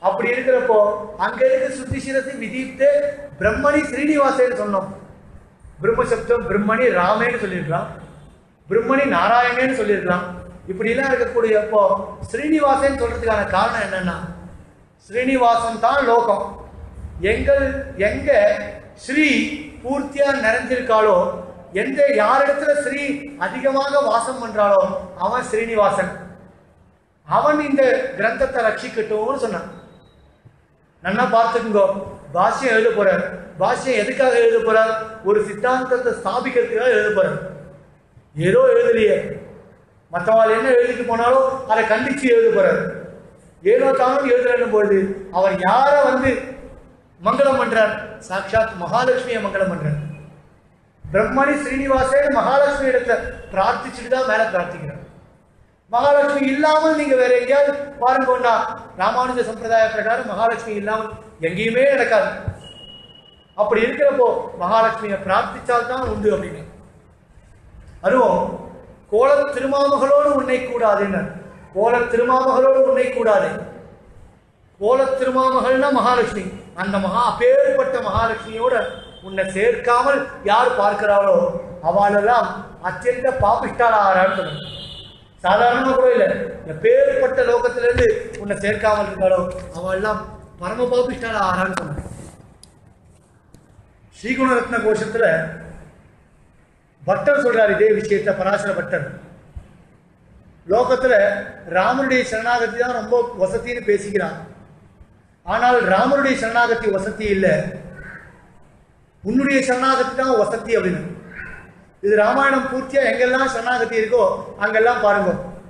அப்படி இருக்கிறப்போ அங்க இருக்க சுத்திசிரத்தை விதித்து பிரம்மணி ஸ்ரீனிவாசன்னு சொன்னோம். பிரம்மசப்தம் பிரம்மணி ராமேன்னு சொல்லியிருக்கலாம், பிரம்மணி நாராயணன்னு சொல்லியிருக்கலாம். இப்படி எல்லாம் இருக்கக்கூடிய அப்போ ஸ்ரீனிவாசன் சொல்றதுக்கான காரணம் என்னன்னா, ஸ்ரீனிவாசன் தான் லோகம். எங்கள் எங்க ஸ்ரீ பூர்த்தியா நிறைஞ்சிருக்காளோ, எந்த யாரிடத்துல ஸ்ரீ அதிகமாக வாசம் பண்றாளோ அவன் ஸ்ரீனிவாசன். அவன் இந்த கிரந்தத்தை ரட்சிக்கட்டும்னு சொன்னான். நல்லா பார்த்துக்குங்கோ, பாஷ்யம் எழுத போறார். பாஷ்யம் எதுக்காக எழுத போறார்? ஒரு சித்தாந்தத்தை ஸ்தாபிக்கிறதுக்காக எழுத போறார். ஏதோ எழுதலையே, மற்றவாள் என்ன எழுதிட்டு போனாலும் அதை கண்டிச்சு எழுத போறார். ஏதோ தானும் எழுதுறன்னும் பொழுது அவர் யார வந்து மங்களம் பண்றார்? சாட்சாத் மகாலட்சுமியை மங்களம் பண்றார். பிரம்மணி ஸ்ரீனிவாசன் மகாலட்சுமி இடத்துல பிரார்த்திச்சுட்டு தான் மேல பிரார்த்திக்கிறார். மகாலட்சுமி இல்லாமல் நீங்க வேற எங்கேயாவது பாருங்கன்னா, ராமானுஜ சம்பிரதாய பிரகாரம் மகாலட்சுமி இல்லாமல் எங்கேயுமே நடக்காது. அப்படி இருக்கிறப்போ மகாலட்சுமியை பிரார்த்திச்சால்தான் உண்டு அப்படின்னு. அதுவும் கோல திருமாமகளோடு உன்னை கூடாதுன்னு, கோல திருமாமகளோடு உன்னை கூடாது. கோல திருமாமகள்னா மகாலட்சுமி. அந்த மகா அப்பேற்பட்ட மகாலட்சுமியோட உன்னை சேர்க்காமல் யார் பார்க்கிறாளோ அவளெல்லாம் அத்தியந்த பாபிஷ்டால் ஆகிறான்னு சொல்லுங்க. சாதாரணமா கூட இல்லை, எப்பேற்பட்ட லோகத்திலிருந்து உன்னை சேர்க்காமல் இருக்காளோ அவள் எல்லாம் பரம பாபிஷ்டால் ஆகிறான்னு சொன்னாங்க. ஸ்ரீகுணரத்ன கோஷத்துல பட்டர் சொல்றாரு இதே விஷயத்த. பராசர பட்டர் லோகத்துல ராமனுடைய சரணாகதி தான் ரொம்ப வசத்தின்னு பேசிக்கிறான். ஆனால் ராமனுடைய சரணாகதி வசதி இல்லை, உன்னுடைய சரணாகதி தான் வசதி அப்படின்னு. இது ராமாயணம் பூர்த்தியா எங்கெல்லாம் சரணாகதி இருக்கோ அங்கெல்லாம் பாருங்க.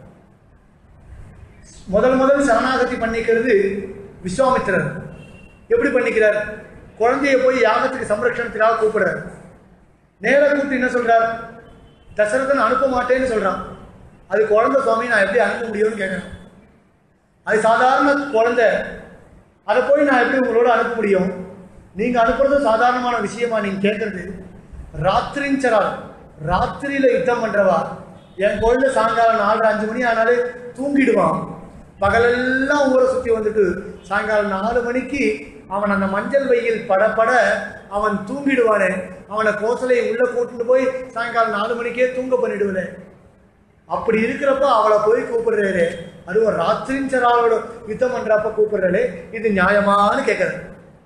முதல் முதல் சரணாகதி பண்ணிக்கிறது விஸ்வாமித்திரர். எப்படி பண்ணிக்கிறார்? குழந்தைய போய் யாகத்துக்கு சம்ரட்சணத்துக்காக கூப்பிடுறார். நேர கூப்பிட்டு என்ன சொல்றார்? தசரதன் அனுப்ப மாட்டேன்னு சொல்றான். அது குழந்தை சுவாமி, நான் எப்படி அனுப்ப முடியும்னு கேட்கணும். அது சாதாரண குழந்தை, அதை போய் நான் எப்படி உங்களோட அனுப்ப முடியும்? நீங்க அனுப்புறது சாதாரணமான விஷயமா நீங்க கேட்கறது? ராத்திரிஞ்சரால், ராத்திரியில யுத்தம் பண்றவா. என் குழந்தை சாயங்காலம் நாலு அஞ்சு மணி ஆனாலே தூங்கிடுவான். பகலெல்லாம் ஊரை சுத்தி வந்துட்டு சாயங்காலம் நாலு மணிக்கு அவன் அந்த மஞ்சள் வெயில் படப்பட அவன் தூங்கிடுவானே. அவனை கோசலையை உள்ள கூட்டிட்டு போய் சாயங்காலம் நாலு மணிக்கே தூங்க பண்ணிடுவேன். அப்படி இருக்கிறப்ப அவளை போய் கூப்பிடுறாரு. அதுவும் ராத்திரிஞ்சராளோட யுத்தம் பண்றப்ப கூப்பிடுறாரு. இது நியாயமானு கேட்கறது.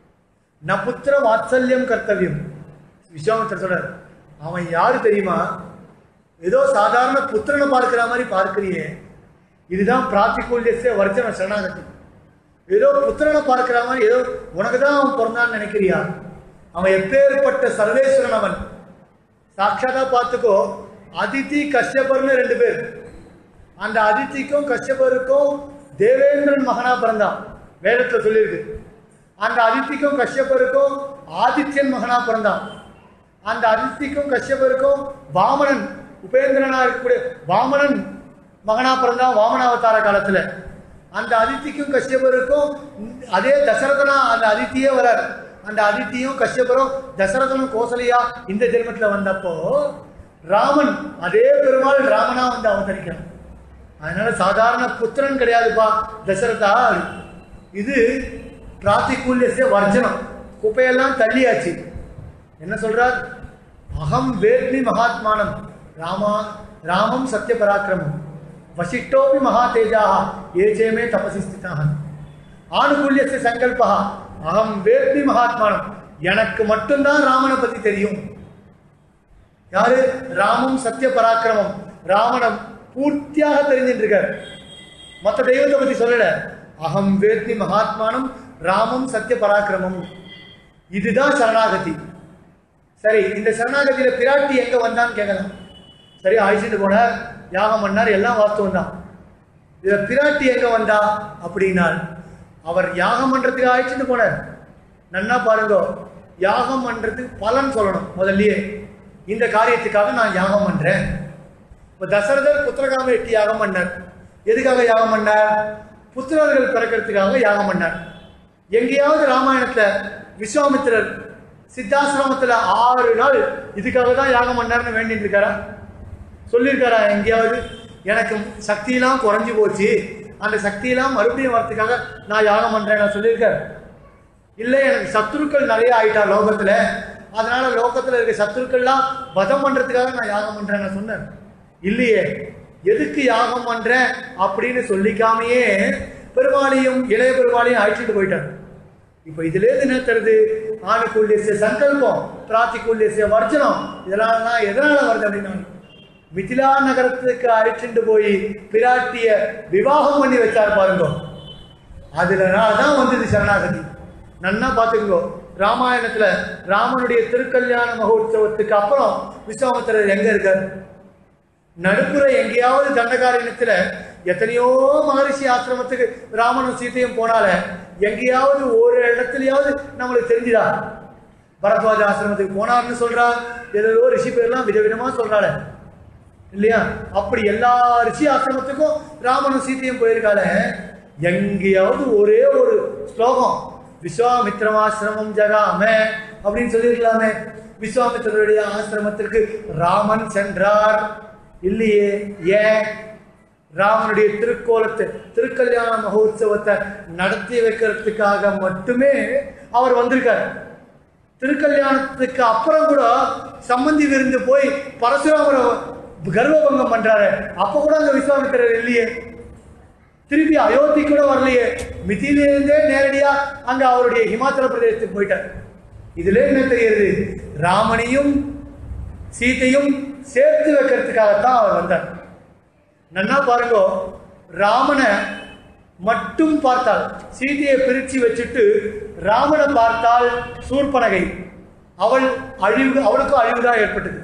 ந புத்திர வாத்சல்யம் கர்த்தவியம். விஸ்வாமித்திரர் சொல்றார், அவன் யாரு தெரியுமா? ஏதோ சாதாரண புத்திரனை பார்க்கிற மாதிரி பார்க்கிறியே, இதுதான் பிராத்திகூல்யஸ்ய வர்ஜன சரணாகதி. ஏதோ புத்திரனை பார்க்கிற மாதிரி, ஏதோ உனக்கு தான் அவன் பிறந்தான்னு நினைக்கிறியா? அவன் எப்பேற்பட்ட சர்வேஸ்வரன். அவன் சாட்சாத்தா பார்த்துக்கோ. அதித்தி கஷ்யபர்னு ரெண்டு பேர். அந்த அதித்திக்கும் கஷ்யபருக்கும் தேவேந்திரன் மகனா பிறந்தான், வேதத்துல சொல்லியிருக்கு. அந்த அதித்திக்கும் கஷ்யபருக்கும் ஆதித்யன் மகனா பிறந்தான். அந்த அதித்திக்கும் கஷ்யபருக்கும் வாமனன், உபேந்திரனா இருக்கக்கூடிய வாமனன் மகனா பிறந்தான் வாமனாவதார காலத்துல. அந்த அதித்திக்கும் கஷ்யபருக்கும் அதே தசரதனா அந்த அதித்தியே வரார். அந்த அதித்தியும் கஷ்யபரும் தசரதனும் கோசலையா இந்த ஜென்மத்துல வந்தப்போ ராமன் அதே பெருமாள் ராமனா வந்து அவதரிக்கிறான். அதனால சாதாரண புத்திரன் கிடையாதுப்பா தசரதா. இது பிராத்திகூல்யஸ்ய வர்ஜனம், குப்பையெல்லாம் தள்ளியாச்சு. என்ன சொல்றார்? அகம் வேத்மி மகாத்மானம் ராமா ராமம் சத்திய பராக்கிரமம் வசிஷ்டோபி மகா தேஜாக ஏஜேமே தபசி ஸ்திதாக ஆனுகூல்யஸ்ய சங்கல்பா அகம் வேத்மி மகாத்மானம். எனக்கு மட்டும்தான் ராமனை பத்தி தெரியும். யாரு? ராமம் சத்திய பராக்கிரமம். ராமனம் பூர்த்தியாக தெரிஞ்சுட்டு இருக்கார். மற்ற தெய்வத்தை பத்தி சொல்லல. அகம் வேத்மி மகாத்மானம் ராமம் சத்திய பராக்கிரமம். இதுதான் சரணாகதி. சரி, இந்த சரணாகதியில பிராட்டி எங்க வந்தான்னு கேட்கலாம். சரி, அழிச்சுட்டு போனார், யாகம் பண்ணார், எல்லாம் வாஸ்தவம் தான். இதுல பிராட்டி எங்க வந்தா அப்படின்னால், அவர் யாகம் பண்றதுக்கு அழிச்சுட்டு போனார். நன்னா பாருங்க, யாகம் பண்றதுக்கு பலன் சொல்லணும் முதல்லயே. இந்த காரியத்துக்காக நான் யாகம் பண்றேன். இப்ப தசரதர் புத்திரகாம வெட்டி யாகம் பண்ணார். எதுக்காக யாகம் பண்ணார்? புத்திரர்கள் பிறக்கிறதுக்காக யாகம் பண்ணார். எங்கேயாவது ராமாயணத்துல விஸ்வாமித்திரர் சித்தாசிரமத்துல ஆறு நாள் இதுக்காக தான் யாகம் பண்ணார்னு வேண்டிட்டு இருக்காரா? சொல்லியிருக்காரா எங்கேயாவது? எனக்கு சக்தியெல்லாம் குறைஞ்சி போச்சு, அந்த சக்தியெல்லாம் மறுபடியும் வரத்துக்காக நான் யாகம் பண்றேன் நான் சொல்லியிருக்கேன். இல்லை எனக்கு சத்துருக்கள் நிறைய ஆயிட்டா லோகத்துல, அதனால லோகத்துல இருக்க சத்துருக்கள்லாம் வதம் பண்றதுக்காக நான் யாகம் பண்றேன் நான் சொன்னேன் இல்லையே. எதுக்கு யாகம் பண்றேன் அப்படின்னு சொல்லிக்காமையே பெருமாளையும் இளைய பெருமாளையும் அழைச்சிட்டு போயிட்டார். இப்ப இதுல இருந்து என்ன தருது? ஆணுக்குள்ளிய சங்கல்பம், பிராத்திக்குள்ளிய வர்ஜனம், இதெல்லாம் தான் எதனால வருது அப்படின்னா, மிதிலா நகரத்துக்கு அழைச்சிட்டு போய் பிராட்டிய விவாகம் பண்ணி வச்சார் பாருங்க, அதுலதான் வந்தது சரணாகதி. நன்னா பாத்துக்கோ, ராமாயணத்துல ராமனுடைய திருக்கல்யாண மகோத்சவத்துக்கு அப்புறம் விஸ்வாமித்திரர் எங்க இருக்கார்? நடுப்புற எங்கேயாவது தண்டகாரண்யத்துல எத்தனையோ மகரிஷி ஆசிரமத்துக்கு ராமனும் சீத்தையும் போனால எங்கேயாவது ஒரு இடத்துலயாவது நம்மளுக்கு தெரிஞ்சுதா? பரத்வாஜ ஆசிரமத்துக்கு போனார்னு சொல்றா, ஏதோ ரிஷி பேர்லாம் விதவிதமா சொல்றாள இல்லையா? அப்படி எல்லா ரிஷி ஆசிரமத்துக்கும் ராமனும் சீத்தையும் போயிருக்காள, எங்கேயாவது ஒரே ஒரு ஸ்லோகம் விஸ்வாமித்ரமாசிரமம் ஜகாம அப்படின்னு சொல்லியிருக்கலாமே. விஸ்வாமித்திரருடைய ஆசிரமத்திற்கு ராமன் சென்றார் இல்லையே. ஏன்? ராமனுடைய திருக்கோலத்தை திருக்கல்யாண மகோத்சவத்தை நடத்தி வைக்கிறதுக்காக மட்டுமே அவர் வந்திருக்கார். திருக்கல்யாணத்துக்கு அப்புறம் கூட சம்பந்தி விருந்து போய் பரசுராமரை கர்வபங்கம் பண்றாரு, அப்ப கூட அங்க விஸ்வாமித்திரர் இல்லையே. திருப்பி அயோத்தி கூட வரலையே, மிதிலிருந்தே நேரடியா அங்க அவருடைய ஹிமாச்சல பிரதேசத்துக்கு போயிட்டார். இதுல என்ன தெரியுது? ராமனையும் சீதையும் சேர்த்து வைக்கிறதுக்காகத்தான் அவர் வந்தார். நன்னா பாருங்க, ராமனை மட்டும் பார்த்தால், சீதையை பிரிச்சு வச்சுட்டு ராமனை பார்த்தால் சூர்பனகை, அவள் அழிவு, அவளுக்கும் அழிவுதான் ஏற்பட்டது.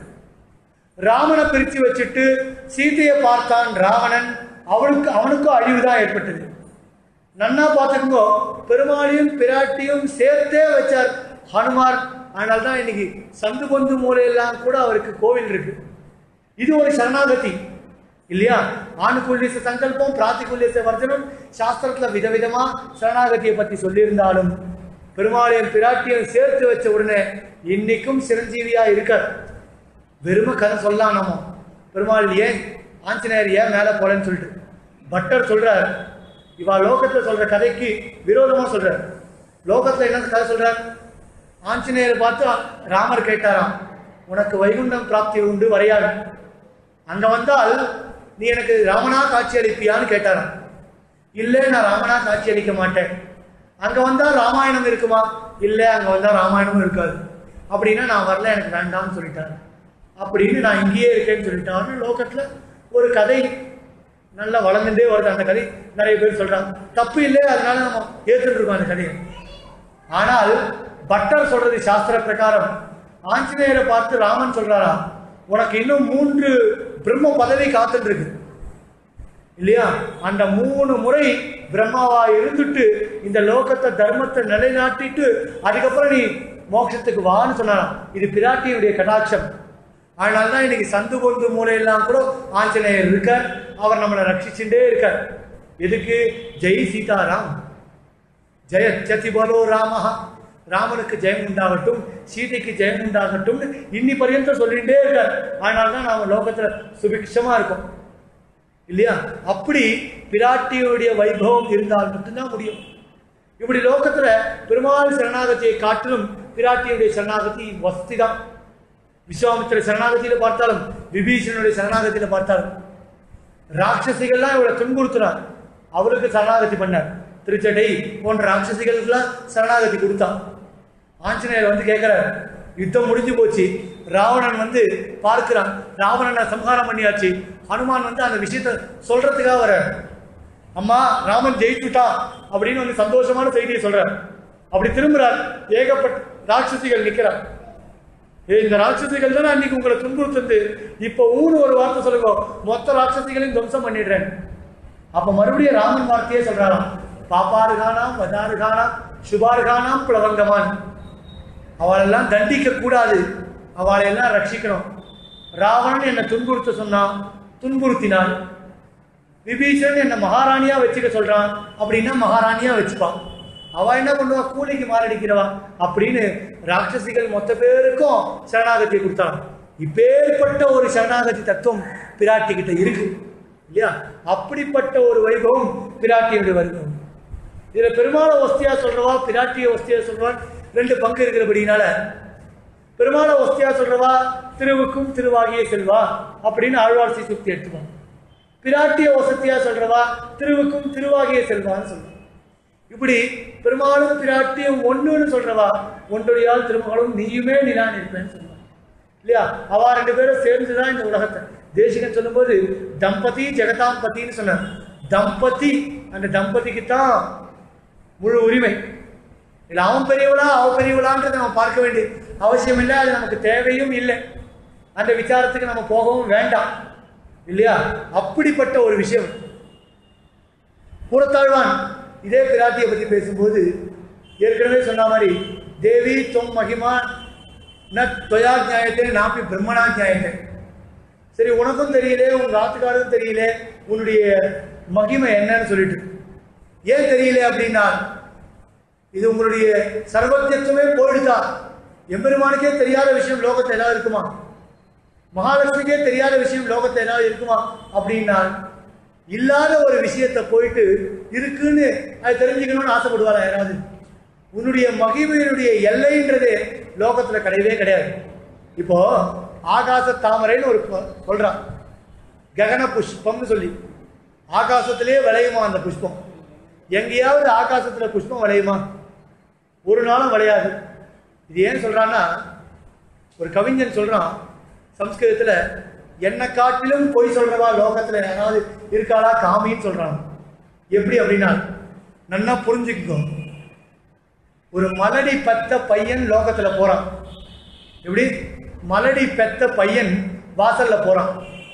ராமனை பிரிச்சு வச்சுட்டு சீதையை பார்த்தான் ராவணன், அவளுக்கு அவனுக்கும் அழிவுதான் ஏற்பட்டது. நன்னா பார்த்துக்கோ, பெருமாளையும் பிராட்டியும் சேர்த்தே வச்சார் ஹனுமார். அதனால்தான் இன்னைக்கு சந்து பொந்து மூலையெல்லாம் கூட அவருக்கு கோவில் இருக்கு. இது ஒரு சரணாகதி இல்லையா? ஆணுக்குள்ளிய சங்கல்பம், பிராத்திக்குள்ளிய வர்ஜனம், சாஸ்திரத்துல விதவிதமா சரணாகதியை பத்தி சொல்லியிருந்தாலும் பெருமாளையும் பிராட்டியும் சேர்த்து வச்ச உடனே இன்னைக்கும் சிரஞ்சீவியா இருக்கார். வெறும கதை சொல்லலாம் நம்ம, பெருமாள் ஏன் ஆஞ்சநேயர் ஏன் மேல போலன்னு சொல்லிட்டு. பட்டர் சொல்றார், இவா லோகத்துல சொல்ற கதைக்கு விரோதமா சொல்றார். லோகத்துல என்ன கதை சொல்றார்? ஆஞ்சநேயரை பார்த்து ராமர் கேட்டாராம், உனக்கு வைகுண்டம் பிராப்தி உண்டு வரையாது, அங்க வந்தால் நீ எனக்கு ராமனா காட்சி அளிப்பியான்னு கேட்டாராம். இல்லை, நான் ராமனா காட்சி அளிக்க மாட்டேன். அங்க வந்தா ராமாயணம் இருக்குமா? இல்லை, அங்க வந்தா ராமாயணமும் இருக்காது. அப்படின்னா நான் வரல, எனக்கு வேண்டாம்னு சொல்லிட்டாரு. அப்படின்னு நான் இங்கேயே இருக்கேன்னு சொல்லிட்டாருன்னு லோகத்துல ஒரு கதை நல்லா வளர்ந்துட்டே வருது. அந்த கதை நிறைய பேர் சொல்றாங்க, தப்பு இல்லை, அதனால நம்ம ஏற்றுட்டு இருக்கோம் அந்த கதையை. ஆனால் பட்டர் சொல்றது சாஸ்திர பிரகாரம், ஆஞ்சநேயரை பார்த்து ராமன் சொல்றாரா, உனக்கு இன்னும் மூன்று பிரம்ம பதவி காத்துட்டு இருக்கு இல்லையா? அந்த மூணு முறை பிரம்மாவா இருந்துட்டு இந்த லோகத்தை தர்மத்தை நிலைநாட்டிட்டு அதுக்கப்புறம் நீ மோட்சத்துக்கு வான்னு சொன்னாராம். இது பிராட்டியுடைய கடாட்சம். அதனால்தான் இன்னைக்கு சந்து பொந்து மூலையெல்லாம் கூட ஆஞ்சநேயர் இருக்கார், அவர் நம்மளை ரட்சிச்சுட்டே இருக்கார். எதுக்கு? ஜெய் சீதாராம், ஜெய சதி பலோ ராமஹா, ராமனுக்கு ஜெயம் உண்டாகட்டும், சீதைக்கு ஜெயம் உண்டாகட்டும் இன்னி பர்யந்தம் சொல்லிகிட்டே இருக்கார். அதனால்தான் நாம லோகத்துல சுபிக்ஷமா இருக்கோம் இல்லையா? அப்படி பிராட்டியுடைய வைபவம் இருந்தால் மட்டும்தான் முடியும். இப்படி லோகத்துல பெருமாள் சரணாகதியை காட்டிலும் பிராட்டியுடைய சரணாகதி வசதி தான். விஸ்வாமித்திர சரணாகதியில பார்த்தாலும், விபீஷணனுடைய சரணாகதியில பார்த்தாலும், ராட்சசிகள்லாம் இவளை துன்புறுத்தினார், அவளுக்கு சரணாகதி பண்ணார். திருச்சடை போன்ற ராட்சசிகளுக்கெல்லாம் சரணாகதி கொடுத்தான். ஆஞ்சநேயர் வந்து கேட்கிறார், யுத்தம் முடிஞ்சு போச்சு, ராவணன் வந்து பார்க்கிறான், ராவணனை சம்ஹாரம் பண்ணியாச்சு. ஹனுமான் வந்து அந்த விஷயத்த சொல்றதுக்காக வர, அம்மா ராமன் ஜெயிச்சுட்டா அப்படின்னு வந்து சந்தோஷமான செய்தியை சொல்றார். அப்படி திரும்புறார், ஏகப்பட்ட ராட்சசிகள் நிற்கிறார். ஏ, இந்த ராட்சசிகள் தானே அன்னைக்கு உங்களை துன்புறுத்து, இப்ப ஊன்னு ஒரு வார்த்தை சொல்லுங்க, மொத்த ராட்சசிகளையும் துவம்சம் பண்ணிடுறேன். அப்ப மறுபடியும் ராமன் வார்த்தையே சொல்றாராம், பாப்பாருகானாம் வதாருகானாம் சுபாருகானாம் பிளவங்கமான், அவளெல்லாம் தண்டிக்க கூடாது, அவளை எல்லாம் ரட்சிக்கணும். ராவணன் என்னை துன்புறுத்த சொன்னான், துன்புறுத்தினான். விபீஷன் என்னை மகாராணியா வச்சுக்க சொல்றான், அப்படின்னா மகாராணியா வச்சுப்பான். அவ என்ன பண்ணுவா? கூலிக்கு மாரடிக்கிறவா. அப்படின்னு ராட்சசிகள் மொத்த பேருக்கும் சரணாகதியை கொடுத்தான். இப்பேற்பட்ட ஒரு சரணாகதி தத்துவம் பிராட்டி கிட்ட இருக்கு. இல்லையா? அப்படிப்பட்ட ஒரு வைபவம் பிராட்டியுடைய வைபவம். இதுல பெருமாளை ஒஸ்தியா சொல்றவா, பிராட்டிய ஒஸ்தியா சொல்றவா ரெண்டு பங்கு இருக்கிறபடினால பெருமாளை ஒஸ்தியா சொல்றவா திருவுக்கும் திருவாகிய செல்வா அப்படின்னு ஆழ்வார் சீசுக்தி எடுத்துப்பாங்க. பிராட்டிய வசத்தியா சொல்றவா திருவுக்கும் திருவாகிய செல்வான்னு சொல்லுவாங்க. இப்படி பெருமாளும் பிராட்டியும் ஒண்ணுன்னு சொல்றவா ஒன்றுடையால் திருமகளும் நீயுமே நிலான் இருப்பேன்னு சொல்லுவாங்க இல்லையா? அவா ரெண்டு பேரும் சேர்ந்துதான் இந்த உலகத்தை. தேசிகன் சொல்லும்போது தம்பதி ஜெகதாம் பத்தின்னு சொன்னார். தம்பதி, அந்த தம்பதிக்குத்தான் முழு உரிமை. இல்லை அவன் பெரியவளா அவன் பெரியவளான்றதை நம்ம பார்க்க வேண்டிய அவசியம் இல்லை, அது நமக்கு தேவையும் இல்லை, அந்த விசாரத்துக்கு நம்ம போகவும் வேண்டாம் இல்லையா? அப்படிப்பட்ட ஒரு விஷயம். கூறத்தாழ்வான் இதே பிராட்டியை பற்றி பேசும்போது ஏற்கனவே சொன்ன மாதிரி தேவி தொம் மகிமா ந தொயா நியாயத்தை நாப்பி பிரம்மணா நியாயத்தை. சரி, உனக்கும் தெரியல, உங்க ஆத்துக்காரருக்கும் தெரியல உன்னுடைய மகிமை என்னன்னு சொல்லிட்டு. ஏன் தெரியல அப்படின்னா இது உங்களுடைய சர்வஜத்துவமே போயிடுதா? எம்பெருமானுக்கே தெரியாத விஷயம் லோகத்தில் ஏதாவது இருக்குமா? மகாலட்சுமிக்கே தெரியாத விஷயம் லோகத்தில் ஏதாவது இருக்குமா அப்படின்னா இல்லாத ஒரு விஷயத்தை போயிட்டு இருக்குன்னு அது தெரிஞ்சுக்கணும்னு ஆசைப்படுவாரா யாராவது? உன்னுடைய மகிமையினுடைய எல்லைன்றது லோகத்துல கிடையவே கிடையாது. இப்போ ஆகாச தாமரைன்னு ஒரு சொல்றான், ககன புஷ்பம்னு சொல்லி. ஆகாசத்திலே விளையுமா அந்த புஷ்பம்? எங்கேயாவது ஆகாசத்துல புஷ்பம் விளையுமா? ஒரு நாளும் விளையாது. இது ஏன் சொல்றான்னா, ஒரு கவிஞன் சொல்றான் சம்ஸ்கிருதத்துல, என்னை காட்டிலும் பொய் சொல்றவா லோகத்துல யாராவது இருக்காளா காமின்னு சொல்றாங்க. எப்படி அப்படின்னா நன்னா புரிஞ்சுக்கோ. ஒரு மலடி பெத்த பையன் லோகத்துல போறான். எப்படி? மலடி பெத்த பையன் வாசல்ல போறான்.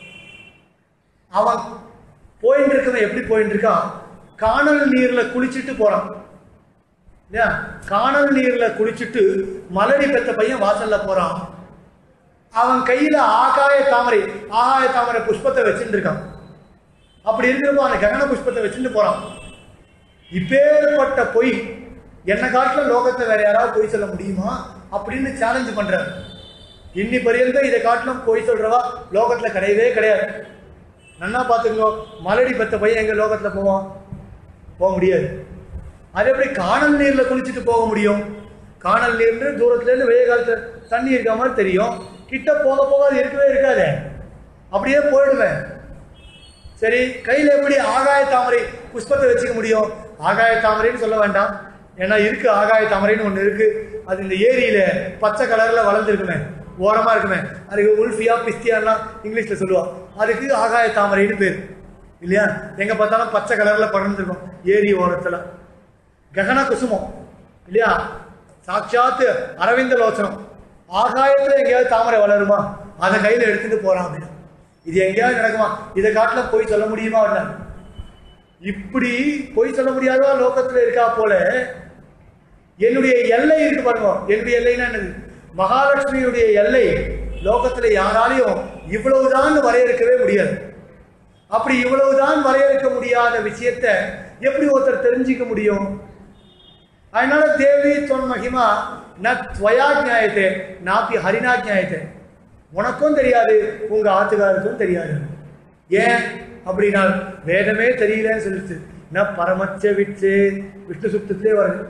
அவன் போயிட்டு இருக்கவன் எப்படி போயிட்டு இருக்கான்? காணல் நீர்ல குளிச்சுட்டு போறான் இல்லையா? காணல் நீர்ல குளிச்சுட்டு மலடி பெத்த பையன் வாசல்ல போறான். அவன் கையில ஆகாய தாமரை ஆகாய தாமரை புஷ்பத்தை வச்சுட்டு இருக்கான். அப்படி இருக்கிறப்போ அந்த ககன புஷ்பத்தை வச்சுட்டு போறான். இப்பேற்பட்ட பொய் என்ன காட்டுல லோகத்தை வேற யாராவது பொய் சொல்ல முடியுமா அப்படின்னு சேலஞ்ச் பண்றாரு. இன்னி பரியந்த இதை காட்டிலும் பொய் சொல்றவா லோகத்துல கிடையவே கிடையாது. நன்னா பாத்துக்கோ, மலடி பெத்த பையன் எங்க லோகத்துல போவான்? போக முடியாது. அது எப்படி காணல் நீர்ல குளிச்சுட்டு போக முடியும்? காணல் நீர்னு தூரத்துல இருந்து வெய்ய காலத்துல தண்ணி இருக்க மாதிரி தெரியும், கிட்ட போக போக அது இருக்கவே இருக்காது, அப்படியே போயிடுவேன். சரி, கையில எப்படி ஆகாய தாமரை புஷ்பத்தை வச்சுக்க முடியும்? ஆகாய தாமரைன்னு சொல்ல வேண்டாம், ஏன்னா இருக்கு ஆகாய தாமரைன்னு ஒண்ணு இருக்கு. அது இந்த ஏரியில பச்சை கலர்ல வளர்ந்துருக்குமே, ஓரமா இருக்குமே, அதுக்கு உல்ஃபியா பிஸ்தியான்லாம் இங்கிலீஷ்ல சொல்லுவா. அதுக்கு ஆகாய தாமரைன்னு பேர் இல்லையா? எங்க பார்த்தாலும் பச்சை கலர்ல பறந்துருக்கும் ஏரி ஓரத்துல. ககன குசுமம் இல்லையா? சாட்சாத்து அரவிந்த லோச்சனம். ஆகாயத்துல எங்கேயாவது தாமரை வளருமா? அதை கையில எடுத்துட்டு போறான் அப்படின்னா இது எங்கேயாவது நடக்குமா? இதை காட்டுல போய் சொல்ல முடியுமா? அப்படின்னா இப்படி பொய் சொல்ல முடியாதவா லோகத்துல இருக்கா போல என்னுடைய எல்லை இருக்கு பாருங்க. என்னுடைய எல்லைன்னா என்னது? மகாலட்சுமியுடைய எல்லை லோகத்துல யாராலையும் இவ்வளவுதான் வரையறுக்கவே முடியாது. அப்படி இவ்வளவுதான் வரையறுக்க முடியாத விஷயத்த எப்படி ஒருத்தர் தெரிஞ்சுக்க முடியும்? அதனால தேவி தொன் மகிமா ந துவயா நியாயத்தை நாப்பி ஹரினா நியாயத்தை. உனக்கும் தெரியாது, உங்க ஆத்துக்காருக்கும் தெரியாது. ஏன் அப்படின்னா வேதமே தெரியலன்னு சொல்லிச்சு. ந பரமச்ச விட்டு விஷ்ணு சுத்தத்திலே வருது.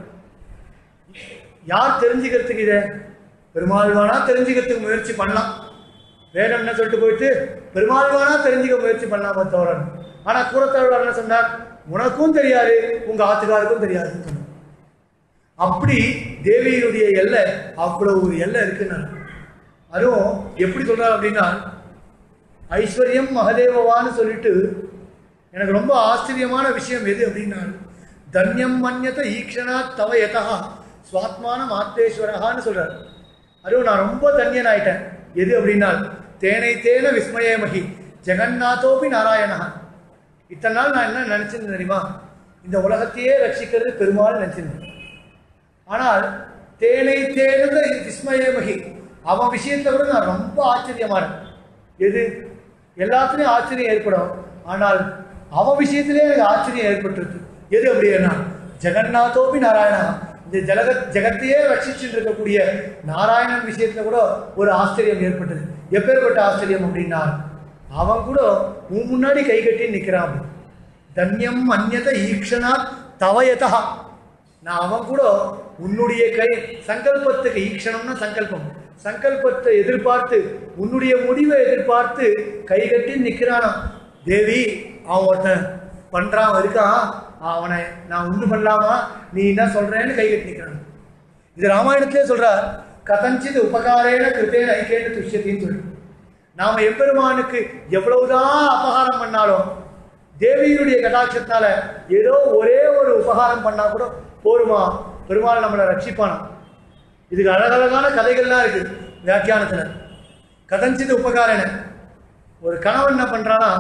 யார் தெரிஞ்சுக்கிறதுக்கு? இதை பெருமாள்வானா தெரிஞ்சுக்கிறதுக்கு முயற்சி பண்ணலாம். வேதம் என்ன சொல்லிட்டு போயிட்டு பெருமாள்வானா தெரிஞ்சுக்க முயற்சி பண்ணாம தோறன். ஆனா கூறத்தாழ்வார் என்ன சொன்னார்? உனக்கும் தெரியாது, உங்க ஆத்துக்காருக்கும் தெரியாதுன்னு சொன்னார். அப்படி தேவியினுடைய எல்லை அவ்வளவு ஒரு எல்லை இருக்குன்னு. அதுவும் எப்படி சொல்றாரு அப்படின்னா, ஐஸ்வர்யம் மகதேவவான்னு சொல்லிட்டு எனக்கு ரொம்ப ஆச்சரியமான விஷயம் எது அப்படின்னா, தன்யம் மன்யத ஈக்ஷணா தவ யதா சுவாத்மான மாத்தேஸ்வரகான்னு சொல்றாரு. அதுவும் நான் ரொம்ப தன்யன் ஆயிட்டேன். எது அப்படின்னா, தேனை தேன விஸ்மயமகி ஜெகநாதோபி நாராயணா. இத்தனை நாள் நான் என்ன நினைச்சிருந்தேன் தெரியுமா? இந்த உலகத்தையே ரட்சிக்கிறது பெருமாள் நினைச்சிருந்தேன். ஆனால் தேனை தேனத விஸ்மயமகி அவன் விஷயத்தை விட நான் ரொம்ப ஆச்சரியமான. எது? எல்லாத்துலேயும் ஆச்சரியம் ஏற்படும், ஆனால் அவன் விஷயத்திலே எனக்கு ஆச்சரியம் ஏற்பட்டுருக்கு. எது அப்படின்னா, ஜெகநாதோபி நாராயணா. இந்த ஜலக ஜெகத்தையே ரட்சிச்சுட்டு இருக்கக்கூடிய நாராயணன் விஷயத்துல கூட ஒரு ஆச்சரியம் ஏற்பட்டது. எப்பேற்பட்ட ஆச்சரியம் அப்படின்னா, அவன் கூட உன் முன்னாடி கை கட்டி நிற்கிறான். தன்யம் அந்நத ஈக்ஷனா தவயதா. நான் அவன் கூட உன்னுடைய கை சங்கல்பத்துக்கு, ஈக்ஷணம்னா சங்கல்பம், சங்கல்பத்தை எதிர்பார்த்து உன்னுடைய முடிவை எதிர்பார்த்து கை கட்டி நிற்கிறானா. தேவி அவன் ஒருத்தன் பண்றான் இருக்கான், அவனை நான் ஒன்று பண்ணலாமா, நீ என்ன சொல்றேன்னு கை கட்டி நிற்கிறான். இது ராமாயணத்திலே சொல்றார். கதஞ்சித் உபகாரேன கிருத்தேன ஐக்கியேன துஷ்யத்தின்னு சொல்லி, நாம எம்பெருமானுக்கு எவ்வளவுதான் அபகாரம் பண்ணாலும் தேவியினுடைய கடாட்சத்தினால ஏதோ ஒரே ஒரு உபகாரம் பண்ணா கூட போருமா, பெருமாள் நம்மளை ரட்சிப்பானா. இதுக்கு அழகழகான கதைகள்லாம் இருக்கு வியாக்கியானத்துல. கதஞ்சித் உபகாரேன, ஒரு கணவன் என்ன பண்றானா,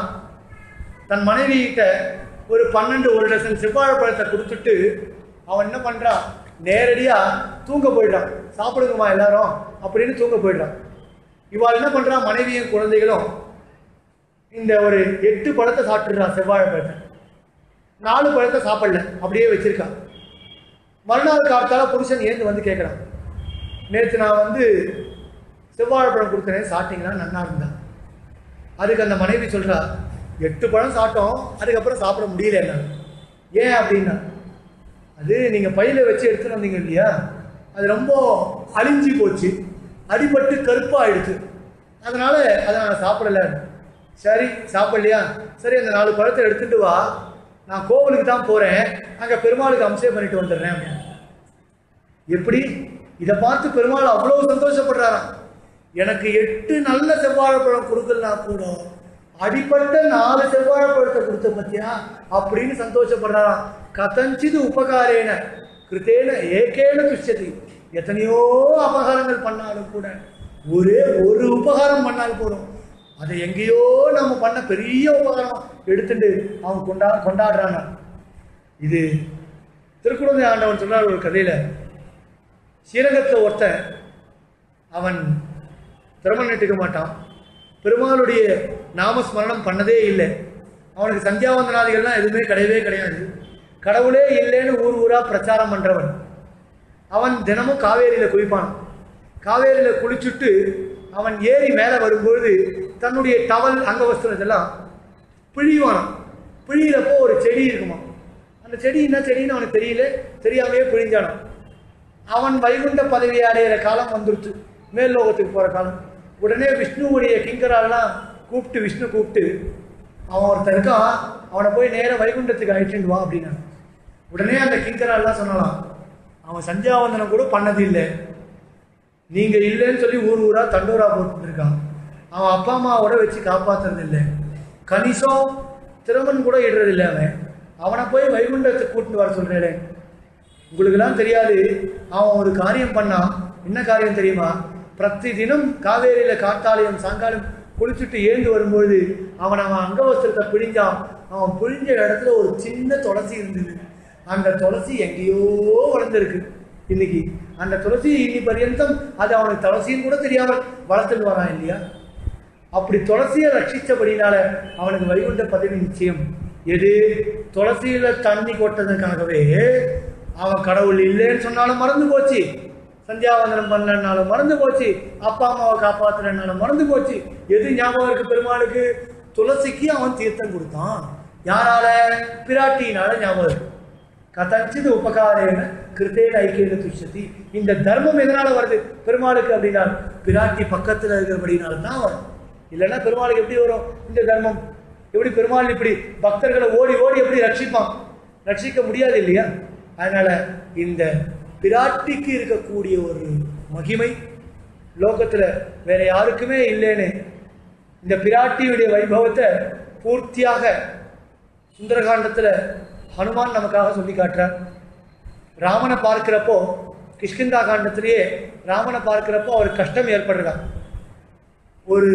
தன் மனைவி கிட்ட ஒரு பன்னெண்டு ஒரு டசன் செவ்வாழைப்பழத்தை கொடுத்துட்டு அவன் என்ன பண்றான், நேரடியா தூங்க போயிடுறான். சாப்பிடுங்கம்மா எல்லாரும் அப்படின்னு தூங்க போயிடுறான். இவாள் என்ன பண்றான், மனைவியும் குழந்தைகளும் இந்த ஒரு எட்டு பழத்தை சாப்பிட்டுறான். செவ்வாழைப்பழத்தை நாலு பழத்தை சாப்பிடல, அப்படியே வச்சிருக்கான். மறுநாள் காலத்தால புருஷன் ஏந்து வந்து கேட்கறான், நேற்று நான் வந்து செவ்வாழைப்பழம் கொடுக்குறேன், சாப்பிட்டீங்கன்னா நன்னா இருந்தான். அதுக்கு அந்த மனைவி சொல்றா, எட்டு பழம் சாப்பிட்டோம், அதுக்கப்புறம் சாப்பிட முடியல என்ன. ஏன் அப்படின்னா, அது நீங்கள் பையில வச்சு எடுத்துட்டு வந்தீங்க இல்லையா, அது ரொம்ப அழிஞ்சி போச்சு, அடிபட்டு கருப்பாயிடுச்சு, அதனால அதை நான் சாப்பிடல. சரி சாப்பிடலையா, சரி அந்த நாலு பழத்தை எடுத்துட்டு வா, நான் கோவிலுக்கு தான் போறேன், அங்கே பெருமாளுக்கு அம்சம் பண்ணிட்டு வந்துடுறேன் அப்படின்னு. எப்படி இதை பார்த்து பெருமாள் அவ்வளவு சந்தோஷப்படுறாராம். எனக்கு எட்டு நல்ல செவ்வாழைப்பழம் கொடுக்கலனா கூட அடிப்பட்ட நாலு செவ்வாழைப்பழத்தை கொடுத்த பத்தியா அப்படின்னு சந்தோஷப்படுறாராம். கதஞ்சிது உபகாரேன கிருத்தேன ஏகேன துஷ்யதி. எத்தனையோ அபகாரங்கள் பண்ணாலும் கூட ஒரே ஒரு உபகாரம் பண்ணாலும் போதும், அதை எங்கேயோ நம்ம பண்ண பெரிய உபகாரம் எடுத்துட்டு அவன் கொண்டா கொண்டாடுறாங்க. இது திருக்குழந்தை ஆண்டவன் சொன்னார் ஒரு கதையில. ஸ்ரீரங்கத்தில் ஒருத்தன் அவன் திருமணம் நட்டுக்க மாட்டான், பெருமாளுடைய நாமஸ்மரணம் பண்ணதே இல்லை, அவனுக்கு சந்தியாவந்தனாதிகள்லாம் எதுவுமே கிடையவே கிடையாது, கடவுளே இல்லைன்னு ஊர் ஊரா பிரச்சாரம் பண்றவன். அவன் தினமும் காவேரியில குளிப்பான். காவேரியில குளிச்சுட்டு அவன் ஏறி மேலே வரும்பொழுது தன்னுடைய டவல் அங்கவஸ்திரம் இதெல்லாம் பிழிவானான். பிழியிறப்போ ஒரு செடி இருக்குமா, அந்த செடி என்ன செடின்னு அவனுக்கு தெரியல, தெரியாமையே பிழிஞ்சானான். அவன் வைகுண்ட பதவியை அடையிற காலம் வந்துருச்சு, மேல் லோகத்துக்கு போற காலம். உடனே விஷ்ணுவுடைய கிங்கரெல்லாம் கூப்பிட்டு விஷ்ணு கூப்பிட்டு, அவன் ஒருத்தன் இருக்கான், அவனை போய் நேரம் வைகுண்டத்துக்கு அழைச்சிட்டு வா அப்படின்னா. உடனே அந்த கிங்கரெல்லாம் சொல்லலாம், அவன் சந்தியாவந்தனம் கூட பண்ணது இல்லை, நீங்க இல்லைன்னு சொல்லி ஊர் ஊரா தண்டோரா போட்டு இருக்கான், அவன் அப்பா அம்மாவோட வச்சு காப்பாத்துறது இல்லை, கணிசம் திருமணம் கூட இடுறது இல்லை, அவன் அவனை போய் வைகுண்டத்துக்கு கூட்டிட்டு வர சொல்றேன். உங்களுக்கெல்லாம் தெரியாது, அவன் ஒரு காரியம் பண்ணான். என்ன காரியம் தெரியுமா, பிரதி தினம் காவேரியில காத்தாலயம் சாயங்காலம் குளிச்சுட்டு ஏந்து வரும்போது அவன் அவன் அங்கவஸ்திரத்தை பிழிஞ்சான். அவன் பிழிஞ்ச இடத்துல ஒரு சின்ன துளசி இருந்தது, அந்த துளசி எங்கேயோ வளர்ந்துருக்கு. இன்னைக்கு அந்த துளசி இன்னி பர்யந்தம் அது அவனுக்கு துளசின்னு கூட தெரியாமல் வளர்த்துட்டு வரான் இல்லையா. அப்படி துளசியை ரட்சிச்சபடினால அவனுக்கு வைகுண்ட பதவி நிச்சயம். எது, துளசியில தண்ணி கொட்டதுக்காகவே அவன் கடவுள் இல்லைன்னு சொன்னாலும் மறந்து போச்சு, சந்தியாவந்தனம் பண்ணலனாலும் மறந்து போச்சு, அப்பா அம்மாவை காப்பாத்துறனாலும் மறந்து போச்சு. எது ஞாபகம் இருக்கு பெருமாளுக்கு, துளசிக்கு அவன் தீர்த்தம் கொடுத்தான். யாரால, பிராட்டியினால ஞாபகம் இருக்கு. கதஞ்சிது உபகாரேன கிருத்தேன ஐக்கியேன துஷ்யதி. இந்த தர்மம் எதனால வருது பெருமாளுக்கு அப்படின்னா, பிராட்டி பக்கத்துல இருக்கிறபடினால தான் வரும். இல்லைன்னா பெருமாளுக்கு எப்படி வரும் இந்த தர்மம்? எப்படி பெருமாள் இப்படி பக்தர்களை ஓடி ஓடி எப்படி ரட்சிப்பான்? ரட்சிக்க முடியாது இல்லையா. அதனால இந்த பிராட்டிக்கு இருக்கக்கூடிய ஒரு மகிமை லோகத்துல வேற யாருக்குமே இல்லைன்னு இந்த பிராட்டியுடைய வைபவத்தை பூர்த்தியாக சுந்தரகாண்டத்துல ஹனுமான் நமக்காக சொல்லி காட்டுறார். ராமனை பார்க்கிறப்போ கிஷ்கிந்தா காண்டத்திலேயே ராமனை பார்க்கிறப்போ அவருக்கு கஷ்டம் ஏற்படுறான். ஒரு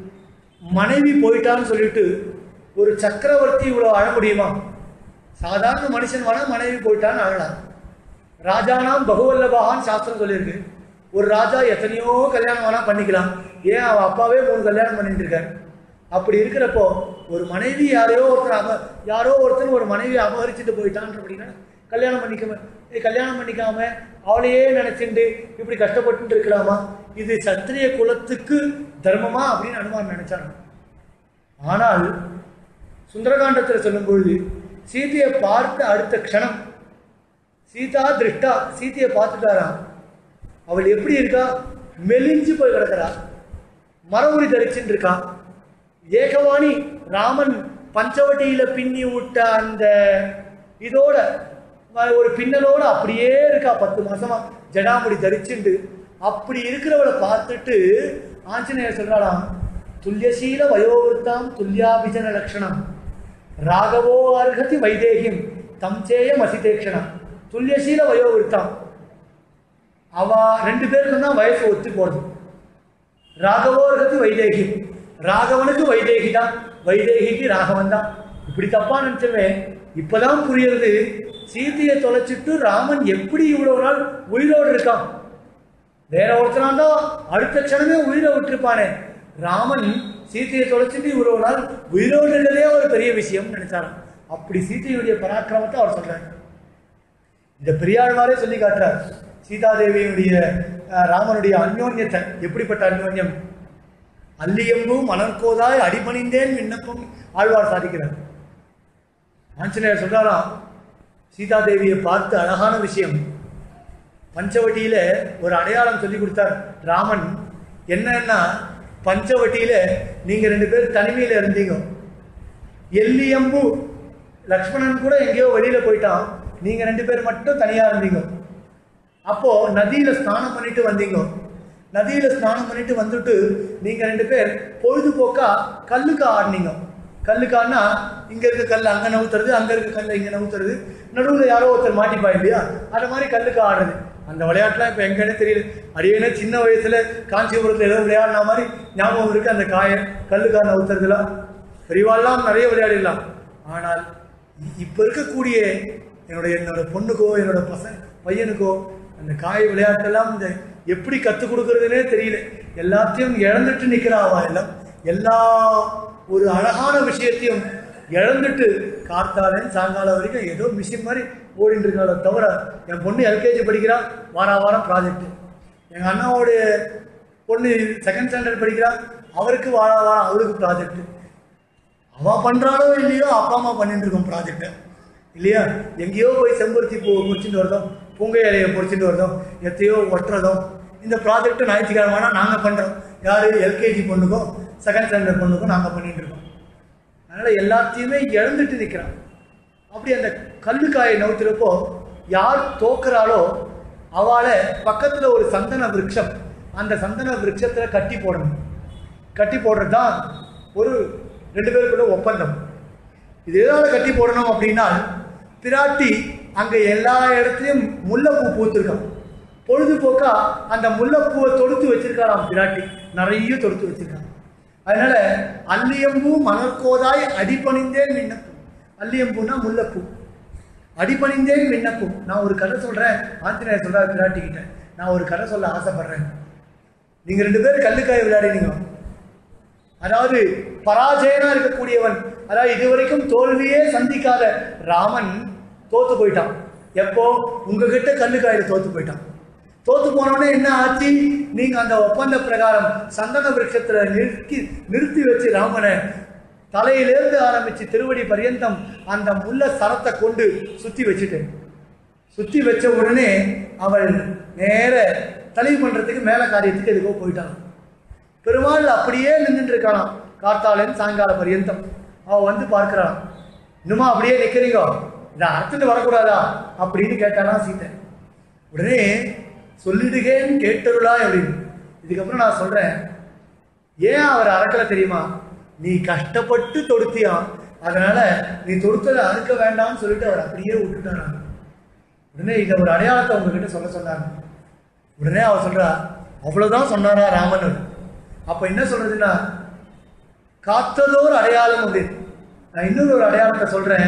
மனைவி போயிட்டான்னு சொல்லிட்டு ஒரு சக்கரவர்த்தி இவ்வளவு அழ முடியுமா? சாதாரண மனுஷன் வேணா மனைவி போயிட்டான்னு அழலாம். ராஜானாம் பகுவல்லபான்னு சாஸ்திரம் சொல்லியிருக்கு. ஒரு ராஜா எத்தனையோ கல்யாணம் வேணா பண்ணிக்கலாம், ஏன் அவன் அப்பாவே மூணு கல்யாணம் பண்ணிட்டு இருக்காரு. அப்படி இருக்கிறப்போ ஒரு மனைவி யாரையோ ஒருத்தர் அப யாரோ ஒருத்தர் ஒரு மனைவி அபகரிச்சுட்டு போயிட்டான் அப்படின்னா கல்யாணம் பண்ணிக்காம கல்யாணம் பண்ணிக்காம அவளையே நினைச்சுட்டு இப்படி கஷ்டப்பட்டு இருக்கலாமா? இது சத்திரிய குலத்துக்கு தர்மமா அப்படின்னு அனுமான் நினைச்சாங்க. ஆனால் சுந்தரகாண்டத்தில் சொல்லும் பொழுது சீதையை பார்த்த அடுத்த க்ஷணம் சீதா திருஷ்டா சீதையை பார்த்துட்டாரா, அவள் எப்படி இருக்கா, மெலிஞ்சு போய் கிடக்கிறா, மரவுரி தரிச்சுட்டு இருக்கா. ஏகவாணி ராமன் பஞ்சவட்டியில பின்னி விட்ட அந்த இதோட ஒரு பின்னலோட அப்படியே இருக்கா, பத்து மாசமா ஜடாமுடி தரிச்சுண்டு. அப்படி இருக்கிறவளை பார்த்துட்டு ஆஞ்சநேயர் சொல்றாளாம், துல்லியசீல வயோவிருத்தாம் துல்லியாபிஜன லட்சணம் ராகவோ அர்ஹதி வைதேகிம் தம்சேயம் அசிதேக்ஷணம். துல்லியசீல வயோவிருத்தாம், அவ ரெண்டு பேருக்கும் தான் வயசு ஒத்து போடுது. ராகவோ அர்ஹதி வைதேகி, ராகவனுக்கு வைதேகி தான், வைதேகிக்கு ராகவன் தான். இப்படி தப்பா நினைச்சவே இப்பதான் புரியுறது, சீதையை தொலைச்சிட்டு ராமன் எப்படி இவ்வளவு நாள் உயிரோடு இருக்கான். வேற ஒருத்தனான் தான் அடுத்த க்ஷணமே உயிரை விட்டுருப்பானே, ராமன் சீதையை தொலைச்சிட்டு இவ்வளவு நாள் உயிரோடு இருந்ததே ஒரு பெரிய விஷயம் நினைச்சாராம். அப்படி சீதையுடைய பராக்கிரமத்தை அவர் சொல்றாரு. இந்த பெரியாழ்வாரே சொல்லி காட்டுறார் சீதாதேவியுடைய ராமனுடைய அந்யோன்யத்தை. எப்படிப்பட்ட அந்யோன்யம், அல்லியம்பு மலர்கோதாய் அடிபணிந்தேன் விண்ணப்பம் ஆழ்வார் சாதிக்கிறார். ஆஞ்சநேயர் சொல்றாராம், சீதாதேவியை பார்த்து அழகான விஷயம், பஞ்சவட்டியில ஒரு அடையாளம் சொல்லி கொடுத்தார் ராமன். என்னன்னா, பஞ்சவட்டியில நீங்க ரெண்டு பேர் தனிமையில இருந்தீங்க, எல்லியம்பு லக்ஷ்மணன் கூட எங்கேயோ வெளியில போயிட்டான், நீங்க ரெண்டு பேர் மட்டும் தனியா இருந்தீங்க. அப்போ நதியில ஸ்நானம் பண்ணிட்டு வந்தீங்க, நதியில ஸ்நானம் பண்ணிட்டு வந்துட்டு நீங்க ரெண்டு பேர் பொழுதுபோக்கா கல்லுக்கா ஆடினீங்க. கல்லுக்கான்னா இங்க இருக்க கல் அங்க நவுத்துறது, அங்க இருக்க கல்ல இங்க நவுத்துறது, நடுவில் யாரோ ஒருத்தர் மாட்டிப்பா இல்லையா, அது மாதிரி கல்லுக்கா ஆடுறது. அந்த விளையாட்டுலாம் இப்ப எங்கன்னு தெரியல. அடியேனே சின்ன வயசுல காஞ்சிபுரத்துல ஏதோ விளையாடின மாதிரி ஞாபகம் இருக்கு. அந்த காய கல்லுக்கா நவுத்துறதுலாம் பெரியவாள்லாம் நிறைய விளையாடிடலாம். ஆனால் இப்ப இருக்கக்கூடிய என்னுடைய என்னோட பொண்ணுக்கோ என்னோட பசங்க பையனுக்கோ அந்த காய விளையாட்டெல்லாம் இந்த எப்படி கற்றுக் கொடுக்கறதுனே தெரியல. எல்லாத்தையும் இழந்துட்டு நிற்கிறாவா, எல்லாம் எல்லா ஒரு அழகான விஷயத்தையும் இழந்துட்டு கார்த்தாலேன்னு சாயங்காலம் வரைக்கும் ஏதோ மிஷின் மாதிரி ஓடிட்டு இருக்காளோ தவிர. என் பொண்ணு எல்கேஜி படிக்கிறா, வார வாரம் ப்ராஜெக்ட். எங்கள் அண்ணாவோடைய பொண்ணு செகண்ட் ஸ்டாண்டர்ட் படிக்கிறா, அவருக்கு வார வாரம் அவளுக்கு ப்ராஜெக்ட். அவன் பண்ணுறாளோ இல்லையோ அப்பா அம்மா பண்ணிட்டு இருக்கோம் ப்ராஜெக்டை இல்லையா. எங்கேயோ போய் செம்பருத்தி பூ பொறிச்சிட்டு வரதும், பூங்கை இலையை பொறிச்சிட்டு வரதும், எத்தையோ ஒட்டுறதும். இந்த ப்ராஜெக்டை ஞாயிற்றுக்கிழமைனா நாங்கள் பண்ணுறோம். யார், எல்கேஜி பொண்ணுக்கும் செகண்ட் ஸ்டாண்டர்ட் பொண்ணுக்கும் நாங்கள் பண்ணிட்டு இருக்கோம். அதனால் எல்லாத்தையுமே இழந்துட்டு நிற்கிறான். அப்படி அந்த கல்லுக்காயை நவுத்துறப்போ யார் தோக்குறாளோ அவளை பக்கத்தில் ஒரு சந்தன விருட்சம், அந்த சந்தன விருட்சத்தில் கட்டி போடணும். கட்டி போடுறது தான் ஒரு ரெண்டு பேருக்குள்ள ஒப்பந்தம். இது எதனால கட்டி போடணும் அப்படின்னா, பிராட்டி அங்கே எல்லா இடத்துலையும் முல்லைப்பூ பூத்திருக்கான். பொழுதுபோக்கா அந்த முல்லைப்பூவை தொடுத்து வச்சிருக்காராம் பிராட்டி, நிறைய தொடுத்து வச்சிருக்காங்க. அதனால அல்லியம்பூ மலர்கோதாய் அடிபணிந்தேன் விண்ணப்பம். அல்லியம்பூனா முல்லைப்பூ, அடிபணிந்தேன் விண்ணப்பம். நான் ஒரு கதை சொல்றேன், ஆஞ்சநேயர் சொல்றாரு பிராட்டி கிட்ட, நான் ஒரு கதை சொல்ல ஆசைப்படுறேன். நீங்க ரெண்டு பேரும் கல்லுக்காய் விளையாடினீங்க, அதாவது பராஜயனா இருக்கக்கூடியவன், அதாவது இதுவரைக்கும் தோல்வியே சந்திக்காத ராமன் தோத்து போயிட்டான். எப்போ, உங்ககிட்ட கல்லுக்காயில தோத்து போயிட்டான். தோத்து போனோடனே என்ன ஆச்சு, நீங்க அந்த ஒப்பந்த பிரகாரம் சந்தன விருட்சத்துல நிறுத்தி நிறுத்தி வச்சு ராமனை தலையிலேருந்து ஆரம்பிச்சு திருவடி பரியந்தம் அந்த முள்ள சரத்தை கொண்டு சுத்தி வச்சுட்டேன். சுத்தி வச்ச உடனே அவள் நேர தலை பண்றதுக்கு மேல காரியத்துக்கு எதுக்கோ போயிட்டான். பெருமாள் அப்படியே நின்றுட்டு இருக்கானாம் கார்த்தாலேன்னு சாயங்கால பரியந்தம். அவ வந்து பார்க்கிறான், இன்னுமா அப்படியே நிக்கிறீங்க, இதை அறுத்துட்டு வரக்கூடாதா அப்படின்னு கேட்டானா சீத்தை. உடனே சொல்லிடுகேன்னு கேட்டருளா அப்படின்னு. இதுக்கப்புறம் நான் சொல்றேன், ஏன் அவர் அறக்கலை தெரியுமா, நீ கஷ்டப்பட்டு தொடுத்தியான், அதனால நீ தொடுத்ததை அறுக்க வேண்டாம்னு சொல்லிட்டு அவர் அப்படியே விட்டுட்டான். உடனே இதை ஒரு அடையாளத்தை உங்ககிட்ட சொல்ல சொன்னாங்க. உடனே அவர் சொல்றா, அவ்வளவுதான் சொன்னாரா ராமன். அப்ப என்ன சொல்றதுன்னா, காத்ததோர் அடையாளம் அப்படின்னு. நான் இன்னொரு ஒரு அடையாளத்தை சொல்றேன்.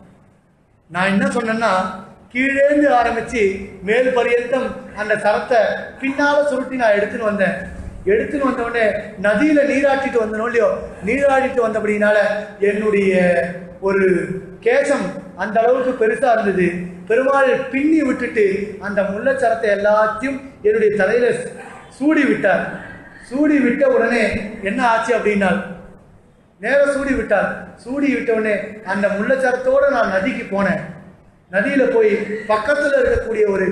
நான் என்ன சொன்னேன்னா, கீழேந்து ஆரம்பிச்சு மேல் பரியந்தம் அந்த சரத்தை பின்னால சுருட்டி நான் எடுத்துன்னு வந்தேன். எடுத்துன்னு வந்த உடனே நதியில நீராட்டிட்டு வந்தனோ இல்லையோ, நீராட்டிட்டு வந்தபடினால என்னுடைய ஒரு கேசம் அந்த அளவுக்கு பெருசா இருந்தது. பெருமாள் பின்னி விட்டுட்டு அந்த முள்ளச்சரத்தை எல்லாத்தையும் என்னுடைய தலையில சூடி விட்டார். சூடி விட்ட உடனே என்ன ஆச்சு அப்படின்னா, நேரம் சூடி விட்டார். சூடி விட்டவுடனே அந்த முள்ளச்சரத்தோடு நான் நதிக்கு போனேன். நதியில் போய் பக்கத்தில் இருக்கக்கூடிய ஒரு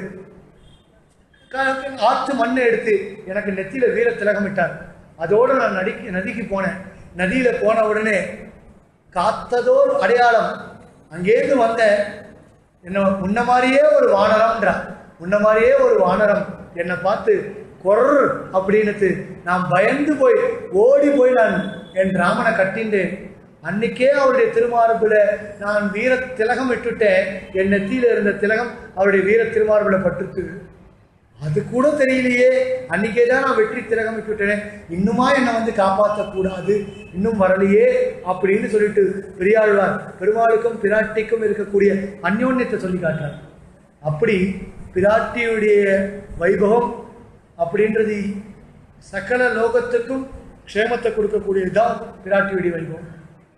ஆற்று மண்ணை எடுத்து எனக்கு நெத்தியில வீர திலகமிட்டார். அதோடு நான் நடிக்கு நதிக்கு போனேன். நதியில் போன உடனே காத்ததோர் அடையாளம். அங்கேருந்து வந்த என்ன முன்ன மாதிரியே ஒரு வானரம்ன்றார். முன்ன மாதிரியே ஒரு வானரம் என்னை பார்த்து கொர் அப்படின்னு நான் பயந்து போய் ஓடி போய் நான் என் ராமனை கட்டின்றேன். அன்னைக்கே அவருடைய திருமார்புல நான் வீர திலகம் விட்டுட்டேன். என் நெத்தியில இருந்த திலகம் அவருடைய வீர திருமார்புல பட்டுருக்கு. அது கூட தெரியலையே, அன்னைக்கே தான் நான் வெற்றி திலகம் விட்டுட்டேன், இன்னுமா என்னை வந்து காப்பாற்றக்கூடாது, இன்னும் வரலையே அப்படின்னு சொல்லிட்டு பெரியாழ்வார் பெருமாளுக்கும் பிராட்டிக்கும் இருக்கக்கூடிய அந்யோன்யத்தை சொல்லி காட்டார். அப்படி பிராட்டியுடைய வைபவம் அப்படின்றது சகல லோகத்துக்கும் க்ஷேமத்தை கொடுக்கக்கூடியதுதான் பிராட்டியுடைய வைபவம்.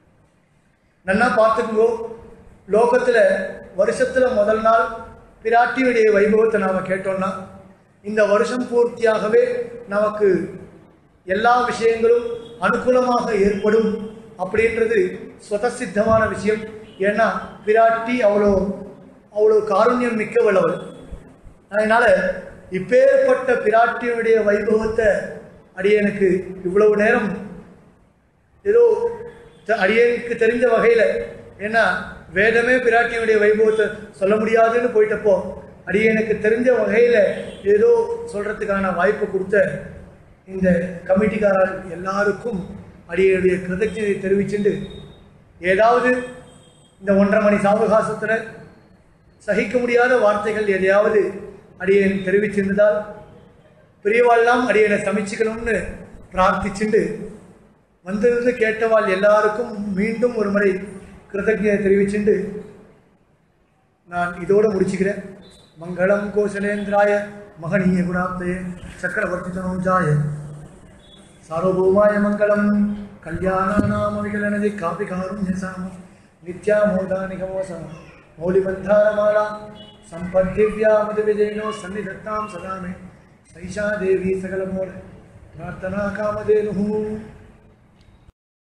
நல்லா பார்த்துக்கோ, லோகத்தில் வருஷத்தில் முதல் நாள் பிராட்டியுடைய வைபவத்தை நாம் கேட்டோம்னா இந்த வருஷம் பூர்த்தியாகவே நமக்கு எல்லா விஷயங்களும் அனுகூலமாக ஏற்படும் அப்படின்றது ஸ்வதசித்தமான விஷயம். ஏன்னா பிராட்டி அவ்வளோ அவ்வளோ காருண்யம் மிக்கவளவள். அதனால் இப்பேற்பட்ட பிராட்டியுடைய வைபவத்தை அடியனுக்கு இவ்வளவு நேரம் ஏதோ அடியனுக்கு தெரிஞ்ச வகையில், ஏன்னா வேதமே பிராட்டியுடைய வைபவத்தை சொல்ல முடியாதுன்னு போயிட்டப்போ அடியனுக்கு தெரிஞ்ச வகையில் ஏதோ சொல்கிறதுக்கான வாய்ப்பு கொடுத்த இந்த கமிட்டிக்காரர் எல்லாருக்கும் அடியனுடைய கிருதஜ்ஞதை தெரிவிச்சுண்டு, ஏதாவது இந்த ஒன்றரை மணி சாவகாசத்தில் சகிக்க முடியாத வார்த்தைகள் எதையாவது அடியன் தெரிவிச்சிருந்தால் பெரியவாள்லாம் அடியனை சமைச்சிக்கணும்னு பிரார்த்திச்சுண்டு வந்திருந்து கேட்டவாள் எல்லாருக்கும் மீண்டும் ஒரு முறை கிருதஜ்ஞதை தெரிவிச்சுண்டு நான் இதோடு முடிச்சுக்கிறேன். மங்களம் கோசலேந்திராய மகனீய குணாப்தே சக்கரவர்த்தி தனோஜாய சார்வபௌமாய மங்களம் கல்யாணாநாம விகலனதி காபி காருண்யசாம நித்யாமோதா நிகமோசம மௌலிபந்தாரமாலா சம்பத்திவ்யா மது விஜயினோ சன்னிதத்தாம் சதாமே சைஷா தேவி சகலமோட பிரார்த்தனா காமதேனு.